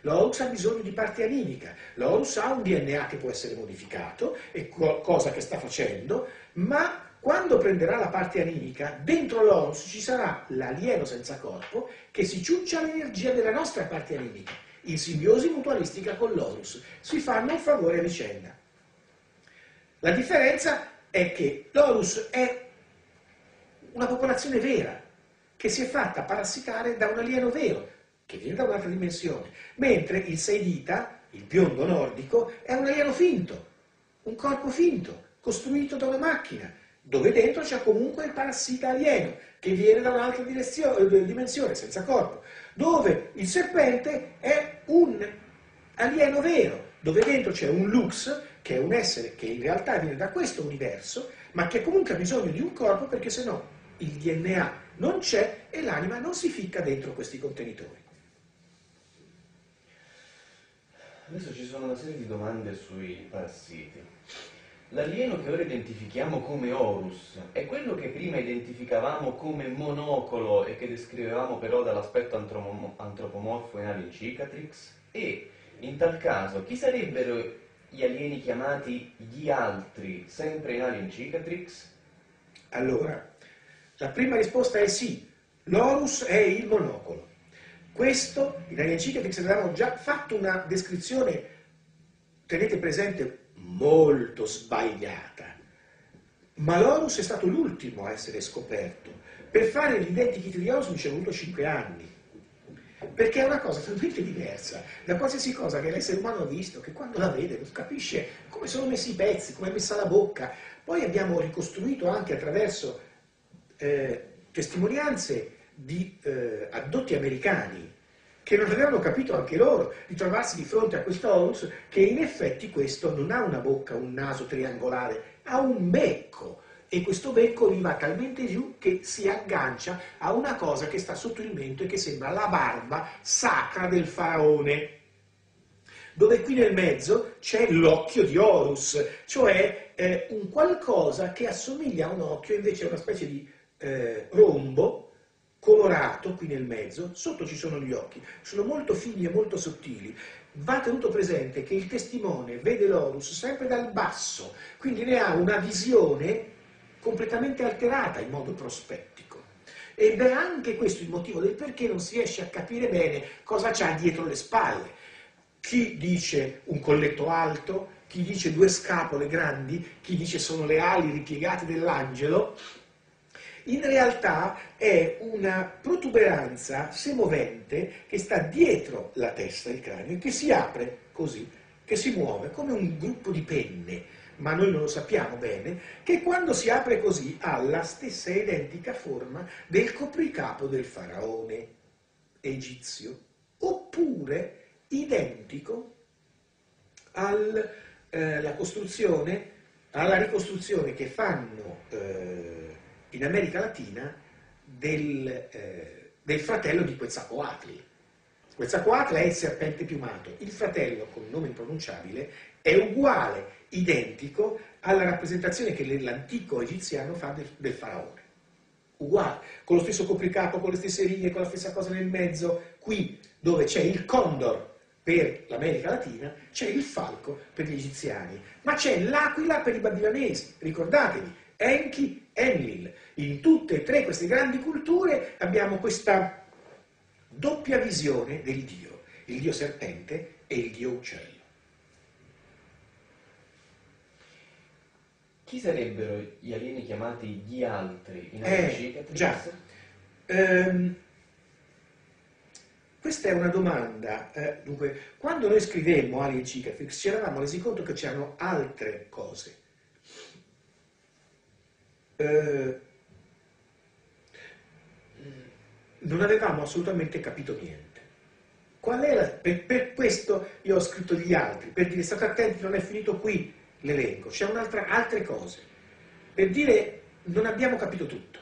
l'Horus ha bisogno di parte animica, l'Horus ha un DNA che può essere modificato, è cosa che sta facendo, ma quando prenderà la parte animica, dentro l'Horus ci sarà l'alieno senza corpo che si ciuccia l'energia della nostra parte animica, in simbiosi mutualistica con l'Horus, si fanno un favore a vicenda. La differenza è che l'Horus è una popolazione vera, che si è fatta parassitare da un alieno vero, che viene da un'altra dimensione, mentre il sei dita, il biondo nordico, è un alieno finto, un corpo finto, costruito da una macchina, dove dentro c'è comunque il parassita alieno, che viene da un'altra dimensione, senza corpo, dove il serpente è un alieno vero, dove dentro c'è un lux, che è un essere che in realtà viene da questo universo, ma che comunque ha bisogno di un corpo perché sennò il DNA non c'è e l'anima non si ficca dentro questi contenitori. Adesso ci sono una serie di domande sui parassiti. L'alieno che ora identifichiamo come Horus è quello che prima identificavamo come monocolo e che descrivevamo però dall'aspetto antropomorfo in Alien Cicatrix? E, in tal caso, chi sarebbero gli alieni chiamati gli altri, sempre in Alien Cicatrix? Allora, la prima risposta è sì, l'Horus è il monocolo. Questo, in Alien Cicatrix avevamo già fatto una descrizione, tenete presente, molto sbagliata. Ma l'Horus è stato l'ultimo a essere scoperto. Per fare l'identikit di Horus mi ci è voluto 5 anni. Perché è una cosa totalmente diversa da qualsiasi cosa che l'essere umano ha visto, che quando la vede non capisce come sono messi i pezzi, come è messa la bocca. Poi abbiamo ricostruito anche attraverso testimonianze di addotti americani che non avevano capito anche loro di trovarsi di fronte a questo Horus che in effetti questo non ha una bocca, un naso triangolare, ha un becco e questo becco gli va talmente giù che si aggancia a una cosa che sta sotto il mento e che sembra la barba sacra del faraone, dove qui nel mezzo c'è l'occhio di Horus, cioè un qualcosa che assomiglia a un occhio, invece è una specie di rombo colorato qui nel mezzo, sotto ci sono gli occhi, sono molto fini e molto sottili. Va tenuto presente che il testimone vede l'Horus sempre dal basso, quindi ne ha una visione completamente alterata in modo prospettico. Ed è anche questo il motivo del perché non si riesce a capire bene cosa c'ha dietro le spalle. Chi dice un colletto alto, chi dice 2 scapole grandi, chi dice sono le ali ripiegate dell'angelo. In realtà è una protuberanza semovente che sta dietro la testa, il cranio, che si apre così, che si muove come un gruppo di penne, ma noi non lo sappiamo bene, che quando si apre così ha la stessa identica forma del copricapo del faraone egizio, oppure identico alla ricostruzione che fanno in America Latina del fratello di Quetzalcoatl. Quetzalcoatl è il serpente piumato, il fratello con nome impronunciabile è uguale, identico alla rappresentazione che l'antico egiziano fa del faraone. Uguale, con lo stesso copricapo, con le stesse righe, con la stessa cosa nel mezzo. Qui dove c'è il condor per l'America Latina, c'è il falco per gli egiziani, ma c'è l'aquila per i babilonesi, ricordatevi. Enki, Enlil. In tutte e 3 queste grandi culture abbiamo questa doppia visione del Dio, il Dio serpente e il Dio uccello. Chi sarebbero gli alieni chiamati gli altri in Alien Cicatrix? Già. Questa è una domanda. Dunque, quando noi scrivemmo Alien Cicatrix ci eravamo resi conto che c'erano altre cose. Non avevamo assolutamente capito niente. Per questo io ho scritto gli altri, per dire state attenti, non è finito qui l'elenco, c'è altre cose, per dire non abbiamo capito tutto.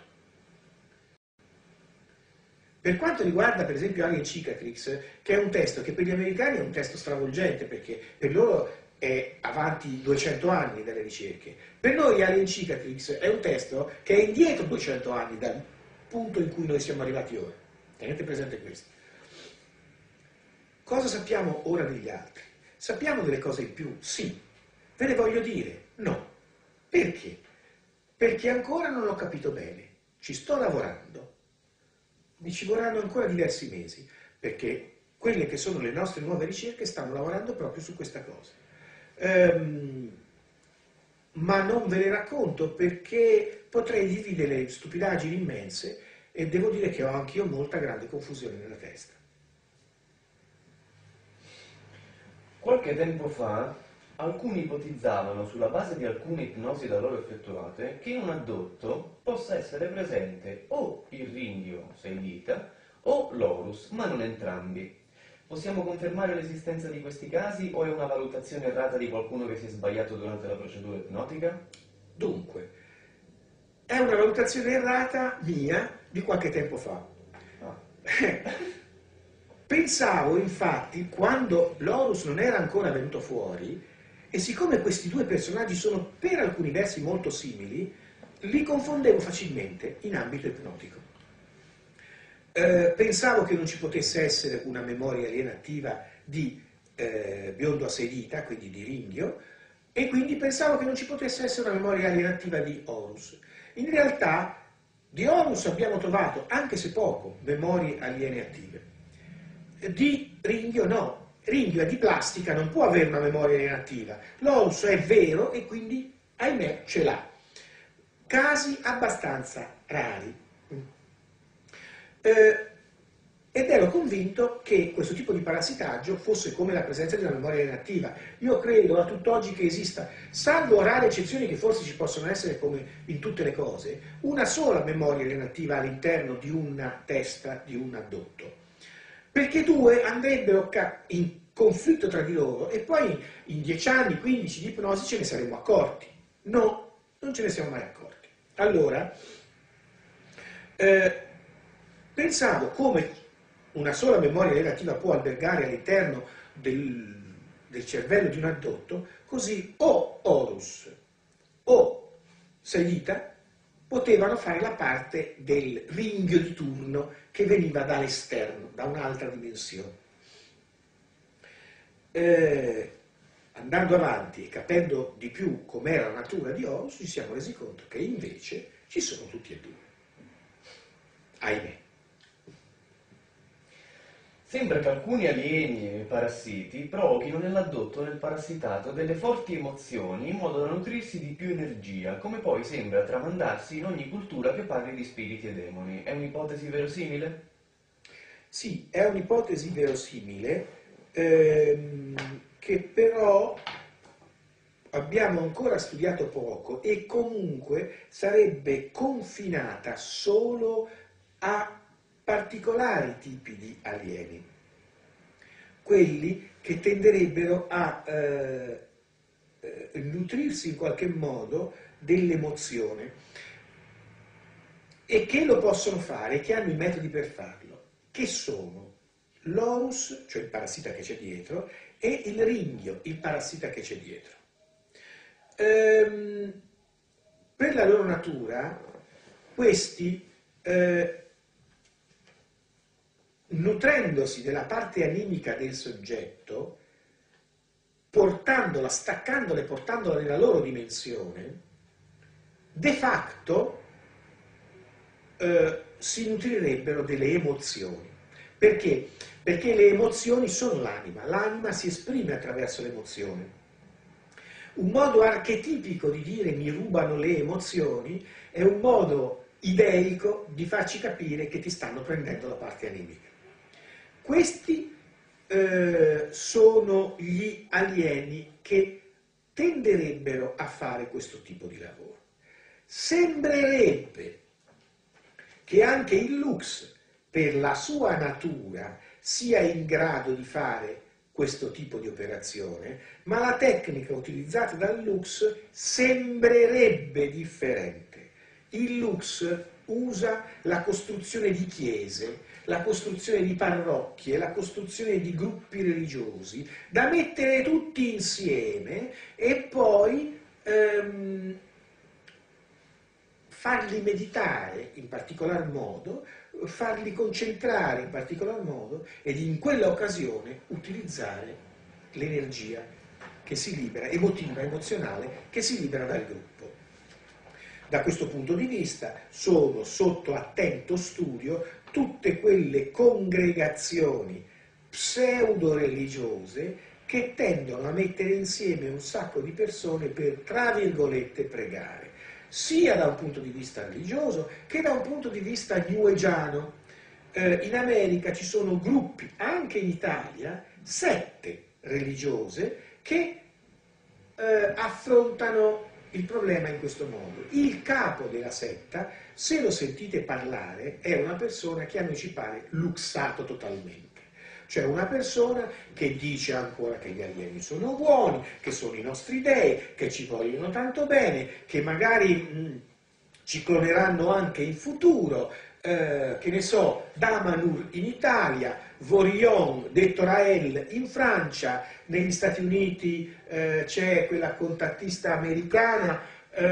Per quanto riguarda per esempio Alien Cicatrix, che è un testo che per gli americani è un testo stravolgente, perché per loro è avanti 200 anni dalle ricerche. Per noi Alien Cicatrix è un testo che è indietro 200 anni dal punto in cui noi siamo arrivati ora. Tenete presente questo. Cosa sappiamo ora degli altri? Sappiamo delle cose in più? Sì. Ve le voglio dire? No. Perché? Perché ancora non l'ho capito bene. Ci sto lavorando. Mi ci vorranno ancora diversi mesi, perché quelle che sono le nostre nuove ricerche stanno lavorando proprio su questa cosa. Ma non ve le racconto perché potrei dirvi delle stupidaggini immense e devo dire che ho anch'io molta grande confusione nella testa. Qualche tempo fa alcuni ipotizzavano, sulla base di alcune ipnosi da loro effettuate, che in un addotto possa essere presente o il ringhio seidita o l'orus, ma non entrambi. Possiamo confermare l'esistenza di questi casi o è una valutazione errata di qualcuno che si è sbagliato durante la procedura ipnotica? Dunque, è una valutazione errata mia di qualche tempo fa. Pensavo infatti, quando l'Horus non era ancora venuto fuori, e siccome questi due personaggi sono per alcuni versi molto simili, li confondevo facilmente in ambito ipnotico. Pensavo che non ci potesse essere una memoria alienativa di biondo a sei dita, quindi di ringhio, e quindi pensavo che non ci potesse essere una memoria alienativa di Horus. In realtà di Horus abbiamo trovato, anche se poco, memorie alienative. Di ringhio no. Ringhio è di plastica, non può avere una memoria alienativa. L'Horus è vero e quindi, ahimè, ce l'ha. Casi abbastanza rari. Ed ero convinto che questo tipo di parassitaggio fosse come la presenza di una memoria alienativa. Io credo a tutt'oggi che esista, salvo rare eccezioni che forse ci possono essere come in tutte le cose, una sola memoria alienativa all'interno di una testa di un addotto. Perché due andrebbero in conflitto tra di loro e poi in 10 anni, 15 di ipnosi ce ne saremmo accorti. No, non ce ne siamo mai accorti. Allora, pensavo come una sola memoria relativa può albergare all'interno del cervello di un addotto, così o Horus o Seidita potevano fare la parte del ringhio di turno che veniva dall'esterno, da un'altra dimensione. Andando avanti e capendo di più com'era la natura di Horus, ci siamo resi conto che invece ci sono tutti e due. Ahimè. Sembra che alcuni alieni e parassiti provochino nell'addotto del parassitato delle forti emozioni in modo da nutrirsi di più energia, come poi sembra tramandarsi in ogni cultura che parli di spiriti e demoni. È un'ipotesi verosimile? Sì, è un'ipotesi verosimile che però abbiamo ancora studiato poco e comunque sarebbe confinata solo a particolari tipi di alieni, quelli che tenderebbero a nutrirsi in qualche modo dell'emozione e che lo possono fare, che hanno i metodi per farlo, che sono l'Horus, cioè il parassita che c'è dietro, e il ringhio, il parassita che c'è dietro. Per la loro natura, questi nutrendosi della parte animica del soggetto, portandola, staccandola e portandola nella loro dimensione, de facto si nutrirebbero delle emozioni. Perché? Perché le emozioni sono l'anima, l'anima si esprime attraverso l'emozione. Un modo archetipico di dire mi rubano le emozioni è un modo ideico di farci capire che ti stanno prendendo la parte animica. Questi sono gli alieni che tenderebbero a fare questo tipo di lavoro. Sembrerebbe che anche il Lux, per la sua natura, sia in grado di fare questo tipo di operazione, ma la tecnica utilizzata dal Lux sembrerebbe differente. Il Lux usa la costruzione di chiese, la costruzione di parrocchie, la costruzione di gruppi religiosi, da mettere tutti insieme e poi farli meditare in particolar modo, farli concentrare in particolar modo ed in quella occasione utilizzare l'energia che si libera, emotiva, emozionale, che si libera dal gruppo. Da questo punto di vista sono sotto attento studio tutte quelle congregazioni pseudo-religiose che tendono a mettere insieme un sacco di persone per, tra virgolette, pregare, sia da un punto di vista religioso che da un punto di vista newaggiano. In America ci sono gruppi, anche in Italia, sette religiose che affrontano il problema in questo modo. Il capo della setta, se lo sentite parlare, è una persona che a noi ci pare luxato totalmente. Cioè una persona che dice ancora che gli alieni sono buoni, che sono i nostri dei, che ci vogliono tanto bene, che magari ci cloneranno anche in futuro, che ne so, Damanhur in Italia, Vorillon, detto Rael in Francia, negli Stati Uniti c'è quella contattista americana,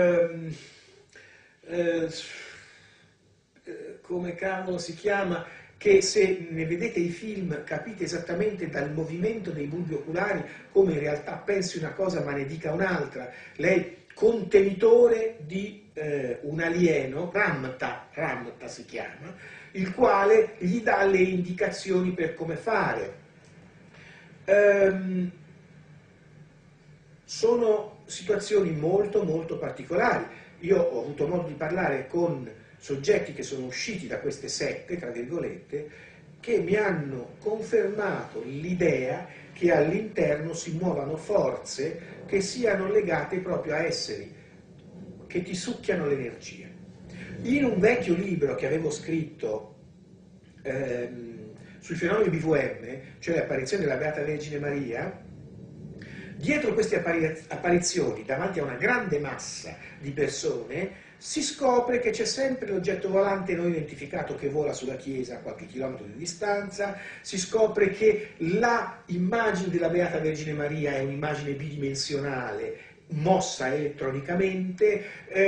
come cavolo si chiama, che se ne vedete i film capite esattamente dal movimento dei bulbi oculari come in realtà pensi una cosa ma ne dica un'altra. Lei contenitore di un alieno, Ramta si chiama, il quale gli dà le indicazioni per come fare. Sono situazioni molto molto particolari. Io ho avuto modo di parlare con soggetti che sono usciti da queste sette, tra virgolette, che mi hanno confermato l'idea che all'interno si muovano forze che siano legate proprio a esseri che ti succhiano l'energia. In un vecchio libro che avevo scritto sui fenomeni BVM, cioè le apparizioni della Beata Vergine Maria, dietro queste apparizioni, davanti a una grande massa di persone, si scopre che c'è sempre l'oggetto volante non identificato che vola sulla chiesa a qualche chilometro di distanza, si scopre che la immagine della Beata Vergine Maria è un'immagine bidimensionale, mossa elettronicamente,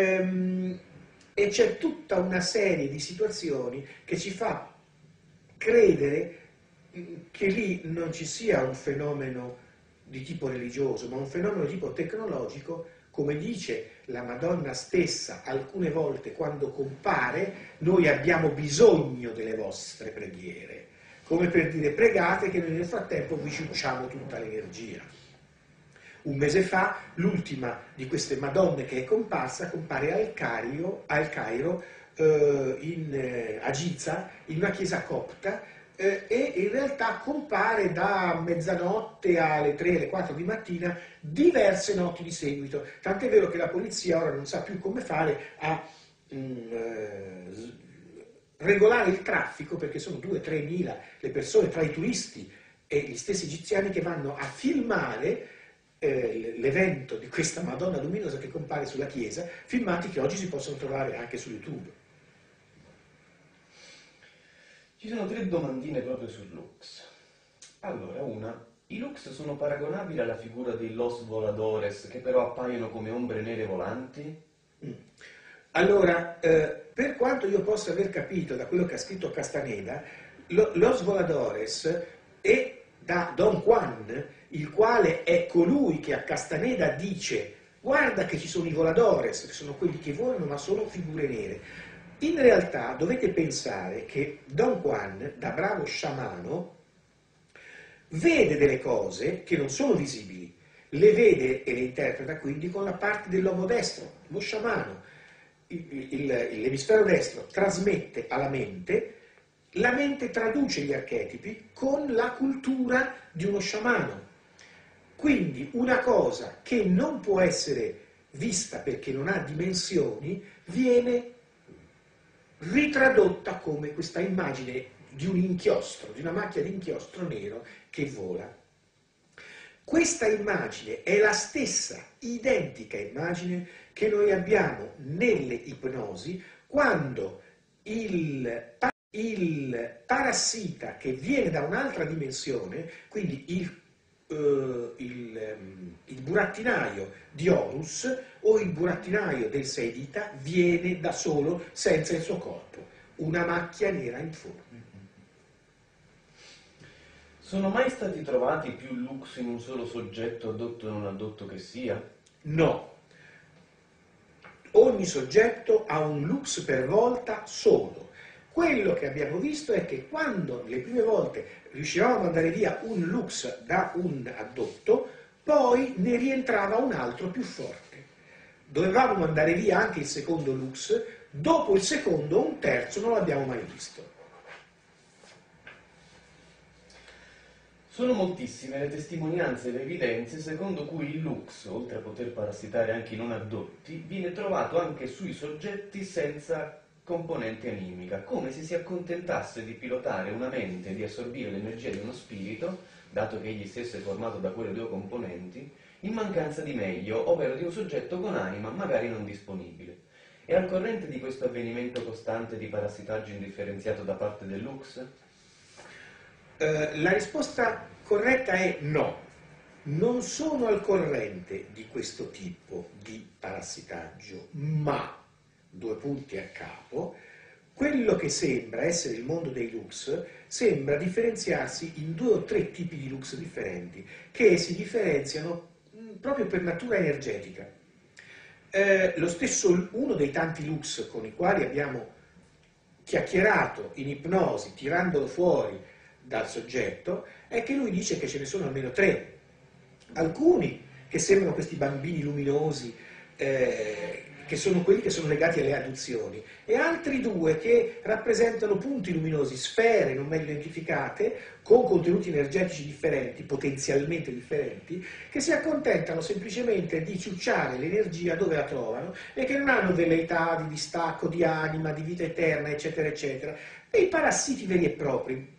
e c'è tutta una serie di situazioni che ci fa credere che lì non ci sia un fenomeno di tipo religioso, ma un fenomeno di tipo tecnologico, come dice la Madonna stessa alcune volte quando compare: noi abbiamo bisogno delle vostre preghiere, come per dire pregate che noi nel frattempo vi ciucciamo tutta l'energia. Un mese fa l'ultima di queste Madonne che è comparsa compare al Cairo, a Giza, in una chiesa copta, e in realtà compare da mezzanotte alle 3, alle 4 di mattina diverse notti di seguito, tant'è vero che la polizia ora non sa più come fare a regolare il traffico, perché sono 2-3 mila le persone tra i turisti e gli stessi egiziani che vanno a filmare l'evento di questa Madonna luminosa che compare sulla chiesa, filmati che oggi si possono trovare anche su YouTube. Ci sono 3 domandine proprio sul Lux. Allora, una: i Lux sono paragonabili alla figura dei Los Voladores, che però appaiono come ombre nere volanti? Allora, per quanto io possa aver capito da quello che ha scritto Castaneda, Los Voladores è da Don Juan, il quale è colui che a Castaneda dice: guarda che ci sono i Voladores, che sono quelli che volano ma sono figure nere. In realtà dovete pensare che Don Juan, da bravo sciamano, vede delle cose che non sono visibili, le vede e le interpreta quindi con la parte dell'uomo destro, lo sciamano. L'emisfero destro trasmette alla mente, la mente traduce gli archetipi con la cultura di uno sciamano. Quindi una cosa che non può essere vista perché non ha dimensioni viene ritradotta come questa immagine di un inchiostro, di una macchia di inchiostro nero che vola. Questa immagine è la stessa, identica immagine che noi abbiamo nelle ipnosi quando il parassita che viene da un'altra dimensione, quindi il il burattinaio di Horus o il burattinaio del Sei Dita viene da solo senza il suo corpo, una macchia nera informe. Sono mai stati trovati più lux in un solo soggetto, addotto o non addotto che sia? No. Ogni soggetto ha un lux per volta solo. Quello che abbiamo visto è che quando le prime volte riuscivamo a mandare via un lux da un addotto, poi ne rientrava un altro più forte. Dovevamo mandare via anche il secondo lux, dopo il secondo un terzo non l'abbiamo mai visto. Sono moltissime le testimonianze e le evidenze secondo cui il lux, oltre a poter parassitare anche i non addotti, viene trovato anche sui soggetti senza componente animica, come se si accontentasse di pilotare una mente e di assorbire l'energia di uno spirito, dato che egli stesso è formato da quelle due componenti, in mancanza di meglio, ovvero di un soggetto con anima magari non disponibile. È al corrente di questo avvenimento costante di parassitaggio indifferenziato da parte del lux? La risposta corretta è no. Non sono al corrente di questo tipo di parassitaggio, ma, due punti a capo, quello che sembra essere il mondo dei lux sembra differenziarsi in 2 o 3 tipi di lux differenti, che si differenziano proprio per natura energetica. Lo stesso, uno dei tanti lux con i quali abbiamo chiacchierato in ipnosi, tirandolo fuori dal soggetto, è che lui dice che ce ne sono almeno 3. Alcuni che sembrano questi bambini luminosi, che sono quelli che sono legati alle adduzioni, e altri 2 che rappresentano punti luminosi, sfere non meglio identificate, con contenuti energetici differenti, potenzialmente differenti, che si accontentano semplicemente di ciucciare l'energia dove la trovano e che non hanno velleità di distacco, di anima, di vita eterna, eccetera, eccetera. Dei parassiti veri e propri.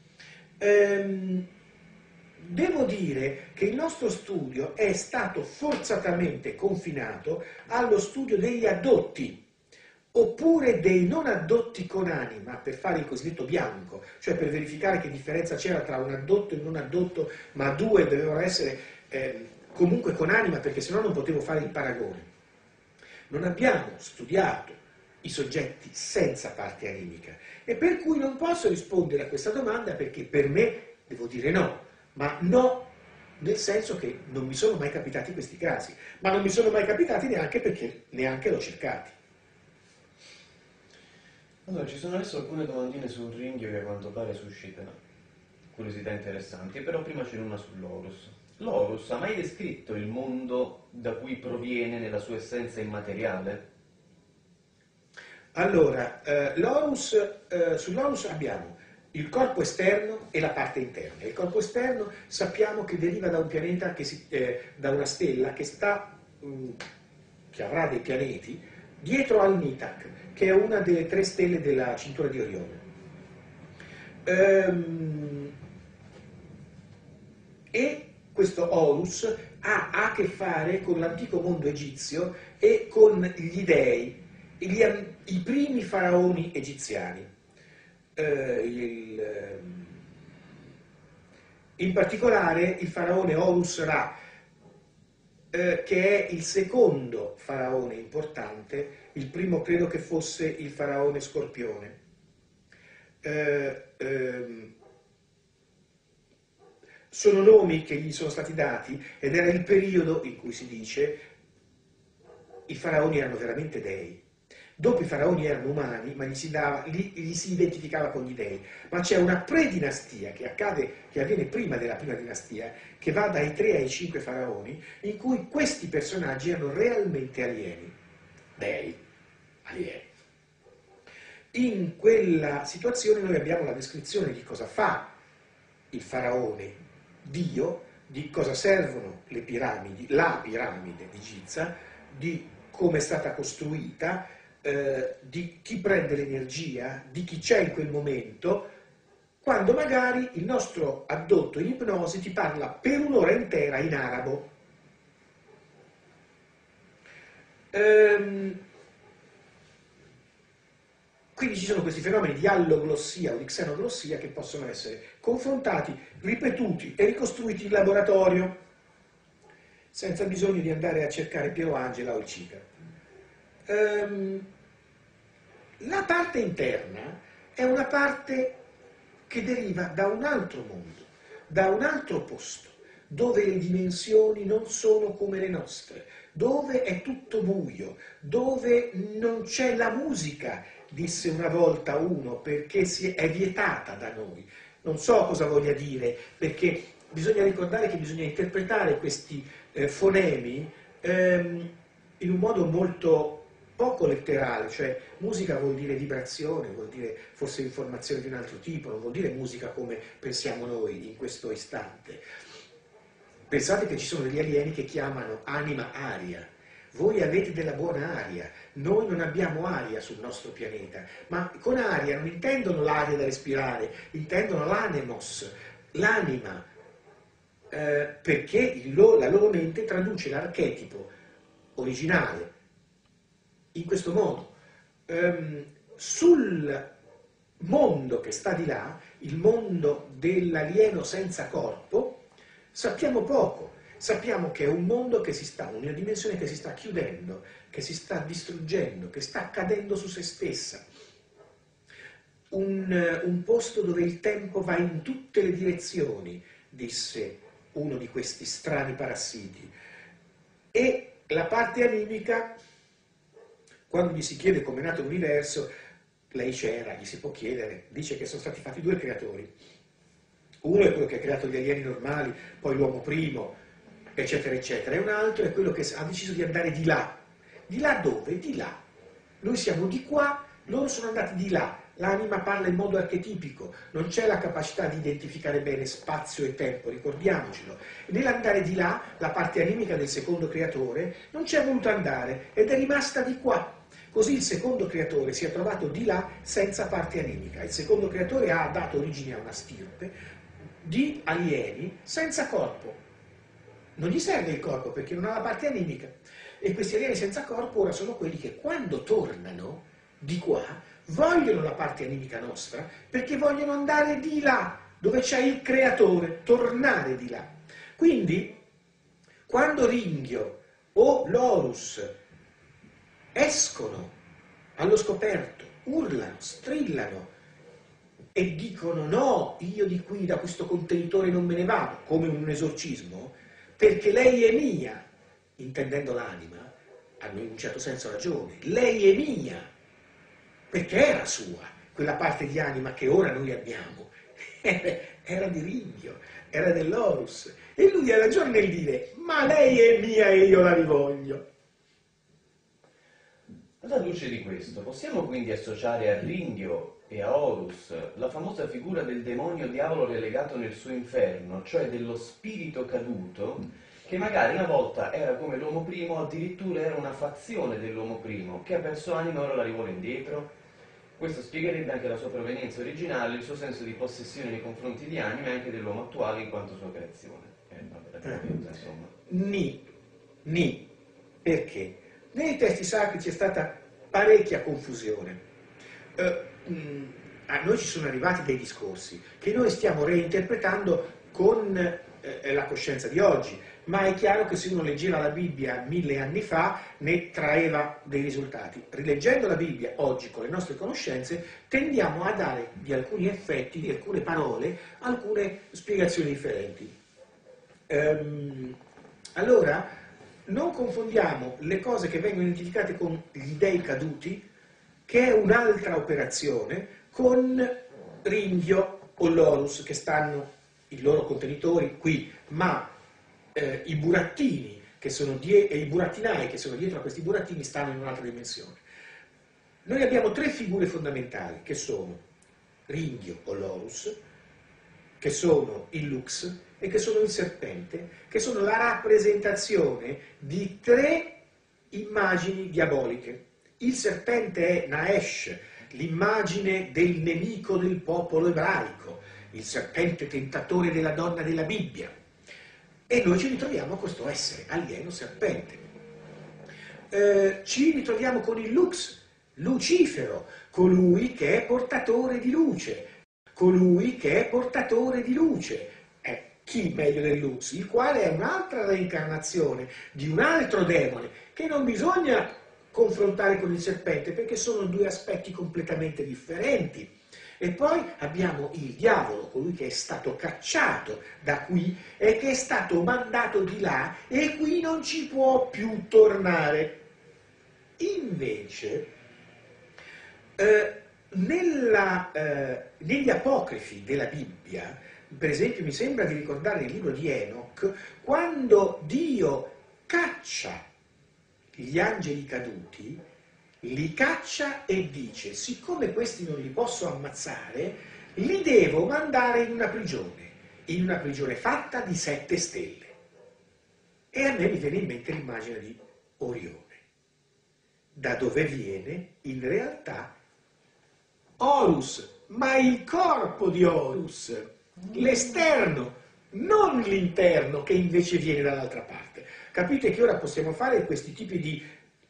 Devo dire che il nostro studio è stato forzatamente confinato allo studio degli addotti, oppure dei non addotti con anima, per fare il cosiddetto bianco, cioè per verificare che differenza c'era tra un addotto e un non addotto, ma 2 dovevano essere comunque con anima, perché sennò non potevo fare il paragone. Non abbiamo studiato i soggetti senza parte animica, e per cui non posso rispondere a questa domanda, perché per me devo dire no, ma no nel senso che non mi sono mai capitati questi casi, ma non mi sono mai capitati neanche perché neanche l'ho cercati. Allora, ci sono adesso alcune domandine sul ringhio che a quanto pare suscitano curiosità interessanti, però prima c'è una sull'Horus. L'Horus ha mai descritto il mondo da cui proviene nella sua essenza immateriale? Allora, sull'Horus abbiamo il corpo esterno e la parte interna. Il corpo esterno sappiamo che deriva da un pianeta, da una stella che avrà dei pianeti dietro al Nitak, che è una delle 3 stelle della cintura di Orione. E questo Horus ha a che fare con l'antico mondo egizio e con gli dei, i primi faraoni egiziani. In particolare il faraone Horus Ra, che è il secondo faraone importante. Il primo credo che fosse il faraone Scorpione. Sono nomi che gli sono stati dati, ed era il periodo in cui si dice i faraoni erano veramente dei. Dopo i faraoni erano umani, ma gli si identificava con gli dei. Ma c'è una predinastia che avviene prima della prima dinastia, che va dai 3 ai 5 faraoni, in cui questi personaggi erano realmente alieni. Dei, alieni. In quella situazione noi abbiamo la descrizione di cosa fa il faraone Dio, di cosa servono le piramidi, la piramide di Giza, di come è stata costruita, di chi prende l'energia, di chi c'è in quel momento, quando magari il nostro addotto in ipnosi ti parla per un'ora intera in arabo. Quindi ci sono questi fenomeni di alloglossia o di xenoglossia che possono essere confrontati, ripetuti e ricostruiti in laboratorio, senza bisogno di andare a cercare Piero Angela o il Cica. La parte interna è una parte che deriva da un altro mondo, da un altro posto, dove le dimensioni non sono come le nostre, dove è tutto buio, dove non c'è la musica, disse una volta uno, perché è vietata da noi. Non so cosa voglia dire, perché bisogna ricordare che bisogna interpretare questi fonemi in un modo molto poco letterale, cioè musica vuol dire vibrazione, vuol dire forse informazione di un altro tipo, non vuol dire musica come pensiamo noi in questo istante. Pensate che ci sono degli alieni che chiamano anima aria. Voi avete della buona aria, noi non abbiamo aria sul nostro pianeta, ma con aria non intendono l'aria da respirare, intendono l'anemos, l'anima, perché la loro mente traduce l'archetipo originale in questo modo. Sul mondo che sta di là, il mondo dell'alieno senza corpo, sappiamo poco. Sappiamo che è un mondo che una dimensione che si sta chiudendo, che si sta distruggendo, che sta cadendo su se stessa. Un posto dove il tempo va in tutte le direzioni, disse uno di questi strani parassiti. E la parte animica, quando gli si chiede come è nato l'universo, lei c'era, gli si può chiedere, dice che sono stati fatti 2 creatori. Uno è quello che ha creato gli alieni normali, poi l'uomo primo, eccetera, eccetera. E un altro è quello che ha deciso di andare di là. Di là dove? Di là. Noi siamo di qua, loro sono andati di là. L'anima parla in modo archetipico, non c'è la capacità di identificare bene spazio e tempo, ricordiamocelo. Nell'andare di là, la parte animica del secondo creatore non c'è voluta andare ed è rimasta di qua. Così il secondo creatore si è trovato di là senza parte animica. Il secondo creatore ha dato origine a una stirpe di alieni senza corpo. Non gli serve il corpo perché non ha la parte animica. E questi alieni senza corpo ora sono quelli che quando tornano di qua vogliono la parte animica nostra perché vogliono andare di là, dove c'è il creatore, tornare di là. Quindi, quando Ringhio o l'Horus escono allo scoperto, urlano, strillano e dicono no, io di qui, da questo contenitore non me ne vado, come un esorcismo, perché lei è mia, intendendo l'anima, hanno in un certo senso ragione, lei è mia, perché era sua, quella parte di anima che ora noi abbiamo, era di Ringhio, era dell'Horus, e lui ha ragione nel dire, ma lei è mia e io la rivoglio. Alla luce di questo, possiamo quindi associare a Ringhio e a Horus la famosa figura del demonio diavolo relegato nel suo inferno, cioè dello spirito caduto, che magari una volta era come l'uomo primo, addirittura era una fazione dell'uomo primo, che ha perso anima e ora la rivuole indietro? Questo spiegherebbe anche la sua provenienza originale, il suo senso di possessione nei confronti di anima e anche dell'uomo attuale in quanto sua creazione. Insomma. Ni. Perché? Nei testi sacri c'è stata parecchia confusione. A noi ci sono arrivati dei discorsi che noi stiamo reinterpretando con la coscienza di oggi, ma è chiaro che se uno leggeva la Bibbia 1000 anni fa ne traeva dei risultati. Rileggendo la Bibbia oggi con le nostre conoscenze tendiamo a dare di alcuni effetti, di alcune parole, alcune spiegazioni differenti. Allora, non confondiamo le cose che vengono identificate con gli dei caduti, che è un'altra operazione, con Ringhio o l'Horus, che stanno i loro contenitori qui, ma i burattini e i burattinai che sono dietro a questi burattini stanno in un'altra dimensione. Noi abbiamo 3 figure fondamentali, che sono Ringhio o l'Horus, che sono il Lux e che sono il serpente, che sono la rappresentazione di 3 immagini diaboliche. Il serpente è Naesh, l'immagine del nemico del popolo ebraico, il serpente tentatore della donna della Bibbia. E noi ci ritroviamo a questo essere, alieno serpente. Ci ritroviamo con il Lux, Lucifero, colui che è portatore di luce, colui che è portatore di luce. Chi meglio del Lux? Il quale è un'altra reincarnazione di un altro demone, che non bisogna confrontare con il serpente, perché sono due aspetti completamente differenti. E poi abbiamo il diavolo, colui che è stato cacciato da qui e che è stato mandato di là e qui non ci può più tornare. Invece, negli apocrifi della Bibbia, per esempio mi sembra di ricordare il libro di Enoch, quando Dio caccia gli angeli caduti, li caccia e dice: siccome questi non li posso ammazzare, li devo mandare in una prigione fatta di 7 stelle. E a me mi viene in mente l'immagine di Orione, da dove viene in realtà Horus, ma il corpo di Horus, l'esterno, non l'interno che invece viene dall'altra parte. Capite che ora possiamo fare questi tipi di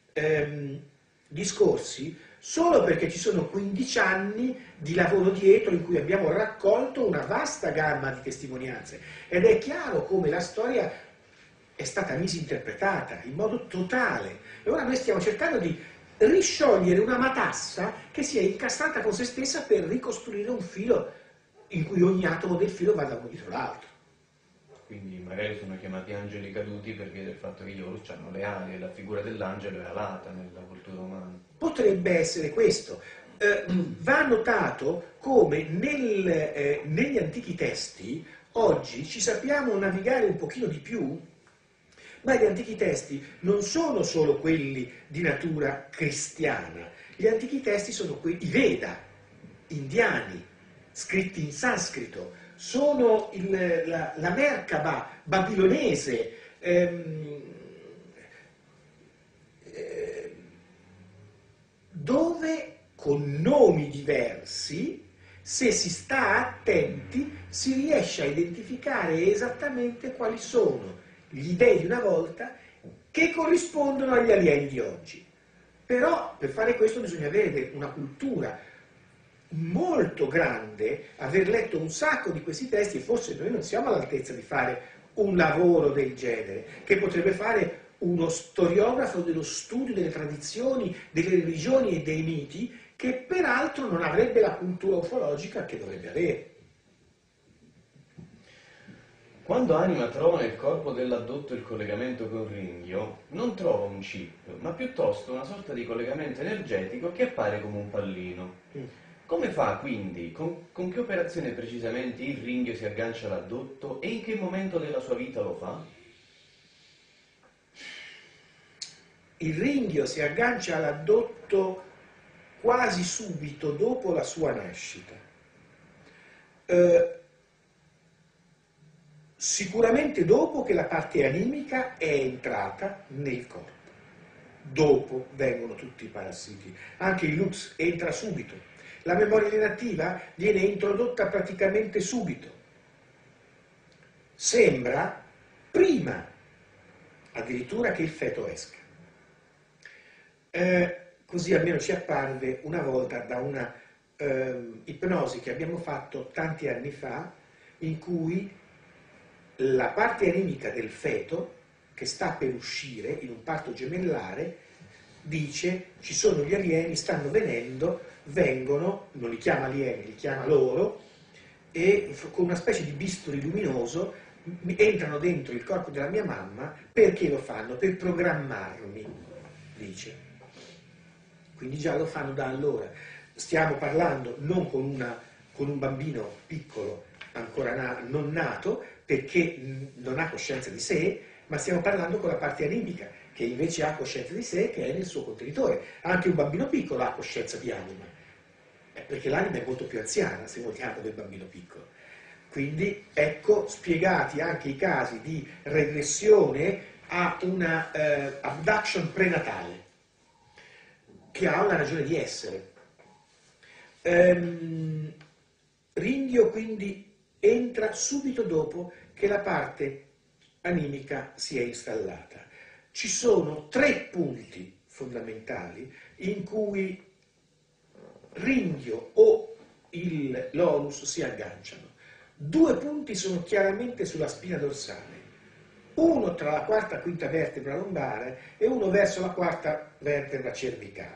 discorsi solo perché ci sono 15 anni di lavoro dietro in cui abbiamo raccolto una vasta gamma di testimonianze, ed è chiaro come la storia è stata misinterpretata in modo totale, e ora noi stiamo cercando di risciogliere una matassa che si è incastrata con se stessa per ricostruire un filo in cui ogni atomo del filo vada uno dietro l'altro. Quindi magari sono chiamati angeli caduti perché del fatto che gli Horus hanno le ali e la figura dell'angelo è alata nella cultura umana. Potrebbe essere questo. Va notato come negli antichi testi oggi ci sappiamo navigare un pochino di più, ma gli antichi testi non sono solo quelli di natura cristiana. Gli antichi testi sono i Veda, indiani, scritti in sanscrito, sono la Merkaba babilonese, dove con nomi diversi, se si sta attenti, si riesce a identificare esattamente quali sono gli dei di una volta che corrispondono agli alieni di oggi. Però per fare questo bisogna avere una cultura molto grande, aver letto un sacco di questi testi, e forse noi non siamo all'altezza di fare un lavoro del genere, che potrebbe fare uno storiografo dello studio delle tradizioni, delle religioni e dei miti, che peraltro non avrebbe la cultura ufologica che dovrebbe avere. Quando Anima trova nel corpo dell'addotto il collegamento con Ringhio, non trova un chip, ma piuttosto una sorta di collegamento energetico che appare come un pallino. Come fa quindi? Con che operazione precisamente il Ringhio si aggancia all'addotto e in che momento della sua vita lo fa? Il Ringhio si aggancia all'addotto quasi subito dopo la sua nascita. Sicuramente dopo che la parte animica è entrata nel corpo. Dopo vengono tutti i parassiti. Anche il Lux entra subito. La memoria inattiva viene introdotta praticamente subito. Sembra prima addirittura che il feto esca. Così almeno ci apparve una volta da una ipnosi che abbiamo fatto tanti anni fa, in cui la parte animica del feto, che sta per uscire in un parto gemellare, dice: ci sono gli alieni, stanno vengono, non li chiama alieni, li chiama loro, e con una specie di bisturi luminoso entrano dentro il corpo della mia mamma. Perché lo fanno? Per programmarmi, dice. Quindi già lo fanno da allora. Stiamo parlando non con un bambino piccolo, ancora non nato, perché non ha coscienza di sé, ma stiamo parlando con la parte animica, che invece ha coscienza di sé, che è nel suo contenitore. Anche un bambino piccolo ha coscienza di anima, perché l'anima è molto più anziana, se vogliamo, del bambino piccolo. Quindi ecco spiegati anche i casi di regressione a una abduction prenatale, che ha una ragione di essere. Ringhio quindi entra subito dopo che la parte animica si è installata. Ci sono 3 punti fondamentali in cui ringhio o l'olus si agganciano. 2 punti sono chiaramente sulla spina dorsale, uno tra la quarta e quinta vertebra lombare e uno verso la quarta vertebra cervicale.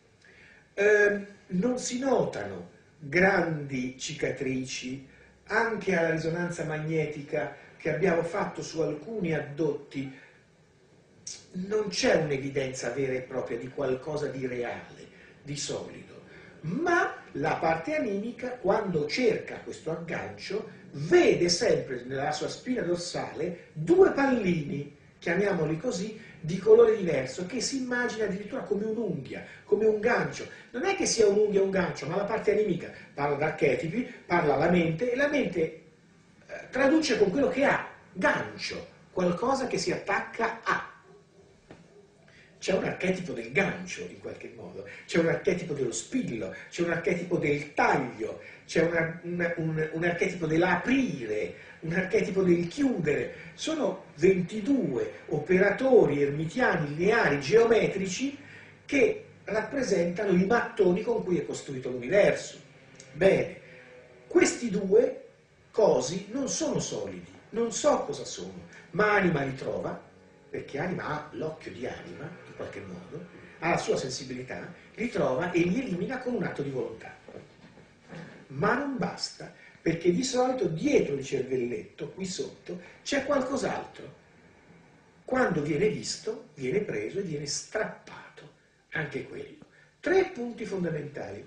Non si notano grandi cicatrici, anche alla risonanza magnetica che abbiamo fatto su alcuni addotti non c'è un'evidenza vera e propria di qualcosa di reale, di solido, ma la parte animica, quando cerca questo aggancio, vede sempre nella sua spina dorsale 2 pallini, chiamiamoli così, di colore diverso, che si immagina addirittura come un'unghia, come un gancio. Non è che sia un'unghia o un gancio, ma la parte animica parla d'archetipi, parla alla mente, e la mente traduce con quello che ha, gancio, qualcosa che si attacca a. C'è un archetipo del gancio in qualche modo, c'è un archetipo dello spillo, c'è un archetipo del taglio, c'è un archetipo dell'aprire, un archetipo del chiudere. Sono 22 operatori ermitiani lineari geometrici che rappresentano i mattoni con cui è costruito l'universo. Bene, questi 2 cosi non sono solidi, non so cosa sono, ma anima li trova, perché anima ha l'occhio di anima, in qualche modo, ha la sua sensibilità, li trova e li elimina con un atto di volontà. Ma non basta, perché di solito dietro il cervelletto, qui sotto, c'è qualcos'altro. Quando viene visto, viene preso e viene strappato, anche quello. 3 punti fondamentali.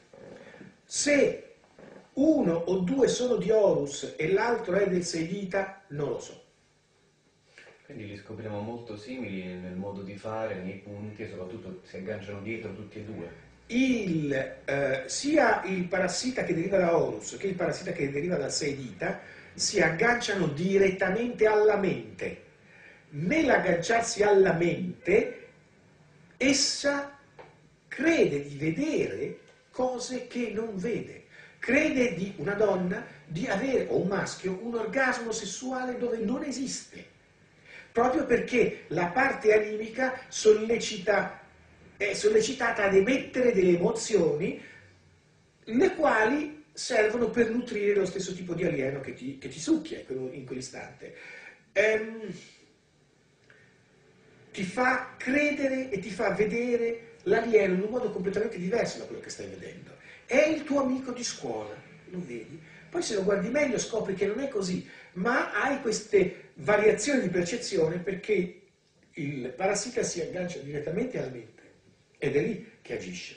Se 1 o 2 sono di Horus e l'altro è del 6 dita, non lo so. Quindi li scopriamo molto simili nel modo di fare, nei punti, e soprattutto si agganciano dietro tutti e 2. Sia il parassita che deriva da Horus che il parassita che deriva dal 6 dita si agganciano direttamente alla mente. Nell'agganciarsi alla mente, essa crede di vedere cose che non vede. Crede di una donna di avere, o un maschio, un orgasmo sessuale dove non esiste. Proprio perché la parte animica è sollecitata ad emettere delle emozioni, le quali servono per nutrire lo stesso tipo di alieno che ti succhia in quell'istante. Ti fa credere e ti fa vedere l'alieno in un modo completamente diverso da quello che stai vedendo. È il tuo amico di scuola, lo vedi? Poi se lo guardi meglio scopri che non è così, ma hai queste variazioni di percezione perché il parassita si aggancia direttamente alla mente ed è lì che agisce.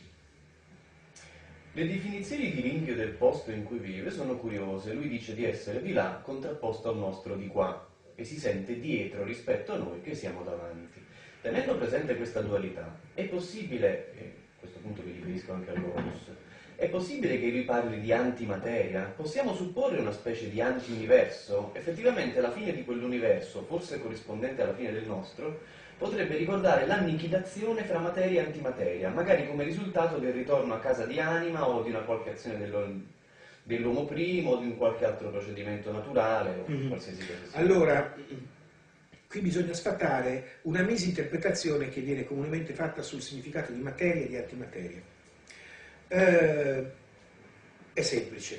Le definizioni di ringhio del posto in cui vive sono curiose. Lui dice di essere di là contrapposto al nostro di qua e si sente dietro rispetto a noi che siamo davanti. Tenendo presente questa dualità, è possibile, e a questo punto mi riferisco anche all'Horus, è possibile che lui parli di antimateria? Possiamo supporre una specie di anti-universo? Effettivamente la fine di quell'universo, forse corrispondente alla fine del nostro, potrebbe ricordare l'annichilazione fra materia e antimateria, magari come risultato del ritorno a casa di anima o di una qualche azione dell'uomo primo o di un qualche altro procedimento naturale o qualsiasi cosa. Allora, qui bisogna sfatare una misinterpretazione che viene comunemente fatta sul significato di materia e di antimateria. È semplice.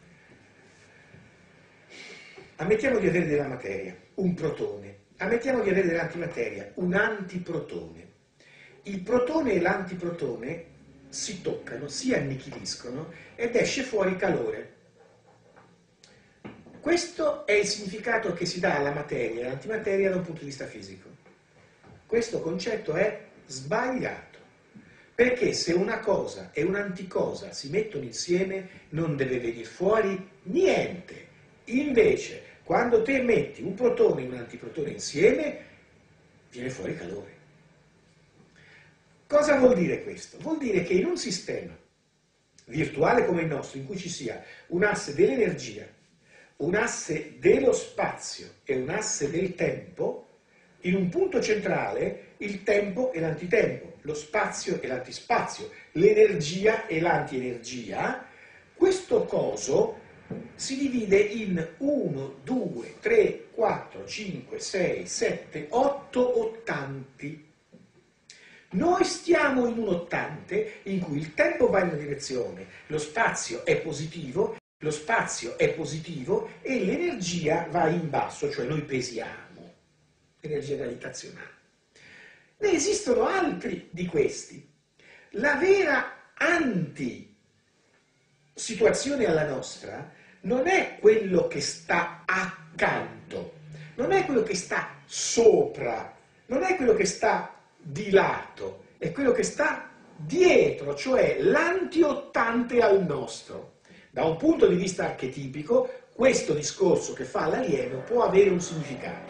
Ammettiamo di avere della materia, un protone. Ammettiamo di avere dell'antimateria, un antiprotone. Il protone e l'antiprotone si toccano, si annichiliscono ed esce fuori calore. Questo è il significato che si dà alla materia e all'antimateria da un punto di vista fisico. Questo concetto è sbagliato. Perché se una cosa e un'anticosa si mettono insieme non deve venire fuori niente. Invece, quando te metti un protone e un antiprotone insieme, viene fuori calore. Cosa vuol dire questo? Vuol dire che in un sistema virtuale come il nostro, in cui ci sia un asse dell'energia, un asse dello spazio e un asse del tempo, in un punto centrale il tempo e l'antitempo, lo spazio e l'antispazio, l'energia e l'antienergia, questo coso si divide in 1, 2, 3, 4, 5, 6, 7, 8 ottanti. Noi stiamo in un ottante in cui il tempo va in una direzione, lo spazio è positivo e l'energia va in basso, cioè noi pesiamo, energia gravitazionale. Ne esistono altri di questi. La vera anti-situazione alla nostra non è quello che sta accanto, non è quello che sta sopra, non è quello che sta di lato, è quello che sta dietro, cioè l'antiottante al nostro. Da un punto di vista archetipico, questo discorso che fa l'alieno può avere un significato.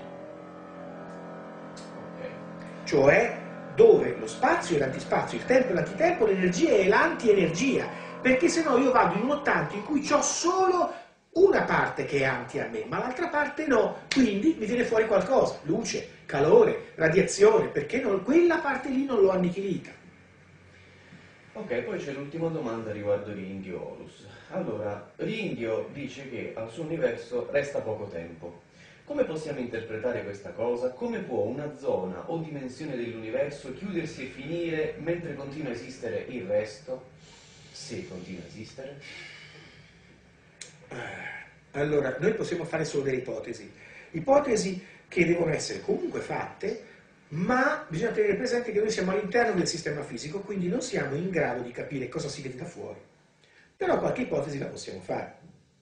Cioè, dove lo spazio è l'antispazio, il tempo è l'antitempo, l'energia è l'antienergia, perché se no io vado in un ottante in cui ho solo una parte che è anti a me, ma l'altra parte no, quindi mi viene fuori qualcosa, luce, calore, radiazione, perché quella parte lì non l'ho annichilita. Ok, poi c'è l'ultima domanda riguardo Ringhio Horus. Allora, Ringhio dice che al suo universo resta poco tempo. Come possiamo interpretare questa cosa? Come può una zona o dimensione dell'universo chiudersi e finire mentre continua a esistere il resto? Se continua a esistere? Allora, noi possiamo fare solo delle ipotesi che devono essere comunque fatte, ma bisogna tenere presente che noi siamo all'interno del sistema fisico, quindi non siamo in grado di capire cosa si vede da fuori. Però qualche ipotesi la possiamo fare.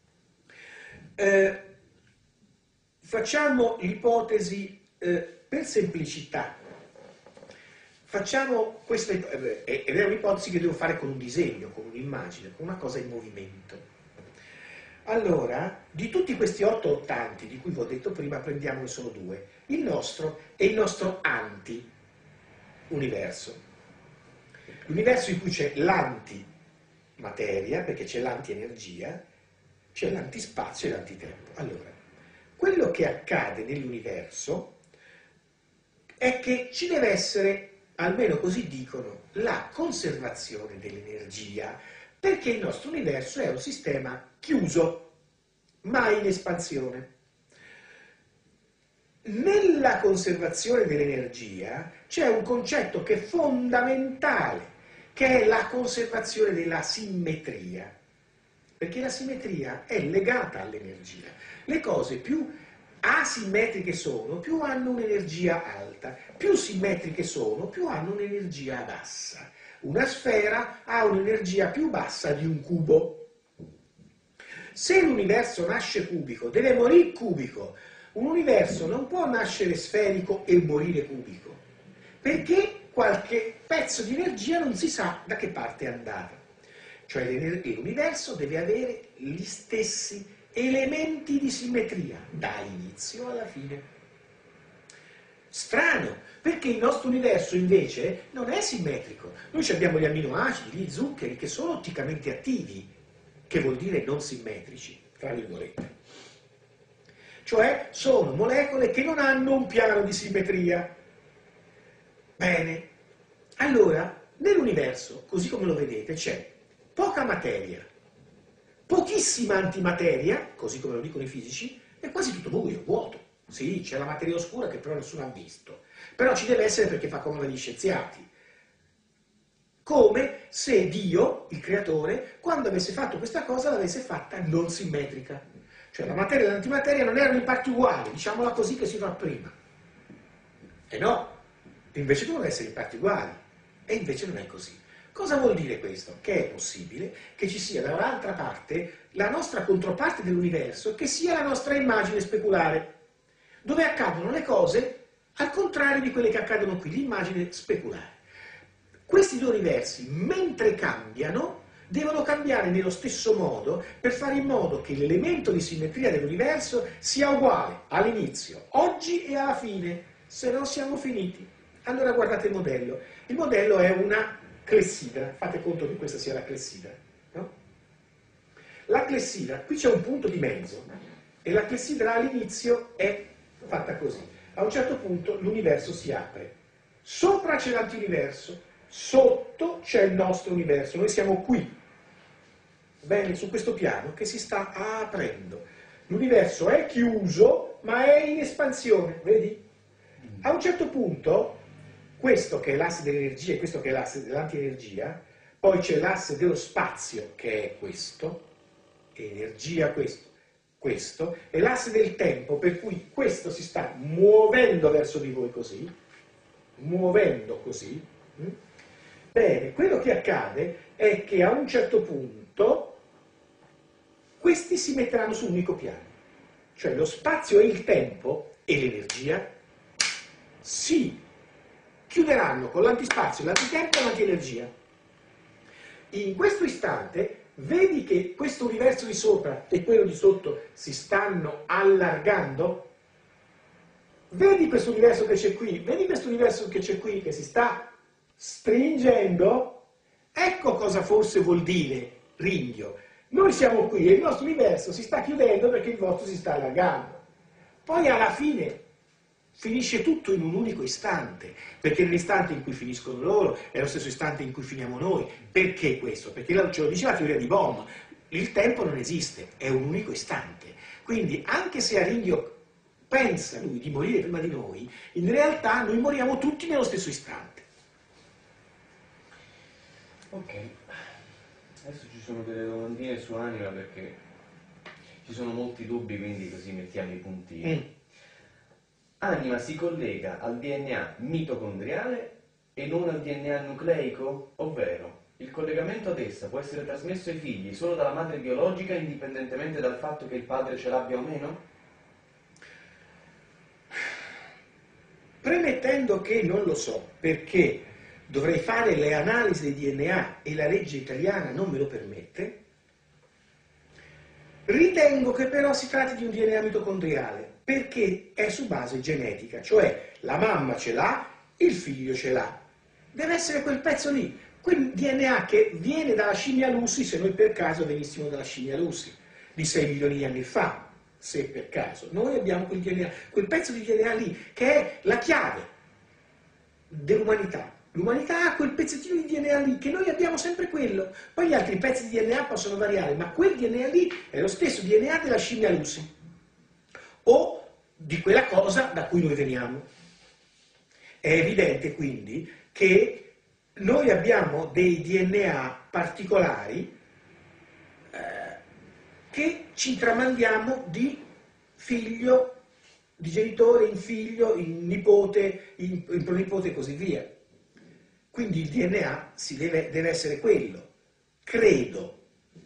Facciamo l'ipotesi per semplicità. Facciamo questa, ed è un'ipotesi che devo fare con un disegno, con un'immagine, con una cosa in movimento. Allora, di tutti questi 8 ottanti di cui vi ho detto prima, prendiamone solo 2. Il nostro è il nostro anti-universo. L'universo in cui c'è l'antimateria, perché c'è l'antienergia, c'è l'antispazio e l'antitempo. Allora, quello che accade nell'universo è che ci deve essere, almeno così dicono, la conservazione dell'energia, perché il nostro universo è un sistema chiuso, mai in espansione. Nella conservazione dell'energia c'è un concetto che è fondamentale, che è la conservazione della simmetria, perché la simmetria è legata all'energia. Le cose più asimmetriche sono, più hanno un'energia alta, più simmetriche sono, più hanno un'energia bassa. Una sfera ha un'energia più bassa di un cubo. Se l'universo nasce cubico, deve morire cubico. Un universo non può nascere sferico e morire cubico, perché qualche pezzo di energia non si sa da che parte è andata. Cioè l'universo deve avere gli stessi elementi di simmetria, dall'inizio alla fine. Strano, perché il nostro universo invece non è simmetrico. Noi abbiamo gli amminoacidi, gli zuccheri, che sono otticamente attivi, che vuol dire non simmetrici, tra virgolette. Cioè sono molecole che non hanno un piano di simmetria. Bene, allora nell'universo, così come lo vedete, c'è poca materia, pochissima antimateria, così come lo dicono i fisici, e quasi tutto buio, vuoto. Sì, c'è la materia oscura che però nessuno ha visto, però ci deve essere perché fa comodo agli scienziati. Come se Dio, il creatore, quando avesse fatto questa cosa l'avesse fatta non simmetrica. Cioè la materia e l'antimateria non erano in parti uguali, diciamola così che si fa prima. E no, invece devono essere in parti uguali, e invece non è così. Cosa vuol dire questo? Che è possibile che ci sia da un'altra parte la nostra controparte dell'universo, che sia la nostra immagine speculare, dove accadono le cose al contrario di quelle che accadono qui, l'immagine speculare. Questi due universi, mentre cambiano, devono cambiare nello stesso modo per fare in modo che l'elemento di simmetria dell'universo sia uguale all'inizio, oggi e alla fine, se no siamo finiti. Allora guardate il modello. Il modello è una clessidra, fate conto che questa sia la clessidra, no? La clessidra, qui c'è un punto di mezzo e la clessidra all'inizio è fatta così. A un certo punto l'universo si apre. Sopra c'è l'antiuniverso, sotto c'è il nostro universo, noi siamo qui. Bene, su questo piano che si sta aprendo. L'universo è chiuso, ma è in espansione, vedi? A un certo punto, questo che è l'asse dell'energia e questo che è l'asse dell'antienergia, poi c'è l'asse dello spazio che è questo, energia questo, e l'asse del tempo per cui questo si sta muovendo verso di voi così, muovendo così. Bene, quello che accade è che a un certo punto questi si metteranno su un unico piano, cioè lo spazio e il tempo e l'energia si chiuderanno con l'antispazio, l'antitempo e l'antienergia. In questo istante vedi che questo universo di sopra e quello di sotto si stanno allargando? Vedi questo universo che c'è qui? Vedi questo universo che c'è qui che si sta stringendo? Ecco cosa forse vuol dire ringhio. Noi siamo qui e il nostro universo si sta chiudendo perché il vostro si sta allargando. Poi alla fine finisce tutto in un unico istante, perché nell'istante in cui finiscono loro è lo stesso istante in cui finiamo noi. Perché questo? Perché ce lo dice la teoria di Bohm, il tempo non esiste, è un unico istante. Quindi anche se a ringhio pensa lui di morire prima di noi, in realtà noi moriamo tutti nello stesso istante. Ok, adesso ci sono delle domandine su Anima perché ci sono molti dubbi, quindi così mettiamo i puntini. Anima si collega al DNA mitocondriale e non al DNA nucleico? Ovvero, il collegamento ad essa può essere trasmesso ai figli solo dalla madre biologica indipendentemente dal fatto che il padre ce l'abbia o meno? Premettendo che non lo so, perché dovrei fare le analisi del DNA e la legge italiana non me lo permette, ritengo che però si tratti di un DNA mitocondriale, perché è su base genetica, cioè la mamma ce l'ha, il figlio ce l'ha. Deve essere quel pezzo lì, quel DNA che viene dalla scimmia Lucy, se noi per caso venissimo dalla scimmia Lucy, di 6 milioni di anni fa, se per caso. Noi abbiamo quel DNA, quel pezzo di DNA lì, che è la chiave dell'umanità. L'umanità ha quel pezzettino di DNA lì, che noi abbiamo sempre quello. Poi gli altri pezzi di DNA possono variare, ma quel DNA lì è lo stesso DNA della scimmia Lucy, o di quella cosa da cui noi veniamo. È evidente quindi che noi abbiamo dei DNA particolari che ci tramandiamo di figlio, di genitore in figlio, in nipote, in pronipote e così via. Quindi il DNA deve essere quello, credo.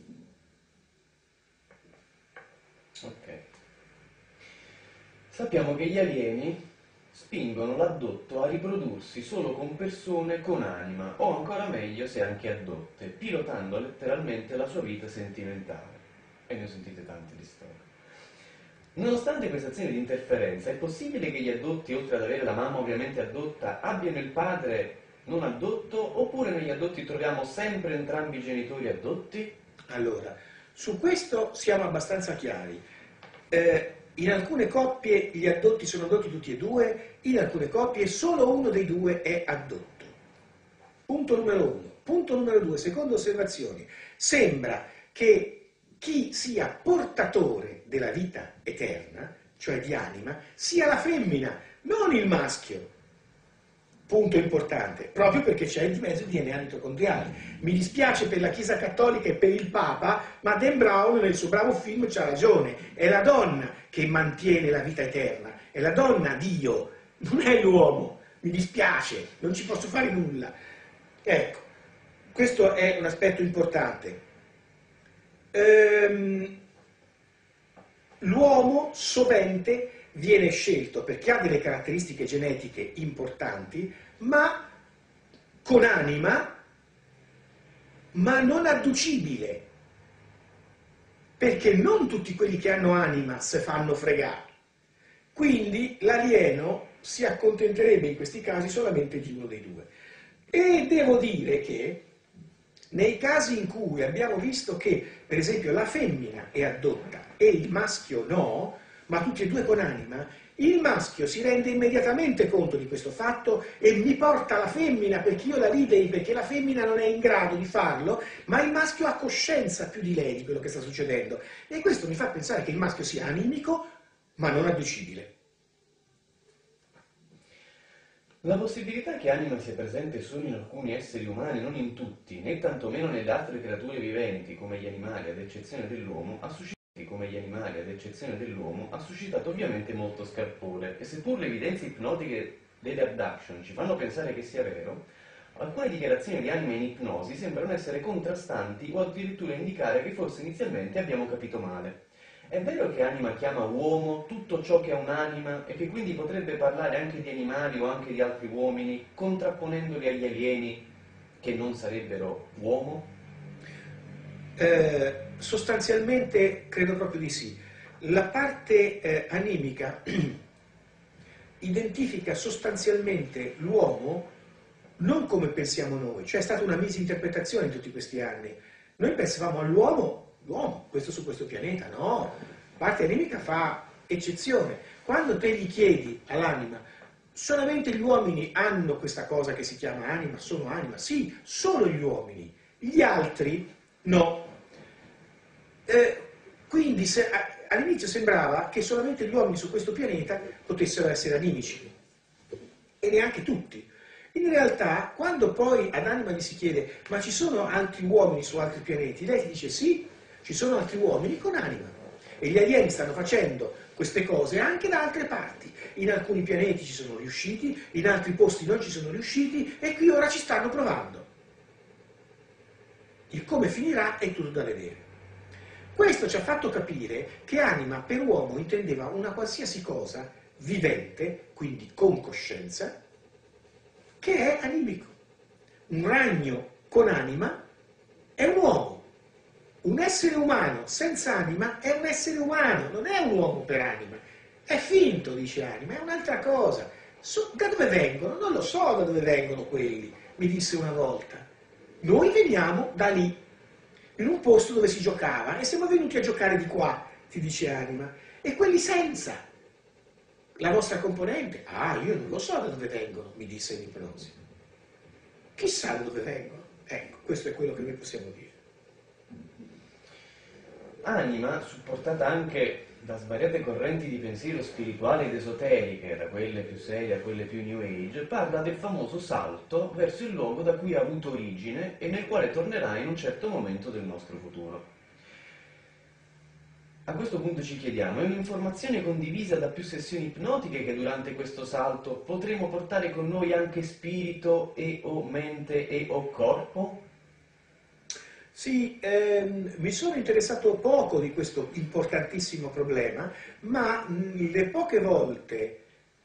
Ok. Sappiamo che gli alieni spingono l'addotto a riprodursi solo con persone con anima, o ancora meglio se anche addotte, pilotando letteralmente la sua vita sentimentale. E ne ho sentite tante di storie. Nonostante questa azione di interferenza, è possibile che gli addotti, oltre ad avere la mamma ovviamente addotta, abbiano il padre non addotto, oppure negli addotti troviamo sempre entrambi i genitori addotti? Allora, su questo siamo abbastanza chiari. In alcune coppie gli addotti sono addotti tutti e due, in alcune coppie solo uno dei due è addotto. Punto numero 1. Punto numero 2, seconda osservazione. Sembra che chi sia portatore della vita eterna, cioè di anima, sia la femmina, non il maschio. Punto importante, proprio perché c'è di mezzo il DNA mitocondriale. Mi dispiace per la Chiesa Cattolica e per il Papa, ma Dan Brown nel suo bravo film c'ha ragione. È la donna che mantiene la vita eterna, è la donna Dio, non è l'uomo. Mi dispiace, non ci posso fare nulla. Ecco, questo è un aspetto importante. L'uomo sovente viene scelto perché ha delle caratteristiche genetiche importanti, ma con anima, ma non adducibile, perché non tutti quelli che hanno anima se fanno fregare. Quindi l'alieno si accontenterebbe in questi casi solamente di uno dei due. E devo dire che nei casi in cui abbiamo visto che, per esempio, la femmina è addotta e il maschio no, ma tutti e due con anima, il maschio si rende immediatamente conto di questo fatto e mi porta la femmina perché io la liberi, perché la femmina non è in grado di farlo, ma il maschio ha coscienza più di lei di quello che sta succedendo. E questo mi fa pensare che il maschio sia animico, ma non adducibile. La possibilità che anima sia presente solo in alcuni esseri umani, non in tutti, né tantomeno nelle altre creature viventi, come gli animali, ad eccezione dell'uomo, ha suscitato ovviamente molto scalpore, e seppur le evidenze ipnotiche delle abduction ci fanno pensare che sia vero, alcune dichiarazioni di anime in ipnosi sembrano essere contrastanti o addirittura indicare che forse inizialmente abbiamo capito male. È vero che anima chiama uomo tutto ciò che è un'anima e che quindi potrebbe parlare anche di animali o anche di altri uomini, contrapponendoli agli alieni che non sarebbero uomo? Sostanzialmente credo proprio di sì. La parte animica identifica sostanzialmente l'uomo non come pensiamo noi, cioè è stata una misinterpretazione in tutti questi anni. Noi pensavamo l'uomo, questo su questo pianeta, no, la parte animica fa eccezione. Quando te gli chiedi all'anima, solamente gli uomini hanno questa cosa che si chiama anima, sono anima, sì, solo gli uomini, gli altri no. Quindi all'inizio sembrava che solamente gli uomini su questo pianeta potessero essere animici, e neanche tutti. In realtà, quando poi ad Anima gli si chiede ma ci sono altri uomini su altri pianeti, lei ti dice sì, ci sono altri uomini con anima. E gli alieni stanno facendo queste cose anche da altre parti. In alcuni pianeti ci sono riusciti, in altri posti non ci sono riusciti, e qui ora ci stanno provando. Il come finirà è tutto da vedere. Questo ci ha fatto capire che anima per uomo intendeva una qualsiasi cosa vivente, quindi con coscienza, che è animico. Un ragno con anima è un uomo. Un essere umano senza anima è un essere umano, non è un uomo per anima. È finto, dice anima, è un'altra cosa. Da dove vengono? Non lo so da dove vengono quelli, mi disse una volta. Noi veniamo da lì, in un posto dove si giocava, e siamo venuti a giocare di qua, ti dice anima. E quelli senza la vostra componente, io non lo so da dove vengono, mi disse in ipnosi. Chissà da dove vengono. Ecco, questo è quello che noi possiamo dire. Anima, supportata anche da svariate correnti di pensiero spirituale ed esoteriche, da quelle più serie a quelle più new age, parla del famoso salto verso il luogo da cui ha avuto origine e nel quale tornerà in un certo momento del nostro futuro. A questo punto ci chiediamo, è un'informazione condivisa da più sessioni ipnotiche che durante questo salto potremo portare con noi anche spirito e o mente e o corpo? Sì, mi sono interessato poco di questo importantissimo problema, ma le poche volte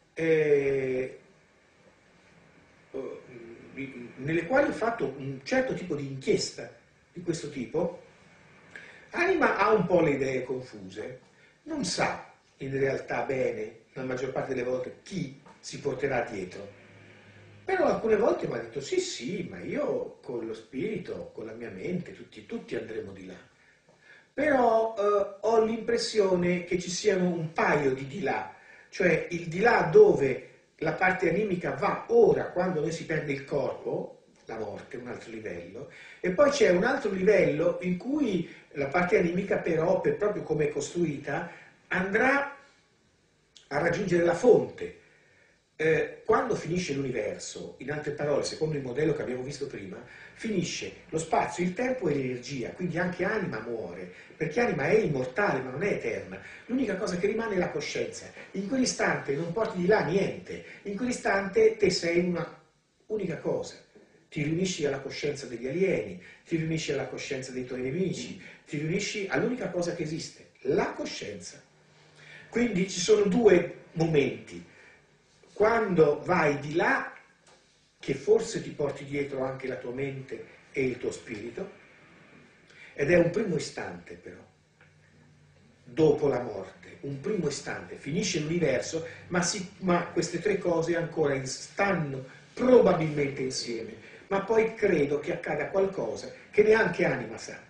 nelle quali ho fatto un certo tipo di inchiesta di questo tipo, Anima ha un po' le idee confuse, non sa in realtà bene, la maggior parte delle volte, chi si porterà dietro. Però alcune volte mi ha detto sì, ma io con lo spirito, con la mia mente, tutti andremo di là. Però ho l'impressione che ci siano un paio di là, cioè il di là dove la parte animica va ora, quando noi si perde il corpo, la morte, un altro livello, e poi c'è un altro livello in cui la parte animica però, proprio come è costruita, andrà a raggiungere la fonte. Quando finisce l'universo, in altre parole, secondo il modello che abbiamo visto prima, finisce lo spazio, il tempo e l'energia, quindi anche anima muore, perché anima è immortale ma non è eterna. L'unica cosa che rimane è la coscienza. In quell'istante non porti di là niente, in quell'istante te sei una unica cosa. Ti riunisci alla coscienza degli alieni, ti riunisci alla coscienza dei tuoi nemici, ti riunisci all'unica cosa che esiste, la coscienza. Quindi ci sono due momenti. Quando vai di là, che forse ti porti dietro anche la tua mente e il tuo spirito, ed è un primo istante però, dopo la morte, un primo istante, finisce l'universo, ma queste tre cose ancora stanno probabilmente insieme, ma poi credo che accada qualcosa che neanche anima sa.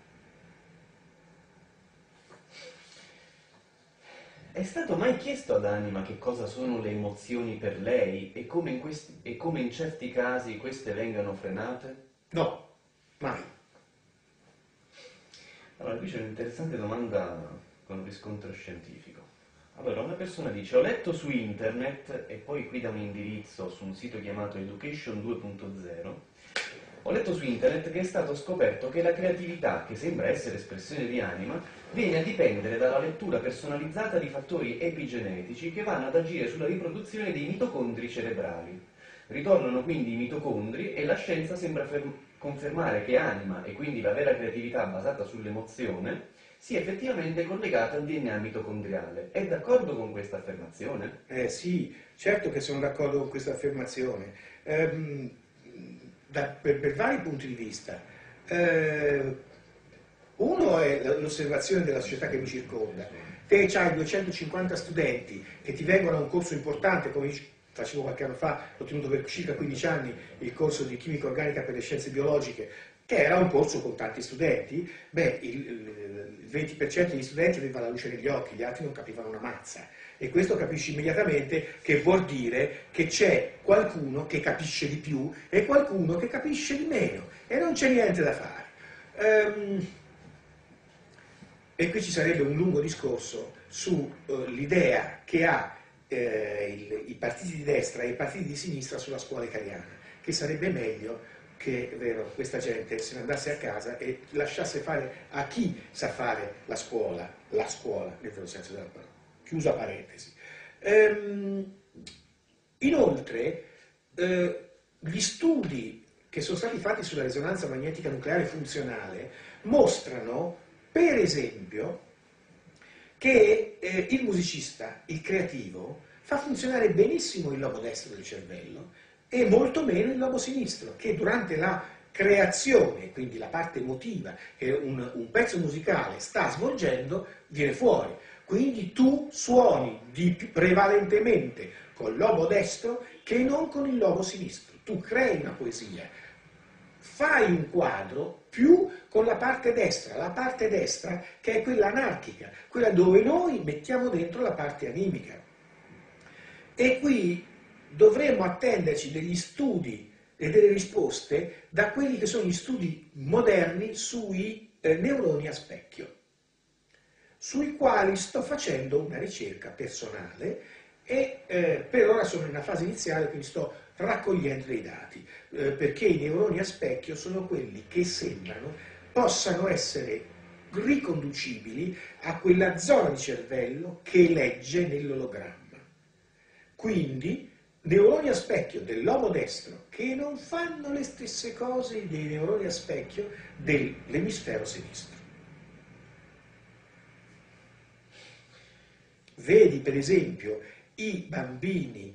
È stato mai chiesto ad Anima che cosa sono le emozioni per lei e come in certi casi queste vengano frenate? No, mai. Allora, qui c'è un'interessante domanda con riscontro scientifico. Allora, una persona dice: ho letto su internet, e poi qui da un indirizzo su un sito chiamato Education 2.0, ho letto su internet che è stato scoperto che la creatività, che sembra essere espressione di anima, viene a dipendere dalla lettura personalizzata di fattori epigenetici che vanno ad agire sulla riproduzione dei mitocondri cerebrali. Ritornano quindi i mitocondri e la scienza sembra confermare che anima, e quindi la vera creatività basata sull'emozione, sia effettivamente collegata al DNA mitocondriale. È d'accordo con questa affermazione? Sì, certo che sono d'accordo con questa affermazione, per vari punti di vista. Uno è l'osservazione della società che mi circonda. Te hai 250 studenti che ti vengono a un corso importante, come facevo qualche anno fa, l'ho tenuto per circa 15 anni, il corso di chimica organica per le scienze biologiche, che era un corso con tanti studenti. Beh, il 20% degli studenti aveva la luce negli occhi, gli altri non capivano una mazza. E questo capisci immediatamente che vuol dire che c'è qualcuno che capisce di più e qualcuno che capisce di meno, e non c'è niente da fare. E qui ci sarebbe un lungo discorso sull'idea che ha i partiti di destra e i partiti di sinistra sulla scuola italiana, che sarebbe meglio che questa gente se ne andasse a casa e lasciasse fare a chi sa fare la scuola, nel vero senso della parola. Chiusa parentesi. Inoltre, gli studi che sono stati fatti sulla risonanza magnetica nucleare funzionale mostrano, per esempio, che il musicista, il creativo, fa funzionare benissimo il lobo destro del cervello e molto meno il lobo sinistro, che durante la creazione, quindi la parte emotiva che un pezzo musicale sta svolgendo, viene fuori. Quindi tu suoni prevalentemente col lobo destro che non con il lobo sinistro. Tu crei una poesia, fai un quadro più con la parte destra che è quella anarchica, quella dove noi mettiamo dentro la parte animica. E qui dovremmo attenderci degli studi e delle risposte da quelli che sono gli studi moderni sui neuroni a specchio, sui quali sto facendo una ricerca personale e per ora sono in una fase iniziale, quindi sto raccogliendo dei dati, perché i neuroni a specchio sono quelli che sembrano possano essere riconducibili a quella zona di cervello che legge nell'ologramma. Quindi neuroni a specchio del lobo destro che non fanno le stesse cose dei neuroni a specchio dell'emisfero sinistro. Vedi per esempio i bambini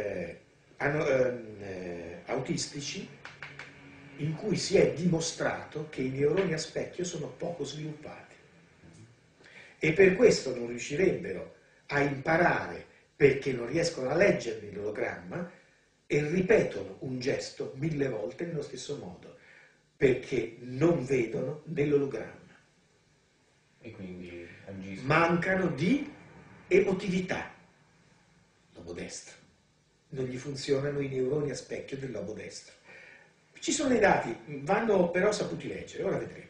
autistici in cui si è dimostrato che i neuroni a specchio sono poco sviluppati e per questo non riuscirebbero a imparare perché non riescono a leggere l'ologramma e ripetono un gesto 1000 volte nello stesso modo perché non vedono nell'ologramma e quindi agiscono. Mancano di emotività. Lobo destro. Non gli funzionano i neuroni a specchio del lobo destro. Ci sono i dati, vanno però saputi leggere, ora vedremo.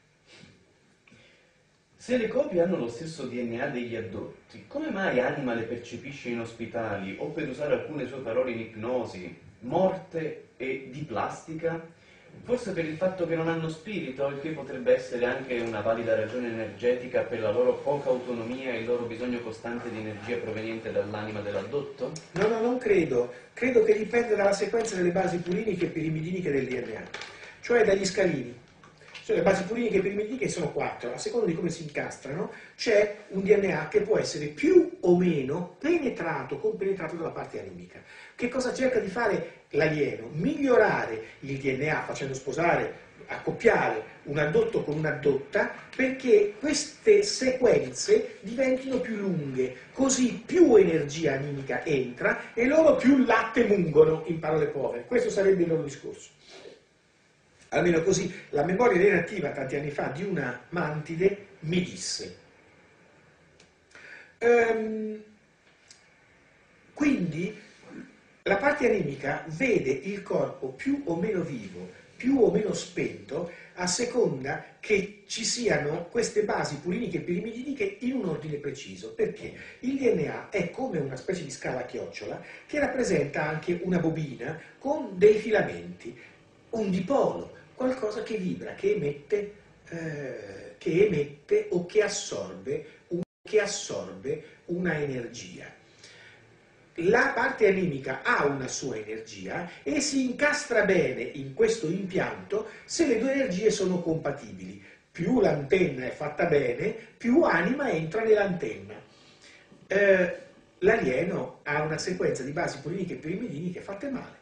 Se le copie hanno lo stesso DNA degli addotti, come mai Anima le percepisce in ospitali o, per usare alcune sue parole in ipnosi, morte e di plastica? Forse per il fatto che non hanno spirito, il che potrebbe essere anche una valida ragione energetica per la loro poca autonomia e il loro bisogno costante di energia proveniente dall'anima dell'addotto? No, non credo. Credo che dipenda dalla sequenza delle basi puriniche e pirimidiniche del DNA, cioè dagli scalini. Cioè, le basi puriniche e pirimidiniche sono 4, a seconda di come si incastrano c'è un DNA che può essere più o meno compenetrato dalla parte animica. Che cosa cerca di fare l'alieno? Migliorare il DNA facendo sposare, accoppiare un addotto con un'addotta perché queste sequenze diventino più lunghe, così più energia animica entra e loro più latte mungono, in parole povere. Questo sarebbe il loro discorso. Almeno così la memoria relativa tanti anni fa di una mantide mi disse. Quindi la parte animica vede il corpo più o meno vivo, più o meno spento a seconda che ci siano queste basi puriniche e pirimidiniche in un ordine preciso. Perché il DNA è come una specie di scala a chiocciola che rappresenta anche una bobina con dei filamenti, un dipolo, qualcosa che vibra, che emette o che assorbe una energia. La parte animica ha una sua energia e si incastra bene in questo impianto se le due energie sono compatibili. Più l'antenna è fatta bene, più anima entra nell'antenna. L'alieno ha una sequenza di basi puriniche e pirimidiniche fatte male.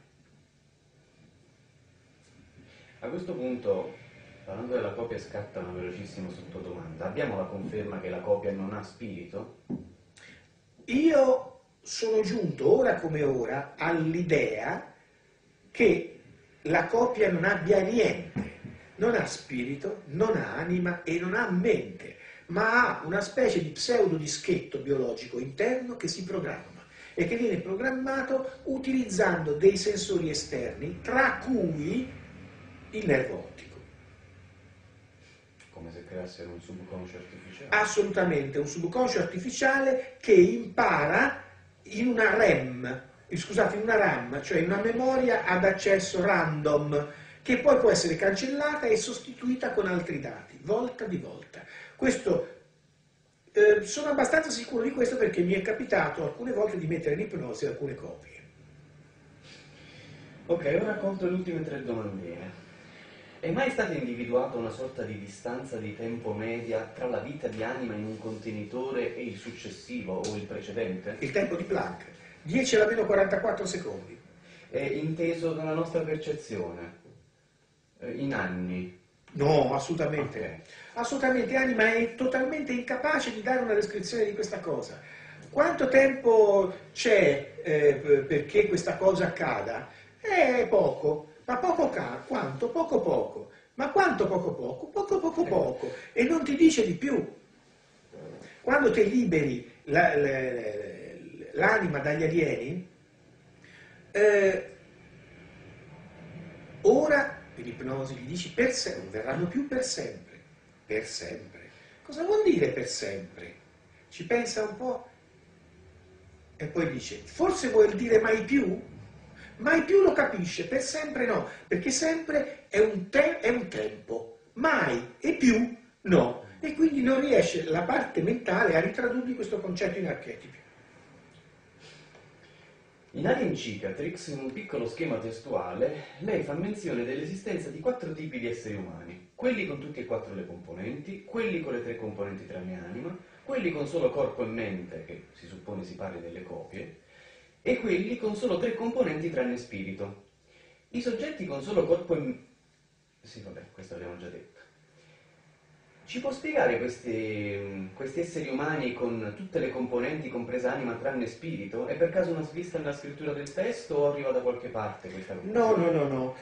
A questo punto, parlando della copia, scatta una velocissima sottodomanda. Abbiamo la conferma che la copia non ha spirito? Io sono giunto ora come ora all'idea che la copia non abbia niente, non ha spirito, non ha anima e non ha mente, ma ha una specie di pseudo dischetto biologico interno che si programma e che viene programmato utilizzando dei sensori esterni, tra cui il nervo ottico. Come se creassero un subconscio artificiale? Assolutamente, un subconscio artificiale che impara in una RAM, cioè in una memoria ad accesso random, che poi può essere cancellata e sostituita con altri dati, volta di volta. Questo, sono abbastanza sicuro di questo perché mi è capitato alcune volte di mettere in ipnosi alcune copie. Ok, ora conto le ultime 3 domandine. È mai stata individuata una sorta di distanza di tempo media tra la vita di anima in un contenitore e il successivo o il precedente? Il tempo di Planck, 10 alla meno 44 secondi. È inteso dalla nostra percezione? In anni? No, assolutamente. Ok. Assolutamente, anima è totalmente incapace di dare una descrizione di questa cosa. Quanto tempo c'è perché questa cosa accada? Poco. Ma quanto? Poco poco. Ma quanto poco poco? Poco poco poco. E non ti dice di più. Quando ti liberi l'anima dagli alieni, ora in ipnosi gli dici per sempre, non verranno più per sempre. Per sempre. Cosa vuol dire per sempre? Ci pensa un po' e poi dice, forse vuol dire mai più? Mai più lo capisce, per sempre no, perché sempre è un tempo, mai e più no, e quindi non riesce la parte mentale a ritradurre questo concetto in archetipi. In Alien Cicatrix, in un piccolo schema testuale, lei fa menzione dell'esistenza di 4 tipi di esseri umani, quelli con tutti e 4 le componenti, quelli con le 3 componenti tranne anima, quelli con solo corpo e mente, che si suppone si parli delle copie, e quelli con solo 3 componenti tranne spirito. I soggetti con solo corpo e... Sì, vabbè, questo l'abbiamo già detto. Ci può spiegare questi esseri umani con tutte le componenti, compresa anima, tranne spirito? È per caso una svista nella scrittura del testo o arriva da qualche parte questa conclusione? No.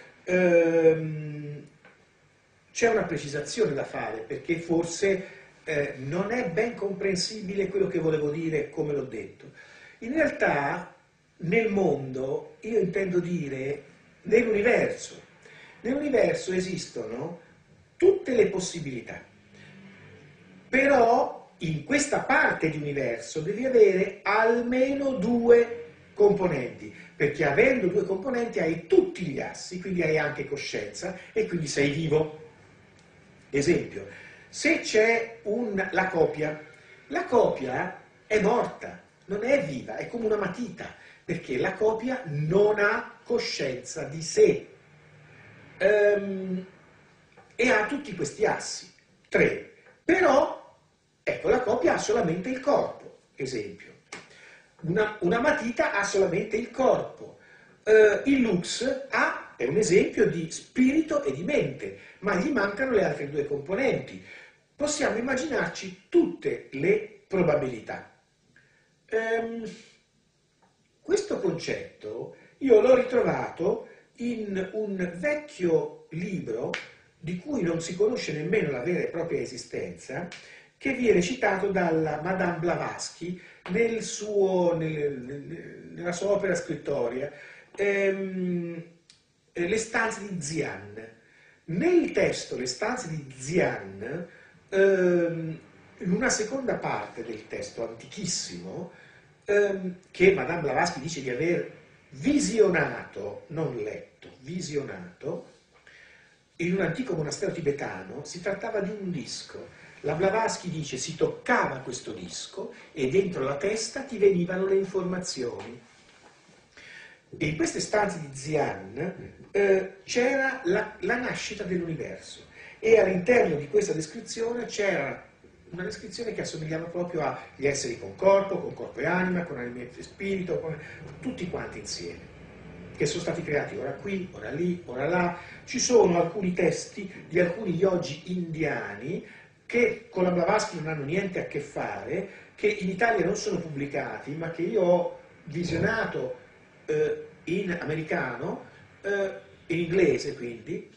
C'è una precisazione da fare, perché forse non è ben comprensibile quello che volevo dire come l'ho detto. In realtà, nel mondo, io intendo dire nell'universo. Nell'universo esistono tutte le possibilità. Però in questa parte di universo devi avere almeno 2 componenti, perché avendo 2 componenti hai tutti gli assi, quindi hai anche coscienza e quindi sei vivo. Esempio, se c'è la copia è morta, non è viva, è come una matita, perché la copia non ha coscienza di sé e ha tutti questi assi, 3. Però, ecco, la copia ha solamente il corpo, esempio. Una matita ha solamente il corpo. Il Lux è un esempio di spirito e di mente, ma gli mancano le altre 2 componenti. Possiamo immaginarci tutte le probabilità. Questo concetto io l'ho ritrovato in un vecchio libro di cui non si conosce nemmeno la vera e propria esistenza, che viene citato dalla Madame Blavatsky nella sua opera scrittoria, Le stanze di Zian. Nel testo Le stanze di Xian, in una seconda parte del testo, antichissimo, che Madame Blavatsky dice di aver visionato, non letto, visionato, in un antico monastero tibetano, si trattava di un disco. La Blavatsky dice si toccava questo disco e dentro la testa ti venivano le informazioni. E in queste stanze di Xian c'era la nascita dell'universo e all'interno di questa descrizione c'era una descrizione che assomigliava proprio agli esseri con corpo e anima, con anima e spirito, con tutti quanti insieme, che sono stati creati ora qui, ora lì, ora là. Ci sono alcuni testi di alcuni yogi indiani che con la Blavatsky non hanno niente a che fare, che in Italia non sono pubblicati, ma che io ho visionato in americano, in inglese quindi,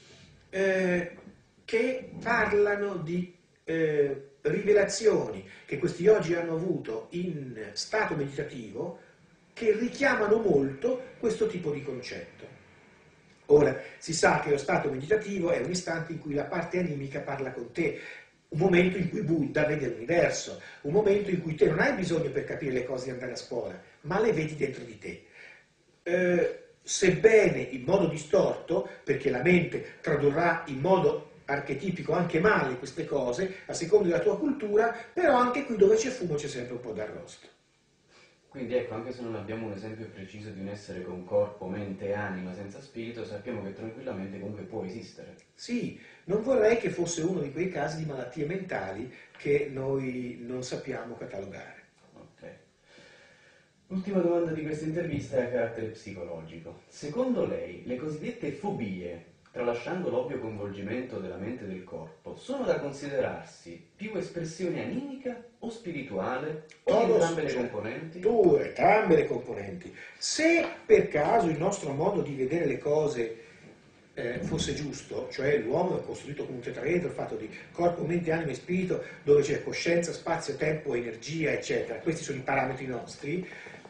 che parlano di rivelazioni che questi yogi hanno avuto in stato meditativo, che richiamano molto questo tipo di concetto. Ora, si sa che lo stato meditativo è un istante in cui la parte animica parla con te, un momento in cui Buddha vede l'universo, un momento in cui te non hai bisogno per capire le cose di andare a scuola, ma le vedi dentro di te. Sebbene in modo distorto, perché la mente tradurrà in modo archetipico anche male queste cose, a seconda della tua cultura, però anche qui dove c'è fumo c'è sempre un po' d'arrosto. Quindi ecco, anche se non abbiamo un esempio preciso di un essere con corpo, mente e anima senza spirito, sappiamo che tranquillamente comunque può esistere. Sì, non vorrei che fosse uno di quei casi di malattie mentali che noi non sappiamo catalogare. Ok. L'ultima domanda di questa intervista è a carattere psicologico. Secondo lei, le cosiddette fobie, tralasciando l'ovvio coinvolgimento della mente e del corpo, sono da considerarsi più espressione animica o spirituale o di entrambe le componenti? Entrambe le componenti. Se per caso il nostro modo di vedere le cose fosse giusto, cioè l'uomo è costruito come un tetraedro fatto di corpo, mente, anima e spirito, dove c'è coscienza, spazio, tempo, energia, eccetera, questi sono i parametri nostri,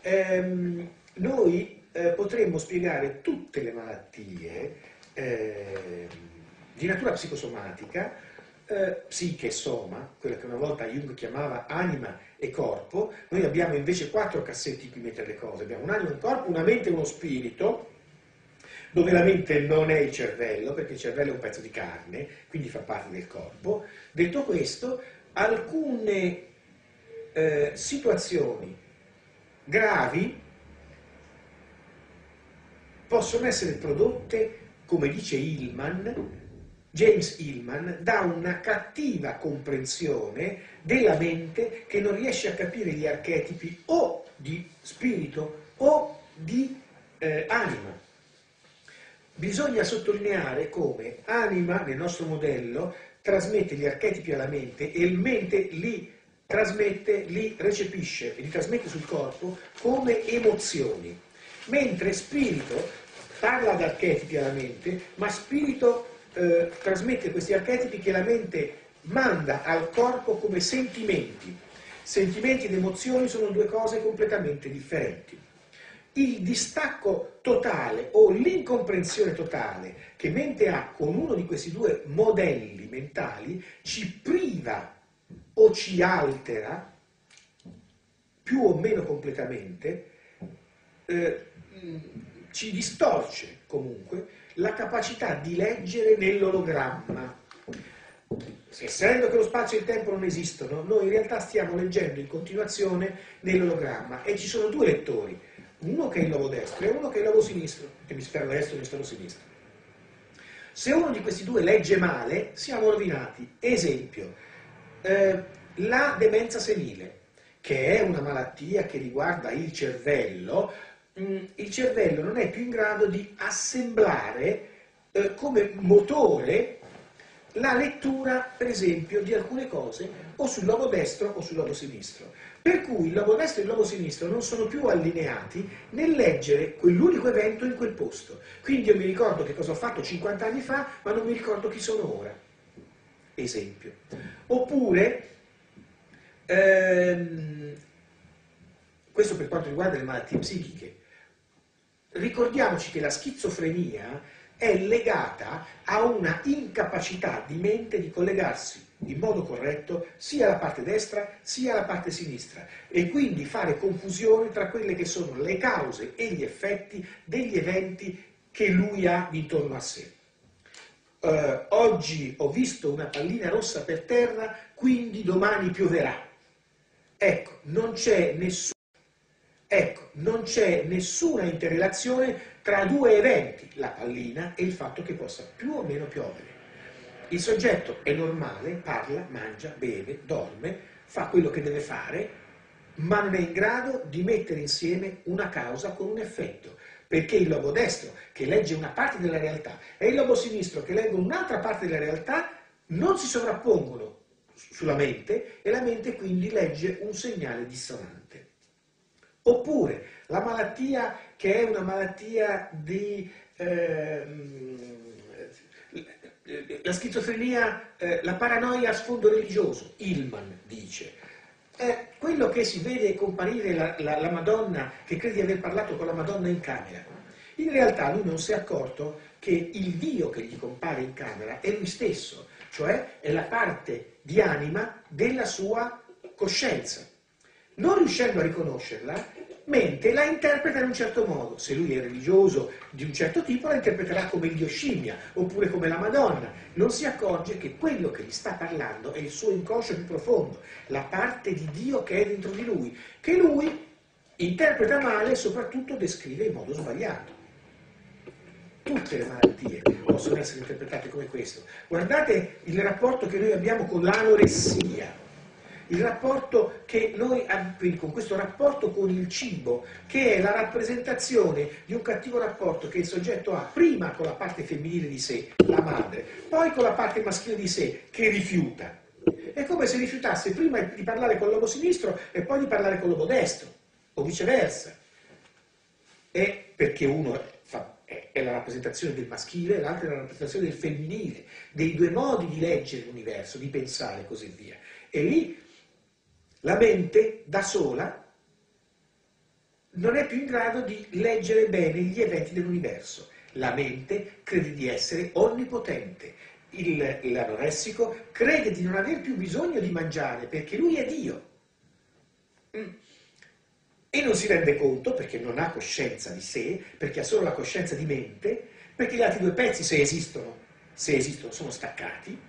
noi potremmo spiegare tutte le malattie di natura psicosomatica, psiche e soma, quella che una volta Jung chiamava anima e corpo. Noi abbiamo invece 4 cassetti in cui mettere le cose: abbiamo un'anima, un corpo, una mente e uno spirito, dove la mente non è il cervello, perché il cervello è un pezzo di carne, quindi fa parte del corpo. Detto questo, alcune situazioni gravi possono essere prodotte, come dice James Hillman, da una cattiva comprensione della mente che non riesce a capire gli archetipi o di spirito o di anima. Bisogna sottolineare come anima, nel nostro modello, trasmette gli archetipi alla mente e il mente li trasmette, li recepisce e li trasmette sul corpo come emozioni, mentre spirito parla di archetipi alla mente, ma spirito trasmette questi archetipi che la mente manda al corpo come sentimenti. Sentimenti ed emozioni sono due cose completamente differenti. Il distacco totale o l'incomprensione totale che mente ha con uno di questi due modelli mentali ci priva o ci altera, più o meno completamente, ci distorce comunque la capacità di leggere nell'ologramma. Essendo che lo spazio e il tempo non esistono, noi in realtà stiamo leggendo in continuazione nell'ologramma e ci sono 2 lettori, uno che è il lobo destro e uno che è il lobo sinistro, l'emisfero destro e l'emisfero sinistro. Se uno di questi 2 legge male, siamo rovinati. Esempio, la demenza senile, che è una malattia che riguarda il cervello non è più in grado di assemblare come motore la lettura, per esempio, di alcune cose o sul lobo destro o sul lobo sinistro. Per cui il lobo destro e il lobo sinistro non sono più allineati nel leggere quell'unico evento in quel posto. Quindi io mi ricordo che cosa ho fatto 50 anni fa, ma non mi ricordo chi sono ora. Esempio. Oppure, questo per quanto riguarda le malattie psichiche, ricordiamoci che la schizofrenia è legata a una incapacità di mente di collegarsi in modo corretto sia alla parte destra sia alla parte sinistra e quindi fare confusione tra quelle che sono le cause e gli effetti degli eventi che lui ha intorno a sé. Oggi ho visto una pallina rossa per terra, quindi domani pioverà. Ecco, non c'è nessuna interrelazione tra due eventi, la pallina e il fatto che possa più o meno piovere. Il soggetto è normale, parla, mangia, beve, dorme, fa quello che deve fare, ma non è in grado di mettere insieme una causa con un effetto, perché il lobo destro, che legge una parte della realtà, e il lobo sinistro, che legge un'altra parte della realtà, non si sovrappongono sulla mente e la mente quindi legge un segnale dissonante. Oppure la malattia che è una malattia di la schizofrenia, la paranoia a sfondo religioso, Hillman dice. Quello che si vede comparire la Madonna, che crede di aver parlato con la Madonna in camera, in realtà lui non si è accorto che il Dio che gli compare in camera è lui stesso, cioè è la parte di anima della sua coscienza. Non riuscendo a riconoscerla, mente la interpreta in un certo modo. Se lui è religioso di un certo tipo, la interpreterà come il Dio scimmia, oppure come la Madonna. Non si accorge che quello che gli sta parlando è il suo inconscio più profondo, la parte di Dio che è dentro di lui, che lui interpreta male e soprattutto descrive in modo sbagliato. Tutte le malattie possono essere interpretate come questo. Guardate il rapporto che noi abbiamo con l'anoressia. Il rapporto che noi abbiamo con questo rapporto con il cibo, che è la rappresentazione di un cattivo rapporto che il soggetto ha prima con la parte femminile di sé, la madre, poi con la parte maschile di sé, che rifiuta. È come se rifiutasse prima di parlare con l'uomo sinistro e poi di parlare con l'uomo destro, o viceversa. È perché uno è la rappresentazione del maschile, l'altro è la rappresentazione del femminile, dei due modi di leggere l'universo, di pensare e così via. E lì la mente, da sola, non è più in grado di leggere bene gli eventi dell'universo. La mente crede di essere onnipotente. L'anoressico crede di non aver più bisogno di mangiare perché lui è Dio. E non si rende conto, perché non ha coscienza di sé, perché ha solo la coscienza di mente, perché gli altri due pezzi, se esistono, sono staccati,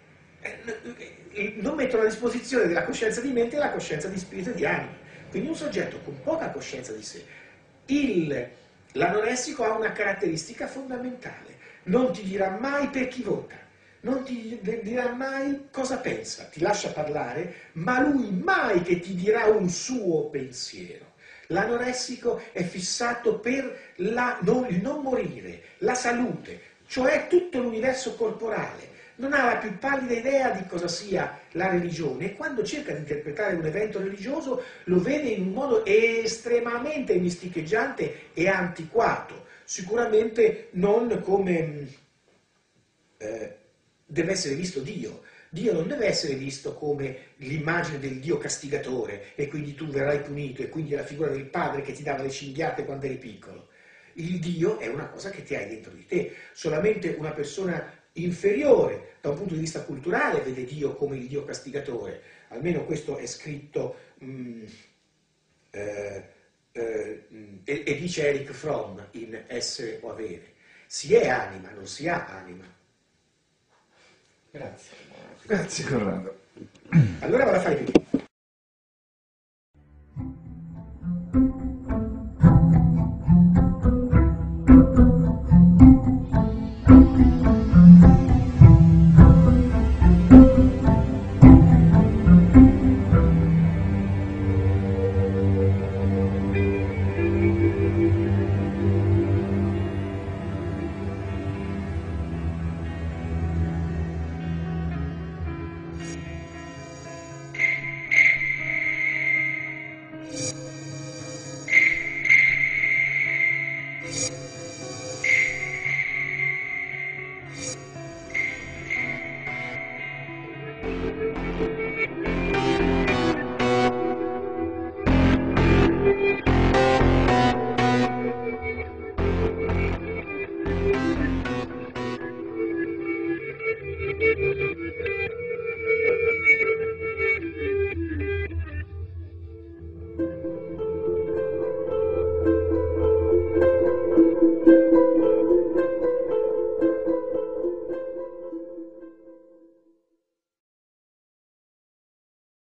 non mettono a disposizione della coscienza di mente la coscienza di spirito e di anima. Quindi un soggetto con poca coscienza di sé. L'anoressico ha una caratteristica fondamentale: non ti dirà mai per chi vota, non ti dirà mai cosa pensa, ti lascia parlare, ma lui mai che ti dirà un suo pensiero. L'anoressico è fissato per il non morire, la salute, cioè tutto l'universo corporale. Non ha la più pallida idea di cosa sia la religione e quando cerca di interpretare un evento religioso lo vede in un modo estremamente misticheggiante e antiquato, sicuramente non come deve essere visto Dio. Dio non deve essere visto come l'immagine del Dio castigatore e quindi tu verrai punito e quindi è la figura del padre che ti dava le cinghiate quando eri piccolo. Il Dio è una cosa che ti hai dentro di te, solamente una persona inferiore da un punto di vista culturale vede Dio come il Dio castigatore, almeno questo è scritto e dice Erich Fromm in Essere o Avere. Si è anima, non si ha anima. Grazie. Grazie Corrado. Allora vado a fare pipì.